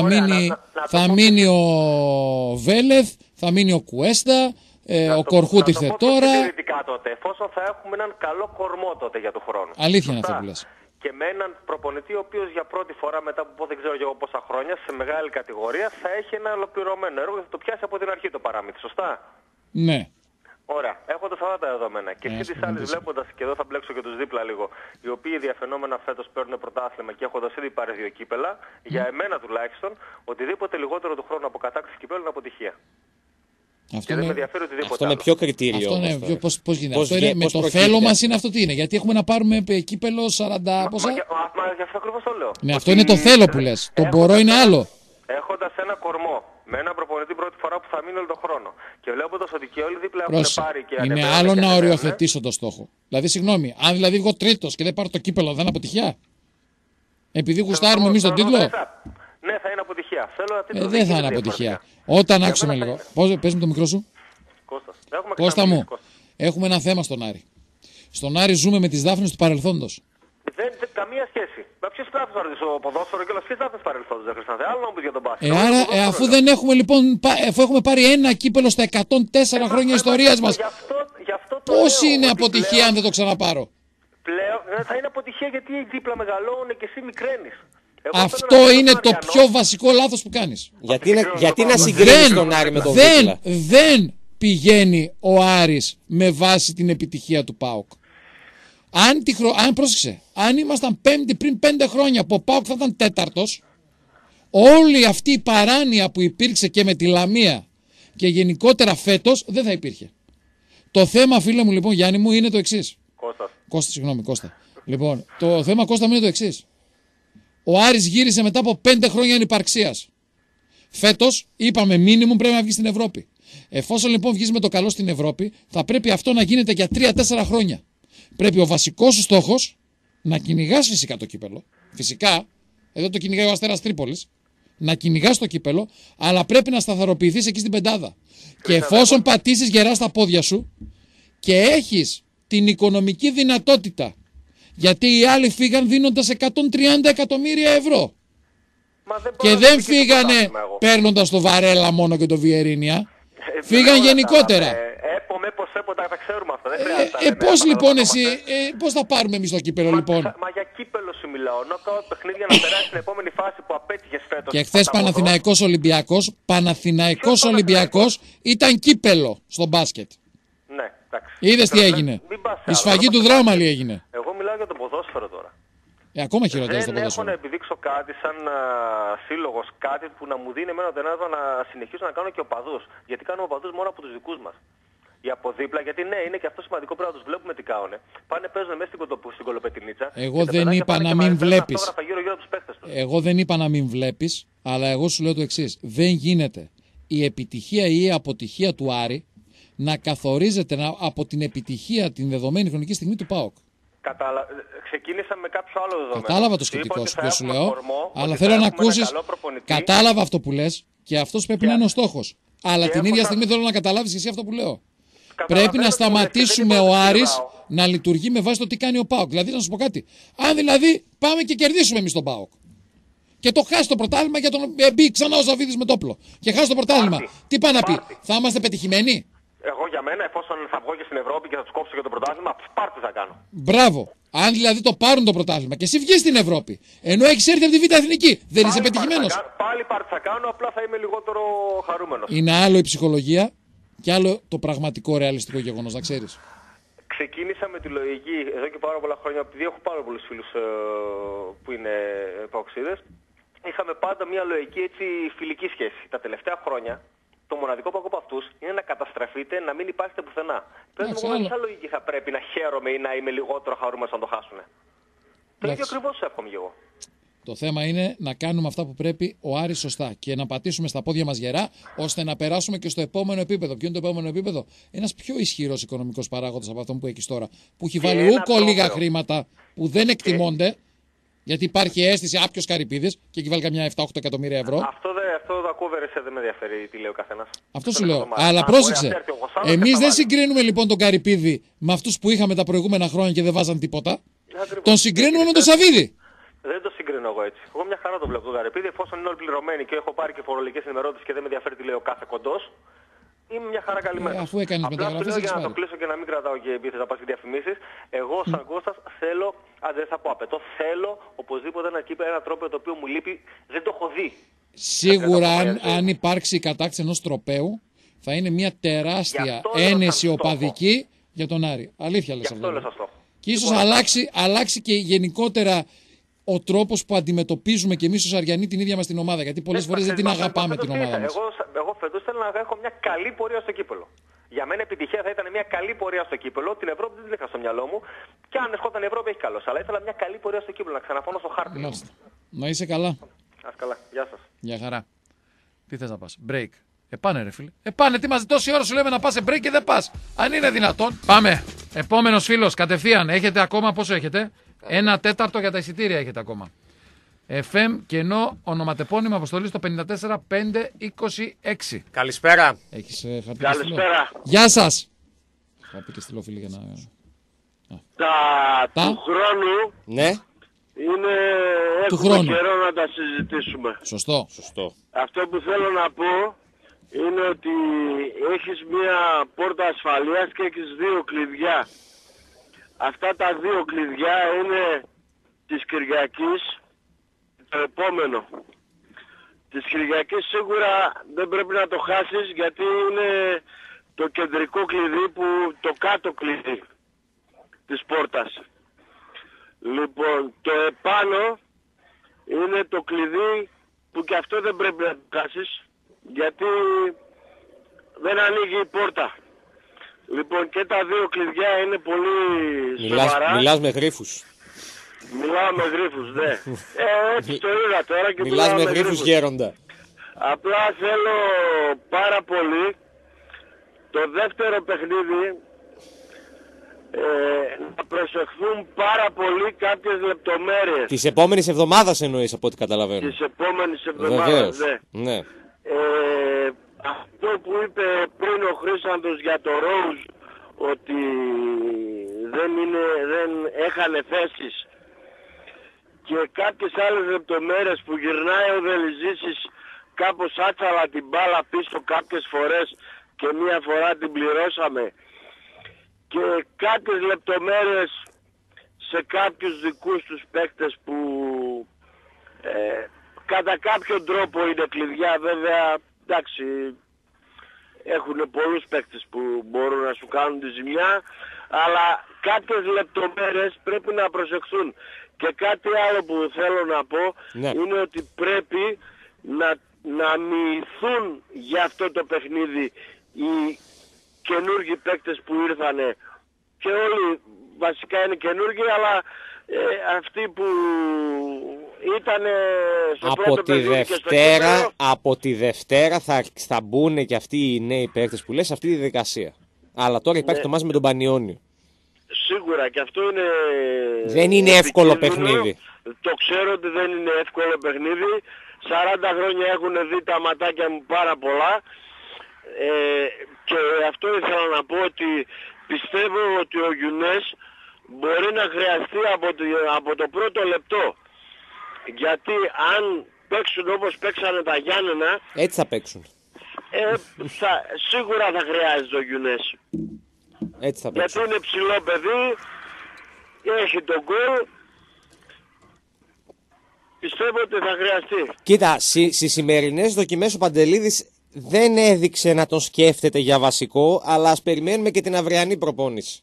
[SPEAKER 2] θα μείνει ο Βέλεθ, θα μείνει ο Κουέστα, ο Κορχούτ ήρθε τώρα.
[SPEAKER 8] Τότε, εφόσον θα έχουμε έναν καλό κορμό τότε για τον χρόνο.
[SPEAKER 2] Αλήθεια είναι αυτό που λες.
[SPEAKER 8] Και με έναν προπονητή ο οποίος για πρώτη φορά μετά από δεν ξέρω εγώ πόσα χρόνια σε μεγάλη κατηγορία θα έχει ένα ολοκληρωμένο έργο και θα το πιάσει από την αρχή το παράμυθι. Σωστά?
[SPEAKER 2] Ναι.
[SPEAKER 8] Ωραία. Έχοντας αυτά τα δεδομένα και εσύ τις άλλες βλέποντας, και εδώ θα μπλέξω και τους δίπλα λίγο, οι οποίοι διαφαινόμενα φέτος παίρνουν πρωτάθλημα και έχοντας ήδη πάρει 2 κύπελα, για εμένα τουλάχιστον, οτιδήποτε λιγότερο του χρόνου από κατάκτηση κυπέλου είναι αποτυχία.
[SPEAKER 2] Αυτό
[SPEAKER 1] είναι πιο κριτήριο.
[SPEAKER 2] Πώς γίνεται. Με το θέλω μας είναι αυτό τι είναι. Γιατί έχουμε να πάρουμε κύπελο 40 πόσα.
[SPEAKER 8] Μα γι' αυτό ακριβώς το λέω.
[SPEAKER 2] Ναι, αυτό είναι το θέλω που λες. Το μπορώ είναι άλλο.
[SPEAKER 8] Έχοντας ένα κορμό Με έναν προπονητή πρώτη φορά που θα μείνει όλο τον χρόνο. Και βλέποντας ότι και όλοι δίπλα έχουν πάρει και
[SPEAKER 2] είναι άλλο να οριοθετήσω το στόχο. Δηλαδή, συγγνώμη, αν δηλαδή βγω τρίτος και δεν πάρω το κύπελο, δεν είναι αποτυχία. Επειδή γουστάρουμε εμείς τον τίτλο.
[SPEAKER 8] Ναι, θα είναι αποτυχία.
[SPEAKER 2] Δεν θα είναι αποτυχία. Όταν άκουσαμε λίγο. Πες μου το μικρό σου. Κώστα μου, έχουμε ένα θέμα στον Άρη. Στον Άρη ζούμε με τις δάφνες του παρελθόντος.
[SPEAKER 8] Δεν καμία σχέση. Ποιος δάφνες στο ποδόσφαιρο και όλες ποιες δάφνες παρελθόντος δεν χρειάζεται. Άλλο να μου πεις για τον μπάσκετ.
[SPEAKER 2] Άρα, αφού δεν έχουμε λοιπόν, αφού έχουμε πάρει ένα κύπελο στα 104 χρόνια ιστορίας μας, πώς είναι αποτυχία αν δεν το ξαναπάρω?
[SPEAKER 8] Πλέον θα είναι αποτυχία γιατί δίπλα μεγαλώνουν και εσύ μικραίνεις.
[SPEAKER 2] Αυτό είναι το πιο βασικό λάθος που κάνεις.
[SPEAKER 1] Γιατί να συγκρίνεις τον Άρη με τον δίπλα?
[SPEAKER 2] Δεν πηγαίνει ο Άρης με βάση την επιτυχία του ΠΑΟΚ. Πρόσεξε, αν ήμασταν πέμπτη πριν 5 χρόνια που ο ΠΑΟΚ θα ήταν τέταρτος, όλη αυτή η παράνοια που υπήρξε και με τη Λαμία και γενικότερα φέτος δεν θα υπήρχε. Το θέμα, φίλε μου, λοιπόν, Γιάννη μου, είναι το εξής. Κώστα. Λοιπόν, το θέμα, Κώστα μου, είναι το εξής. Ο Άρης γύρισε μετά από 5 χρόνια ανυπαρξίας. Φέτος, είπαμε, μίνιμουμ πρέπει να βγει στην Ευρώπη. Εφόσον λοιπόν βγεις με το καλό στην Ευρώπη, θα πρέπει αυτό να γίνεται για 3-4 χρόνια. Πρέπει ο βασικός σου στόχος να κυνηγάς φυσικά το κύπελο. Φυσικά, εδώ το κυνηγάει ο Αστέρας Τρίπολης. Να κυνηγάς το κύπελο, αλλά πρέπει να σταθεροποιηθείς εκεί στην πεντάδα. Και εφόσον πατήσεις γερά στα πόδια σου και έχεις την οικονομική δυνατότητα, γιατί οι άλλοι φύγαν δίνοντας 130 εκατομμύρια ευρώ. Και δεν φύγανε παίρνοντας το Βαρέλα μόνο και το Βιερίνια. Φύγαν γενικότερα.
[SPEAKER 8] Τα ξέρουμε αυτά. Δεν χρειάζεται.
[SPEAKER 2] Πώς λοιπόν εσύ, πώς θα πάρουμε εμείς το κύπελο λοιπόν?
[SPEAKER 8] Μα για κύπελο σου μιλάω. Νοκάουτ παιχνίδια να περάσει στην επόμενη φάση που απέτυχες φέτος.
[SPEAKER 2] Και χθες Παναθηναϊκός Ολυμπιακός ήταν κύπελο στο μπάσκετ.
[SPEAKER 8] Ναι, εντάξει.
[SPEAKER 2] Είδες τι έγινε? Η σφαγή του Δράμαλη έγινε.
[SPEAKER 8] Εγώ μιλάω για το ποδόσφαιρο τώρα.
[SPEAKER 2] Ακόμα χειρότερα στο ποδόσφαιρο.
[SPEAKER 8] Δεν έχω να επιδείξω κάτι σαν σύλλογος, κάτι που να μου δίνει εμένα το ενάδο να συνεχίσω να κάνω και οπαδούς. Γιατί κάνω οπαδούς μόνο από τους δικούς μας. Οι από δίπλα, γιατί ναι, είναι και αυτό σημαντικό, πρέπει να τους βλέπουμε τι κάνουνε. Πάνε, παίζουν μέσα στην κολοπετινίτσα.
[SPEAKER 2] Εγώ δεν είπα να μην βλέπεις. Εγώ δεν είπα να μην βλέπεις, αλλά εγώ σου λέω το εξής. Δεν γίνεται η επιτυχία ή η αποτυχία του Άρη να καθορίζεται από την επιτυχία την δεδομένη χρονική στιγμή του ΠΑΟΚ.
[SPEAKER 8] Ξεκίνησα με κάποιο άλλο δεδομένο.
[SPEAKER 2] Κατάλαβα το σκεπτικό σου και σου λέω, αλλά θέλω να ακούσεις. Κατάλαβα αυτό που λες και αυτός πρέπει να είναι ο στόχος. Αλλά την ίδια στιγμή θέλω να καταλάβεις εσύ αυτό που λέω. Πρέπει να σταματήσουμε ο Άρης να λειτουργεί με βάση το τι κάνει ο ΠΑΟΚ. Δηλαδή, να σου πω κάτι. Αν δηλαδή πάμε και κερδίσουμε εμείς τον ΠΑΟΚ και το χάσει το πρωτάθλημα για τον μπει ξανά ο Σαββίδης με το όπλο και χάσει το πρωτάθλημα, τι πάει να πει? Θα είμαστε πετυχημένοι?
[SPEAKER 8] Εγώ για μένα, εφόσον θα βγω και στην Ευρώπη και θα τους κόψω για το πρωτάθλημα, πάρτι θα κάνω.
[SPEAKER 2] Μπράβο. Αν δηλαδή το πάρουν το πρωτάθλημα και εσύ βγεις στην Ευρώπη, ενώ έχεις έρθει από τη Β' Εθνική, δεν είσαι πετυχημένος?
[SPEAKER 8] Πάλι πάρτι θα κάνω, απλά θα είμαι λιγότερο χαρούμενος.
[SPEAKER 2] Είναι άλλο η ψυχολογία και άλλο το πραγματικό ρεαλιστικό γεγονός, να ξέρεις.
[SPEAKER 8] Ξεκίνησα με τη λογική εδώ και πάρα πολλά χρόνια, επειδή έχω πάρα πολλούς φίλους που είναι παοξίδες. Είχαμε πάντα μια λογική έτσι φιλική σχέση. Τα τελευταία χρόνια το μοναδικό που έχω από αυτούς είναι να καταστραφείτε, να μην υπάρχετε πουθενά. Πες μου με ποια λογική θα πρέπει να χαίρομαι ή να είμαι λιγότερο χαρούμενος αν το χάσουνε? Το ίδιο ακριβώς εύχομαι και εγώ.
[SPEAKER 2] Το θέμα είναι να κάνουμε αυτά που πρέπει ο Άρης σωστά και να πατήσουμε στα πόδια μας γερά, ώστε να περάσουμε και στο επόμενο επίπεδο. Ποιο είναι το επόμενο επίπεδο? Ένας πιο ισχυρός οικονομικός παράγοντας από αυτόν που έχεις τώρα. Που έχει βάλει ούκο λίγα χρήματα που δεν εκτιμώνται, γιατί υπάρχει αίσθηση άπιος Καρυπίδης και έχει βάλει καμιά 7-8 εκατομμύρια ευρώ.
[SPEAKER 8] Αυτό το ακούω, δεν με ενδιαφέρει τι λέει ο καθένας.
[SPEAKER 2] Αυτό σου λέω. Αλλά πρόσεξε. Εμείς δεν συγκρίνουμε λοιπόν τον Καρυπίδη με αυτούς που είχαμε τα προηγούμενα χρόνια και δεν βάζαν τίποτα. Τον συγκρίνουμε με τον Σαββίδη.
[SPEAKER 8] Δεν το συγκρίνω εγώ έτσι. Εγώ μια χαρά το βλέπω τον Καρυπίδη, εφόσον είναι όλοι πληρωμένοι και έχω πάρει και φορολογικές ενημερώσεις και δεν με ενδιαφέρει τι λέει ο κάθε κοντός. Είμαι μια χαρά καλυμμένος.
[SPEAKER 2] Αφού έκανες μεταγραφές,
[SPEAKER 8] για να το κλείσω και να μην κρατάω και επίθεση να πας και διαφημίσεις. Εγώ σαν Κώστας θέλω, δεν θα πω απαιτώ, θέλω οπωσδήποτε ένα τρόπο το οποίο μου λείπει, δεν το έχω δει.
[SPEAKER 2] Σίγουρα αν υπάρξει η κατάκτηση ενός τροπαίου θα είναι μια τεράστια ένεση οπαδική για τον Άρη. Αλήθεια λες αυτό. Και ίσως αλλάξει και γενικότερα ο τρόπος που αντιμετωπίζουμε και εμείς ως Αριανοί την ίδια μας την ομάδα. Γιατί πολλές φορές δεν την αγαπάμε την ομάδα μας.
[SPEAKER 8] Εγώ φέτος θέλω να έχω μια καλή πορεία στο κύπελο. Για μένα επιτυχία θα ήταν μια καλή πορεία στο κύπελο. Την Ευρώπη δεν την είχα στο μυαλό μου. Και αν ερχόταν η Ευρώπη έχει καλώς. Αλλά ήθελα μια καλή πορεία στο κύπελο, να ξαναφώνω στο χάρτη.
[SPEAKER 2] Να είσαι καλά.
[SPEAKER 8] Ας καλά. Γεια σας.
[SPEAKER 2] Γεια χαρά. Τι θες να πας? Break. Πάνε ρε φίλε. Πάνε, τι μας τόση ώρα σου λέμε να πας σε break και δεν πας. Αν είναι δυνατόν. Πάμε. Επόμενος φίλος, κατευθείαν. Έχετε ακόμα, πόσο έχετε? 1/4 για τα εισιτήρια έχετε ακόμα. FM κενό ονοματεπώνυμο αποστολή στο 54526.
[SPEAKER 1] Καλησπέρα.
[SPEAKER 2] Έχεις
[SPEAKER 10] Καλησπέρα.
[SPEAKER 2] Γεια σας. Θα πει και στείλω φίλοι για να...
[SPEAKER 10] Τα του χρόνου
[SPEAKER 1] ναι.
[SPEAKER 10] Είναι έχουμε καιρό να τα συζητήσουμε.
[SPEAKER 2] Σωστό.
[SPEAKER 10] Αυτό που θέλω να πω είναι ότι έχεις μία πόρτα ασφαλείας και έχεις 2 κλειδιά. Αυτά τα 2 κλειδιά είναι της Κυριακής, το επόμενο. Της Κυριακής σίγουρα δεν πρέπει να το χάσεις, γιατί είναι το κεντρικό κλειδί, το κάτω κλειδί της πόρτας. Λοιπόν, το επάνω είναι το κλειδί που και αυτό δεν πρέπει να το χάσεις, γιατί δεν ανοίγει η πόρτα. Λοιπόν, και τα 2 κλειδιά είναι πολύ σοβαρά.
[SPEAKER 1] Μιλάς με γρίφους.
[SPEAKER 10] Μιλάω με γρίφους, ναι. Έτσι το είδα τώρα και
[SPEAKER 1] μιλάς με γρίφους γέροντα.
[SPEAKER 10] Απλά θέλω πάρα πολύ το δεύτερο παιχνίδι να προσεχθούν πάρα πολύ κάποιες λεπτομέρειες.
[SPEAKER 1] Της επόμενης εβδομάδας εννοείς, από ό,τι καταλαβαίνω.
[SPEAKER 10] Της επόμενης εβδομάδας,
[SPEAKER 1] ναι.
[SPEAKER 10] Αυτό που είπε πριν ο Χρήσαντος για το Rose, ότι δεν έχανε θέσεις, και κάποιες άλλες λεπτομέρειες που γυρνάει ο Δελιζήσης κάπως άτσαλα την μπάλα πίσω κάποιες φορές και μία φορά την πληρώσαμε, και κάποιες λεπτομέρειες σε κάποιους δικούς τους παίκτες που κατά κάποιον τρόπο είναι κλειδιά. Βέβαια, εντάξει, έχουν πολλούς παίκτες που μπορούν να σου κάνουν τη ζημιά, αλλά κάποιες λεπτομέρειες πρέπει να προσεχθούν. Και κάτι άλλο που θέλω να πω, είναι ότι πρέπει να μοιηθούν για αυτό το παιχνίδι οι καινούργοι παίκτες που ήρθανε, και όλοι βασικά είναι καινούργοι, αλλά αυτοί που ήταν στο πρώτο παιχνίδι και στο κέντρο.
[SPEAKER 1] Από τη Δευτέρα θα μπουν και αυτοί οι νέοι παίκτες που λες σε αυτή τη διαδικασία. Αλλά τώρα υπάρχει το μάτς με τον Πανιόνιο.
[SPEAKER 10] Σίγουρα, και αυτό είναι...
[SPEAKER 1] Δεν είναι εύκολο παιχνίδι.
[SPEAKER 10] Το ξέρω ότι δεν είναι εύκολο παιχνίδι. 40 χρόνια έχουν δει τα ματάκια μου πάρα πολλά. Και αυτό ήθελα να πω, ότι πιστεύω ότι ο Γιουνές μπορεί να χρειαστεί από το πρώτο λεπτό. Γιατί αν παίξουν όπως παίξανε τα Γιάννενα...
[SPEAKER 1] Έτσι θα παίξουν.
[SPEAKER 10] Σίγουρα θα χρειάζεται ο Γιουνές.
[SPEAKER 1] Έτσι θα παίξουν.
[SPEAKER 10] Γιατί είναι ψηλό παιδί, έχει τον γκολ. Πιστεύω ότι θα χρειαστεί.
[SPEAKER 1] Κοίτα, στις σημερινές δοκιμές ο Παντελίδης δεν έδειξε να τον σκέφτεται για βασικό, αλλά ας περιμένουμε και την αυριανή προπόνηση.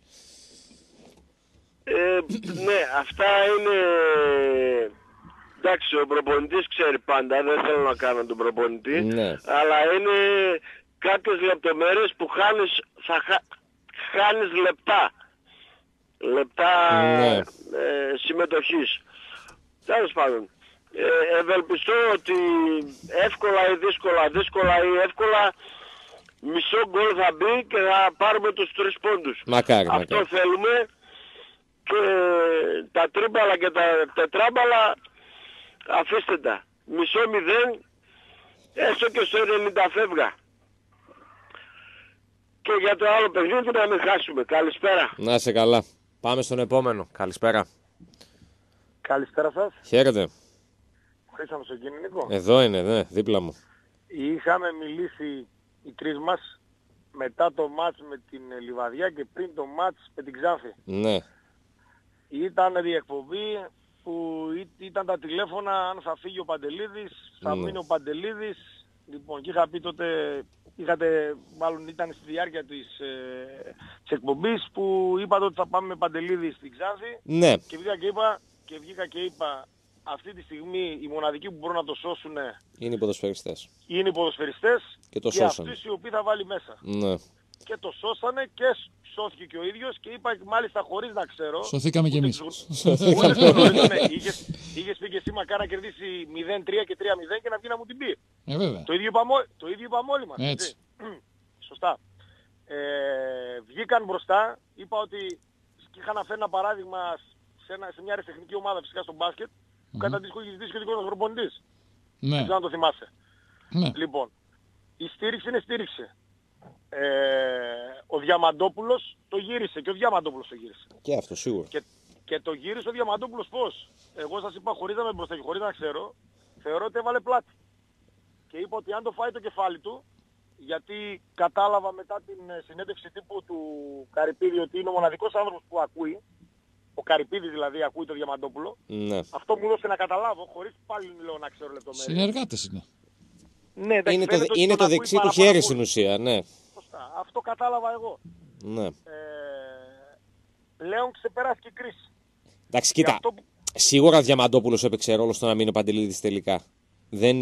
[SPEAKER 10] Ναι, αυτά είναι... Εντάξει, ο προπονητής ξέρει πάντα, δεν θέλω να κάνω τον προπονητή, αλλά είναι κάποιες λεπτομέρειες που χάνεις λεπτά συμμετοχής. Τέλος πάντων, ευελπιστώ ότι εύκολα ή δύσκολα ή εύκολα, μισό γκολ θα μπει και θα πάρουμε τους 3 πόντους. Αυτό θέλουμε, και τα τρίμπαλα και τα τετράμπαλα αφήστε τα. 0-0, έστω και στο 90 φεύγα. Και για το άλλο παιχνίδι να μην χάσουμε. Καλησπέρα.
[SPEAKER 1] Να είσαι καλά. Πάμε στον επόμενο. Καλησπέρα.
[SPEAKER 11] Καλησπέρα σας.
[SPEAKER 1] Χαίρετε.
[SPEAKER 11] Χρήσαμε στον κύριο Νίκο.
[SPEAKER 1] Εδώ είναι, ναι, δίπλα μου.
[SPEAKER 11] Είχαμε μιλήσει οι 3 μας μετά το μάτς με την Λιβαδιά και πριν το μάτς με την Ξάνθη.
[SPEAKER 1] Ναι.
[SPEAKER 11] Ήταν διεκπομπή που ήταν τα τηλέφωνα αν θα φύγει ο Παντελίδης, θα μείνει ο Παντελίδης. Λοιπόν, και είχα πει τότε, μάλλον ήταν στη διάρκεια της εκπομπής που είπατε ότι θα πάμε με Παντελίδη στην Ξάνθη.
[SPEAKER 1] Ναι.
[SPEAKER 11] Και βγήκα και είπα, αυτή τη στιγμή οι μοναδικοί που μπορούν να το σώσουν
[SPEAKER 1] είναι οι ποδοσφαιριστές.
[SPEAKER 11] Είναι οι ποδοσφαιριστές
[SPEAKER 1] και
[SPEAKER 11] αυτοί οι οποίοι θα βάλει μέσα.
[SPEAKER 1] Ναι.
[SPEAKER 11] και το σώσανε και σώθηκε και ο ίδιος και είπα μάλιστα χωρίς να ξέρω.
[SPEAKER 2] Σωθήκαμε κι εμείς.
[SPEAKER 11] Είχες πει και εσύ μακάρι να κερδίσει 0-3 και 3-0 και να βγει να μου την πει.
[SPEAKER 2] Βέβαια.
[SPEAKER 11] Το ίδιο είπαμε όλοι μας.
[SPEAKER 2] Έτσι.
[SPEAKER 11] Σωστά. Βγήκαν μπροστά, είπα ότι είχα να φέρει ένα παράδειγμα σε μια αριστεχνική ομάδα φυσικά στο μπάσκετ που κατά αντίστοιχο είχε ζητήσει και ο δικός μας προπονητής.
[SPEAKER 2] Ναι.
[SPEAKER 11] Δεν ξέρω αν το θυμάσαι.
[SPEAKER 2] Ναι.
[SPEAKER 11] Λοιπόν, η στήριξη είναι στήριξη. Ο Διαμαντόπουλος το γύρισε και ο Διαμαντόπουλος το γύρισε.
[SPEAKER 1] Και αυτό σίγουρα.
[SPEAKER 11] Και το γύρισε ο Διαμαντόπουλος πώς? Εγώ σας είπα χωρίς να με μπροστά και χωρίς να ξέρω, θεωρώ ότι έβαλε πλάτη. Και είπα ότι αν το φάει το κεφάλι του, γιατί κατάλαβα μετά την συνέντευξη τύπου του Καρυπίδη ότι είναι ο μοναδικός άνθρωπος που ακούει, ο Καρυπίδης δηλαδή ακούει το Διαμαντόπουλο,
[SPEAKER 1] Ναι.
[SPEAKER 11] αυτό μου έδωσε να καταλάβω, χωρίς πάλι λέω να ξέρω λεπτομέρειες.
[SPEAKER 2] Συνεργάτες είναι.
[SPEAKER 11] Ναι,
[SPEAKER 1] είναι το δεξί του χέρι στην ουσία, ναι.
[SPEAKER 11] Σωστά. Αυτό κατάλαβα εγώ.
[SPEAKER 1] Ναι.
[SPEAKER 11] Πλέον ξεπεράστηκε η κρίση.
[SPEAKER 1] Εντάξει, κοίτα. Σίγουρα ο Διαμαντόπουλος έπαιξε ρόλο στο να μείνει ο Παντελίδης τελικά. Δεν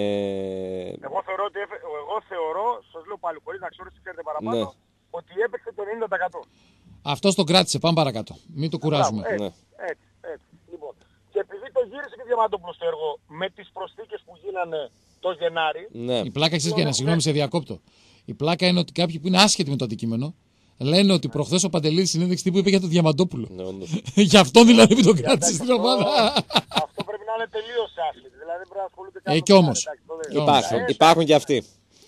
[SPEAKER 11] Εγώ θεωρώ, σας λέω πάλι χωρίς να ξέρω τι ξέρετε παραπάνω,
[SPEAKER 1] ναι.
[SPEAKER 11] ότι έπαιξε το 90%.
[SPEAKER 2] Αυτός τον κράτησε, πάμε παρακάτω. Μην το κουράζουμε.
[SPEAKER 11] Έτσι. Λοιπόν, και επειδή το γύρισε και ο Διαμαντόπουλος στο έργο με τις προσθήκες που γίνανε το Γενάρη.
[SPEAKER 1] Ναι.
[SPEAKER 2] Η πλάκα συγγνώμη σε διακόπτω. Η πλάκα είναι ότι κάποιοι που είναι άσχετοι με το αντικείμενο λένε ότι προχθές ο Παντελίδης συνέντευξη τύπου είπε για τον Διαμαντόπουλο.
[SPEAKER 1] Ναι,
[SPEAKER 2] Γι' αυτό δηλαδή που τον κράτησε στην ομάδα.
[SPEAKER 11] Αυτό πρέπει να είναι τελείως άσχετοι. Δηλαδή πρέπει να ασχολούνται κάποιος.
[SPEAKER 2] Κι όμως.
[SPEAKER 1] Υπάρχουν και αυτοί.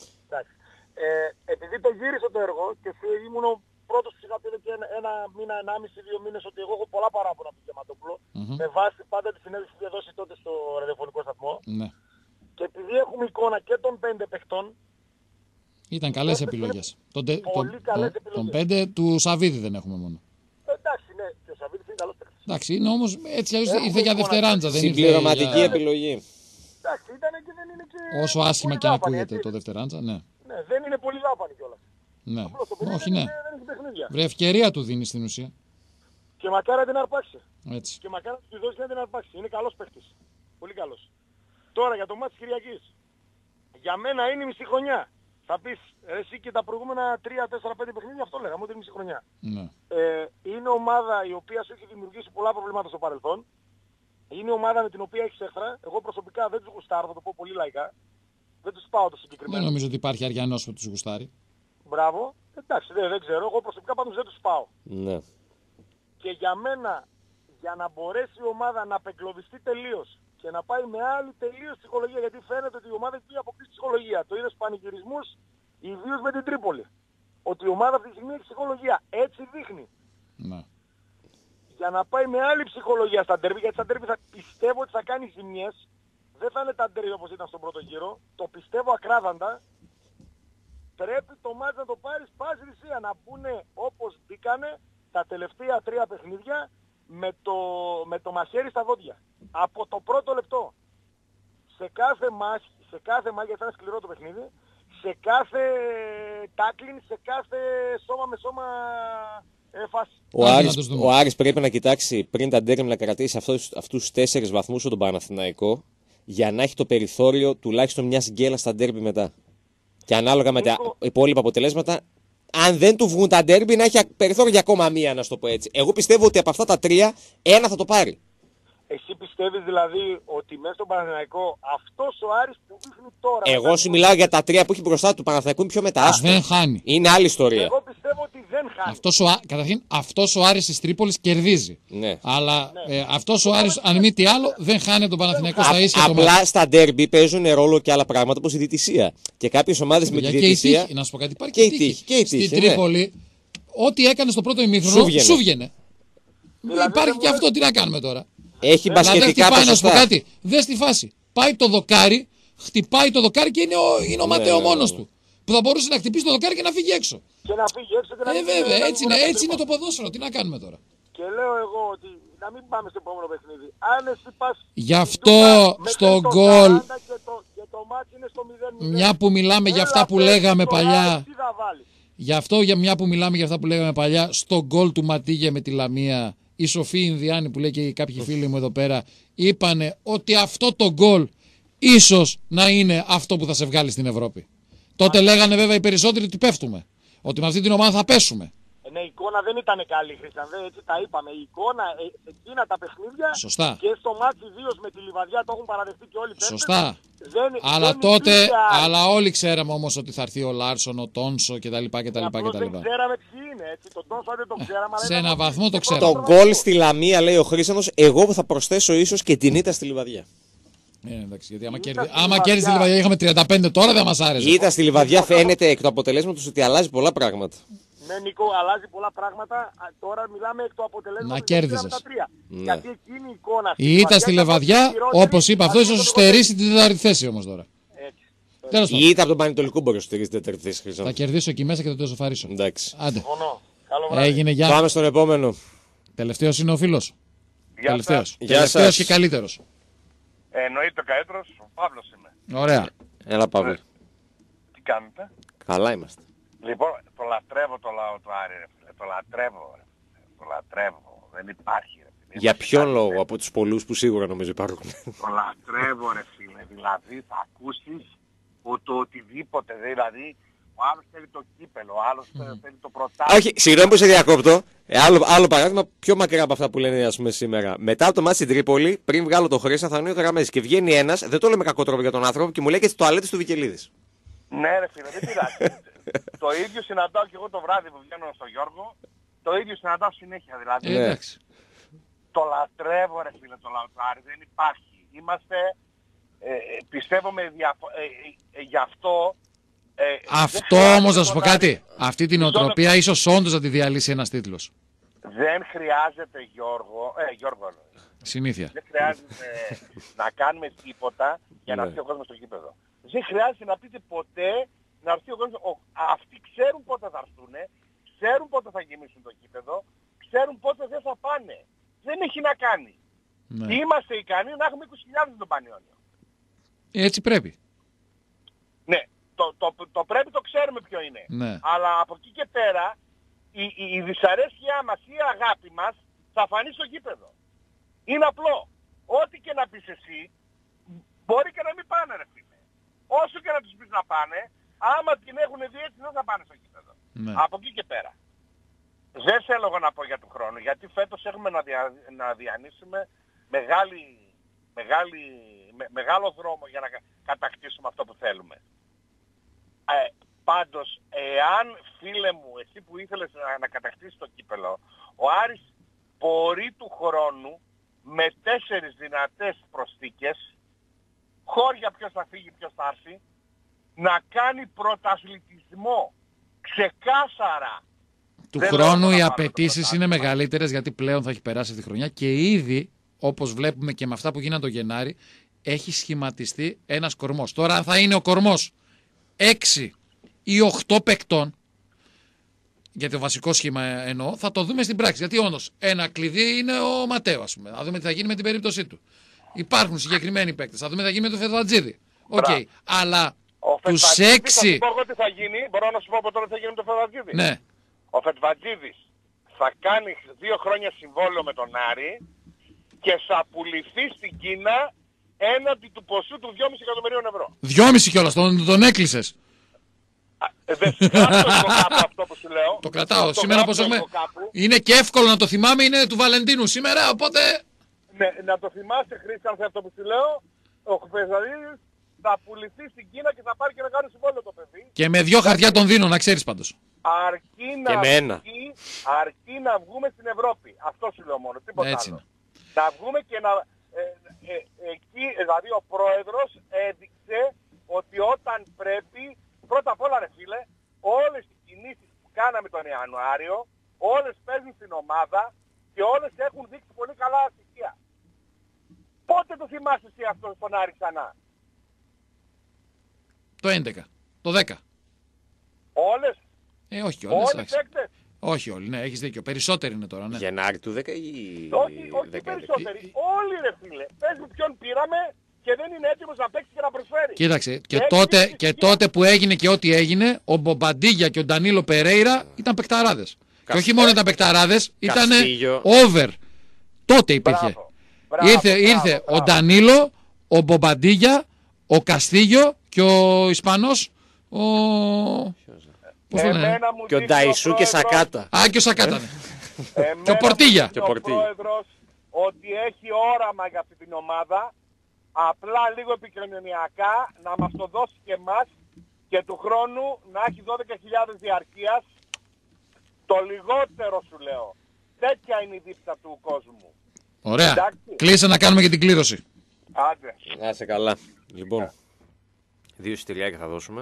[SPEAKER 11] Επειδή το γύρισε το έργο και ήμουν ο πρώτος που είχα πει και ένα μήνα, 1,5-2 μήνες ότι εγώ έχω πολλά παράπονα από τον Διαμαντόπουλο με βάση πάντα τη συνέντευξη που είχε δώσει τότε στο ραδιοφωνικό σταθμό.
[SPEAKER 2] Ναι.
[SPEAKER 11] Και επειδή έχουμε εικόνα και των 5 παιχτών.
[SPEAKER 2] Ήταν καλές επιλογές.
[SPEAKER 11] Πολύ καλές επιλογές.
[SPEAKER 2] Τον 5 του Σαββίδη δεν έχουμε μόνο.
[SPEAKER 11] Εντάξει, ναι, και ο Σαββίδης είναι καλός παίκτης.
[SPEAKER 2] Εντάξει, είναι όμως έτσι ήρθε για δευτεράντζα.
[SPEAKER 1] Συμπληρωματική επιλογή.
[SPEAKER 11] Εντάξει, ήταν και δεν είναι και.
[SPEAKER 2] Όσο άσχημα και αν ακούγεται το δευτεράντζα, ναι.
[SPEAKER 11] Ναι, δεν είναι πολύ δάπανη κιόλας.
[SPEAKER 2] Ναι.
[SPEAKER 11] Όχι, ναι. Δεν έχει παιχνίδια.
[SPEAKER 2] Βρε, ευκαιρία του δίνει στην ουσία.
[SPEAKER 11] Και μακάρι να την αρπάξει.
[SPEAKER 2] Έτσι.
[SPEAKER 11] Και μακάρι να του δώσει να την αρπάξει. Είναι καλός παίκτης. Πολύ καλός. Τώρα για το μάτς της Κυριακής. Για μένα είναι η μισή χρονιά. Θα πεις εσύ και τα προηγούμενα 3-4-5 παιχνίδια αυτό λέγαμε ότι είναι μισή χρονιά.
[SPEAKER 2] Ναι.
[SPEAKER 11] Είναι ομάδα η οποία σου έχει δημιουργήσει πολλά προβλήματα στο παρελθόν. Είναι ομάδα με την οποία έχεις έχθρα. Εγώ προσωπικά δεν τους γουστάρω, θα το πω πολύ λαϊκά. Δεν τους πάω το συγκεκριμένο.
[SPEAKER 2] Δεν νομίζω ότι υπάρχει Αριανός που τους γουστάρει.
[SPEAKER 11] Μπράβο. Εντάξει, δεν ξέρω. Εγώ προσωπικά πάντως δεν τους πάω.
[SPEAKER 1] Ναι.
[SPEAKER 11] Και για μένα, για να μπορέσει η ομάδα να απεγκλωβιστεί τελείως και να πάει με άλλη τελείως ψυχολογία, γιατί φαίνεται ότι η ομάδα έχει αποκτήσει ψυχολογία. Το είδε στους πανηγυρισμούς, ιδίως με την Τρίπολη. Ότι η ομάδα αυτή τη στιγμή έχει ψυχολογία. Έτσι δείχνει.
[SPEAKER 2] Ναι.
[SPEAKER 11] Για να πάει με άλλη ψυχολογία στα ντέρμπι, γιατί στα ντέρμπι πιστεύω ότι θα κάνει ζημιές. Δεν θα είναι τα ντέρμπι όπως ήταν στον πρώτο γύρο. Το πιστεύω ακράδαντα. Πρέπει το μάτς να το πάρεις πάση θυσία, να πούνε όπως μπήκανε τα τελευταία 3 παιχνίδια με το μαχαίρι στα δόντια. Από το πρώτο λεπτό. Σε κάθε μάχη, γιατί ήταν σκληρό το παιχνίδι, σε κάθε τάκλιν, σε κάθε σώμα με σώμα φάση.
[SPEAKER 1] Ο Άρης πρέπει να κοιτάξει πριν τα ντέρμπι να κρατήσει αυτούς τους 4 βαθμούς στον Παναθηναϊκό για να έχει το περιθώριο τουλάχιστον μιας γκέλας στα ντέρμπι μετά. Και ανάλογα με τα υπόλοιπα αποτελέσματα, αν δεν του βγουν τα ντέρμπι, να έχει περιθώριο για ακόμα μία, να σου το πω έτσι. Εγώ πιστεύω ότι από αυτά τα 3, ένα θα το πάρει.
[SPEAKER 11] Εσύ πιστεύεις δηλαδή ότι μέσα στον Παναθηναϊκό αυτός ο Άρης που δείχνει τώρα...
[SPEAKER 1] Εγώ σου μιλάω για τα 3 που έχει μπροστά του Παναθηναϊκού, είναι πιο μετά.
[SPEAKER 2] Δεν χάνει.
[SPEAKER 1] Είναι άλλη ιστορία.
[SPEAKER 11] Εγώ πιστεύω ότι δεν χάνει.
[SPEAKER 2] Καταρχήν, αυτός ο Άρης της Τρίπολης κερδίζει.
[SPEAKER 1] Ναι.
[SPEAKER 2] Αλλά αυτός ο Άρης, αν μη τι άλλο, δεν χάνει τον Παναθηναϊκό στα ίσια.
[SPEAKER 1] Απλά στα ντέρμπι παίζουν ρόλο και άλλα πράγματα όπως η διαιτησία. Και κάποιες ομάδες με τη διαιτησία.
[SPEAKER 2] Να σου πω κάτι, υπάρχει
[SPEAKER 1] και η τύχη.
[SPEAKER 2] Στην Τρίπολη, ό,τι έκανε στο πρώτο ημίχρονο, σου βγαινε. Υπάρχει και αυτό, τι να κάνουμε τώρα.
[SPEAKER 1] Έχει μπασκετικά ποσοστά.
[SPEAKER 2] Να σου πω κάτι, δες τη φάση. Πάει το δοκάρι, χτυπάει το δοκάρι και είναι ο Ματέο μόνος του. Που θα μπορούσε να χτυπήσει το δοκάρι και να φύγει έξω.
[SPEAKER 11] Και να φύγει έξω και να φύγει.
[SPEAKER 2] Βέβαια, έτσι είναι το ποδόσφαιρο. Τι να κάνουμε τώρα.
[SPEAKER 11] Και λέω εγώ ότι να μην πάμε στο επόμενο παιχνίδι. Αν εσύ πας.
[SPEAKER 2] Γι' αυτό στο γκολ. Μια που μιλάμε για αυτά που λέγαμε παλιά. Γι' αυτό μια που μιλάμε για αυτά που λέγαμε παλιά, στο γκολ του Ματίγε με τη Λαμία, η Σοφή Ινδιάνη που λέει και κάποιοι φίλοι μου εδώ πέρα, είπανε ότι αυτό το γκολ ίσως να είναι αυτό που θα σε βγάλει στην Ευρώπη. Τότε λέγανε βέβαια οι περισσότεροι ότι πέφτουμε. ότι με αυτή την ομάδα θα πέσουμε.
[SPEAKER 11] Ναι, η εικόνα δεν ήταν καλή, Χρήστανδε, έτσι τα είπαμε. Η εικόνα εκείνα τα παιχνίδια
[SPEAKER 2] Σωστά.
[SPEAKER 11] και στο μάτι ιδίως με τη Λιβαδιά το έχουν παραδεχτεί και όλοι οι παίκτες.
[SPEAKER 2] Σωστά.
[SPEAKER 11] Αλλά τότε,
[SPEAKER 2] αλλά όλοι ξέραμε όμως ότι θα έρθει ο Λάρσον, ο Τόνσο κτλ.
[SPEAKER 11] Δεν ξέραμε ποιοι είναι, έτσι. Τον Τόνσο δεν το ξέραμε.
[SPEAKER 2] Σε έναν βαθμό το ξέραμε.
[SPEAKER 1] Το γκολ στη Λαμία, λέει ο Χρήστανδος, εγώ θα προσθέσω ίσως και την ήττα στη Λιβαδιά.
[SPEAKER 2] Εντάξει, γιατί άμα κέρδισε τη Λιβαδιά, είχαμε 35 τώρα, δεν μας άρεσε.
[SPEAKER 1] Η ήττα στη Λιβαδιά φαίνεται εκ του αποτελέσματος ότι αλλάζει πολλά πράγματα.
[SPEAKER 11] Ναι, Νίκο, αλλάζει πολλά πράγματα. Τώρα μιλάμε εκ του αποτελέσματος.
[SPEAKER 2] Να κέρδιζες.
[SPEAKER 11] Ναι. Γιατί εκείνη η εικόνα.
[SPEAKER 2] Η ήττα στη Λιβαδιά, όπως είπα, αυτό ίσως στερήσει την τέταρτη θέση όμως τώρα.
[SPEAKER 1] Η ήττα από τον Πανετολικό μπορεί να στερήσει την τέταρτη θέση.
[SPEAKER 2] Θα κερδίσω εκεί μέσα και θα το εσωφαρίσω.
[SPEAKER 1] Εντάξει.
[SPEAKER 2] Άντε.
[SPEAKER 11] Έγινε,
[SPEAKER 2] γεια.
[SPEAKER 1] Πάμε στον επόμενο.
[SPEAKER 2] Τελευταίος είναι ο φίλος. Τελευταίος και καλύτερος.
[SPEAKER 12] Εννοείται ο καλύτερος, ο Παύλος είμαι.
[SPEAKER 2] Ωραία.
[SPEAKER 1] Έλα, Παύλο.
[SPEAKER 12] Τι κάνετε?
[SPEAKER 1] Καλά είμαστε.
[SPEAKER 12] Λοιπόν, το λατρεύω το λαό του Άρη, ρε φίλε. Το λατρεύω, ρε. Το λατρεύω. Δεν υπάρχει, ρε φίλε.
[SPEAKER 1] Για ποιον λόγο από τους πολλούς που σίγουρα νομίζω υπάρχουν?
[SPEAKER 12] Το λατρεύω, ρε φίλε. Δηλαδή θα ακούσεις το οτιδήποτε. Δηλαδή, ο άλλος θέλει το κύπελο, ο άλλος θέλει το πρωτάθλημα.
[SPEAKER 1] Όχι, συγγνώμη που σε διακόπτω. Άλλο παράδειγμα, πιο μακριά από αυτά που λένε ας πούμε σήμερα. Μετά από το μάτι στην Τρίπολη, πριν βγάλω το Χρήστα, θα ανοίγω το γραμμές και βγαίνει ένας, δεν το λέω με κακό τρόπο για τον άνθρωπο, και μου λέει και στις τουαλέτες του Βικελίδης.
[SPEAKER 12] Ναι, ρε φίλε, δεν πειράζει. Το ίδιο συναντάω και εγώ το βράδυ που βγαίνω στο Γιώργο. Το ίδιο συναντάω συνέχεια δηλαδή.
[SPEAKER 2] Εντάξει.
[SPEAKER 12] Το λατρεύω, ρε φίλε, το λαουτάρι. Δεν υπάρχει. Είμαστε, πιστεύω γι' αυτό.
[SPEAKER 2] Αυτό όμως να σου πω κάτι. Αυτή την οτροπία ίσως όντως να τη διαλύσει ένας τίτλος.
[SPEAKER 12] Δεν χρειάζεται, Γιώργο.
[SPEAKER 2] Συνήθεια.
[SPEAKER 12] Δεν χρειάζεται να κάνουμε τίποτα για να έρθει ο κόσμος στο γήπεδο. Δεν χρειάζεται να πείτε ποτέ να έρθει ο κόσμος. Αυτοί ξέρουν πότε θα έρθουν, ξέρουν πότε θα γεμίσουν το γήπεδο, ξέρουν πότε δεν θα πάνε. Δεν έχει να κάνει. Ναι. Είμαστε ικανοί να έχουμε 20.000 στον Πανιόνιο.
[SPEAKER 2] Έτσι πρέπει.
[SPEAKER 12] Ναι, το πρέπει, το ξέρουμε ποιο είναι.
[SPEAKER 2] Ναι.
[SPEAKER 12] Αλλά από εκεί και πέρα η δυσαρέσκειά μας ή η αγάπη μας θα φανεί στο γήπεδο. Είναι απλό. Ό,τι και να πεις εσύ, μπορεί και να μην πάνε, ρε φίλε. Όσο και να τους πεις να πάνε, άμα την έχουν δει έτσι δεν θα πάνε στο γήπεδο. Ναι. Από εκεί και πέρα. Δεν θέλω εγώ να πω για του χρόνου, γιατί φέτος έχουμε να διανύσουμε μεγάλο δρόμο για να κατακτήσουμε αυτό που θέλουμε. Πάντως, εάν φίλε μου, εσύ που ήθελες να κατακτήσεις το κύπελο, ο Άρης μπορεί του χρόνου με 4 δυνατές προσθήκες, χώρια ποιος θα φύγει, ποιος θα έρθει, να κάνει πρωταθλητισμό ξεκάθαρα.
[SPEAKER 2] Του χρόνου οι απαιτήσεις είναι μεγαλύτερες, γιατί πλέον θα έχει περάσει αυτή τη χρονιά και ήδη, όπως βλέπουμε και με αυτά που γίνανε το Γενάρη, έχει σχηματιστεί ένας κορμός. Τώρα αν θα είναι ο κορμός 6 ή 8 παικτών, για το βασικό σχήμα εννοώ, θα το δούμε στην πράξη. Γιατί όντως ένα κλειδί είναι ο Ματέο, ας πούμε. Θα δούμε τι θα γίνει με την περίπτωσή του. Υπάρχουν συγκεκριμένοι παίκτες. Θα δούμε τι θα γίνει με τον Φετβατζίδη. Οκ. Αλλά τους 6.
[SPEAKER 12] Θα πω τι θα γίνει. Μπορώ να σου πω από τώρα τι θα γίνει με τον Φετβατζίδη.
[SPEAKER 2] Ναι.
[SPEAKER 12] Ο Φετβατζίδης θα κάνει 2 χρόνια συμβόλαιο με τον Άρη και θα πουληθεί στην Κίνα έναντι του ποσού του 2,5 εκατομμυρίων ευρώ.
[SPEAKER 2] 2,5 κιόλας, τον έκλεισες.
[SPEAKER 12] Δεν κρατάω κάπου αυτό που σου λέω.
[SPEAKER 2] Το κρατάω. Σήμερα όπως έχουμε. Είναι και εύκολο να το θυμάμαι, είναι του Βαλεντίνου σήμερα, οπότε.
[SPEAKER 12] Ναι, να το θυμάσαι, Χρήστανθε, αυτό που σου λέω. Ο Φετβατζίδης θα πουληθεί στην Κίνα και θα πάρει και να κάνει συμβόλαιο το παιδί.
[SPEAKER 2] Και με 2 χαρτιά τον δίνω, να ξέρεις πάντως.
[SPEAKER 12] Αρκεί να βγούμε στην Ευρώπη. Αυτό σου λέω μόνο, τίποτα
[SPEAKER 2] έτσι
[SPEAKER 12] άλλο. Να βγούμε και να... εκεί, δηλαδή ο πρόεδρος έδειξε ότι όταν πρέπει, πρώτα απ' όλα ρε φίλε, όλες οι κινήσεις που κάναμε τον Ιανουάριο, όλες παίζουν στην ομάδα και όλες έχουν δείξει πολύ καλά στοιχεία. Πότε το θυμάσαι εσύ αυτό στον Άρη ξανά?
[SPEAKER 2] Το 11, το 10.
[SPEAKER 12] Όλες?
[SPEAKER 2] Όχι όλες.
[SPEAKER 12] Όλες έκτες.
[SPEAKER 2] Όχι όλοι, ναι, έχεις δίκιο. Περισσότεροι είναι τώρα, ναι.
[SPEAKER 1] Γενάρη του 10 ή...
[SPEAKER 12] Όχι περισσότεροι. Όλοι ρε φίλε. Πες μου ποιον πήραμε και δεν είναι έτοιμος να παίξει και να προσφέρει.
[SPEAKER 2] Κοίταξε, και τότε που έγινε και ό,τι έγινε, ο Μπομπαντίγια και ο Ντανίλο Περέιρα ήταν παικταράδες. Και όχι μόνο ήταν παικταράδες, ήταν over. Τότε υπήρχε. Ήρθε ο Ντανίλο, ο Μπομπαντίγια, ο Καστίγιο και ο Ισπανός, Πώς το λένε?
[SPEAKER 1] Και ο Νταϊσού και Σακάτα.
[SPEAKER 2] Α, και ο Σακάτα, ναι. Και ο Πορτίγια.
[SPEAKER 12] Και ο πρόεδρος ότι έχει όραμα για αυτή την ομάδα, απλά λίγο επικοινωνιακά να μας το δώσει και εμάς και του χρόνου να έχει 12.000 διαρκείας, το λιγότερο σου λέω. Τέτοια είναι η δίψα του κόσμου.
[SPEAKER 2] Ωραία.
[SPEAKER 12] Εντάξει.
[SPEAKER 2] Κλείσε να κάνουμε και την κλήρωση.
[SPEAKER 12] Άντε.
[SPEAKER 1] Να σε καλά. Λοιπόν, 2 εισιτηριάκια θα δώσουμε.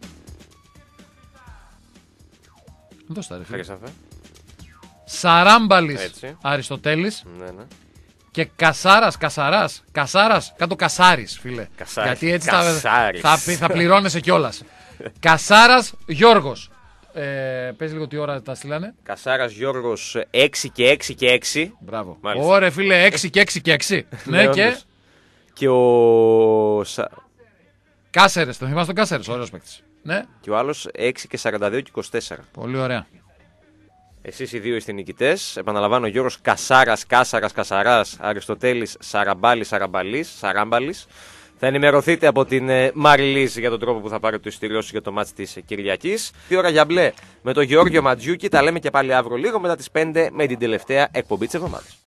[SPEAKER 2] Δώσ' τα ρε φίλε.
[SPEAKER 1] Χρήσανθε.
[SPEAKER 2] Σαράμπαλης
[SPEAKER 1] Έτσι.
[SPEAKER 2] Αριστοτέλης.
[SPEAKER 1] Ναι.
[SPEAKER 2] Και Κασάρας, κάτω Κασάρης, φίλε.
[SPEAKER 1] Κασάρης.
[SPEAKER 2] Γιατί έτσι
[SPEAKER 1] Κασάρης.
[SPEAKER 2] θα πληρώνεσαι κιόλας. Κασάρας Γιώργος. Πες λίγο τι ώρα τα στείλανε.
[SPEAKER 1] Κασάρας Γιώργος 6 και 6 και 6.
[SPEAKER 2] Μπράβο.
[SPEAKER 1] Μάλιστα.
[SPEAKER 2] Ωραία φίλε, 6 και 6 και 6. Ναι, και.
[SPEAKER 1] όντως. Και ο...
[SPEAKER 2] Κάσερες, τον θυμάσαι τον Κάσερες, ωραίος παίκτης. Ναι.
[SPEAKER 1] Και ο άλλος 6 και 42 και 24.
[SPEAKER 2] Πολύ ωραία.
[SPEAKER 1] Εσείς οι δύο είστε νικητές. Επαναλαμβάνω, Γιώργος Κασάρας, Αριστοτέλης Σαράμπαλης. Θα ενημερωθείτε από την Μαριλίζ για τον τρόπο που θα πάρει το εισιτήριό σου για το μάτς της Κυριακής. 2 ώρα για μπλε με τον Γεώργιο Ματζιούκη. Τα λέμε και πάλι αύριο λίγο μετά τις 5 με την τελευταία εκπομπή της εβδομάδας.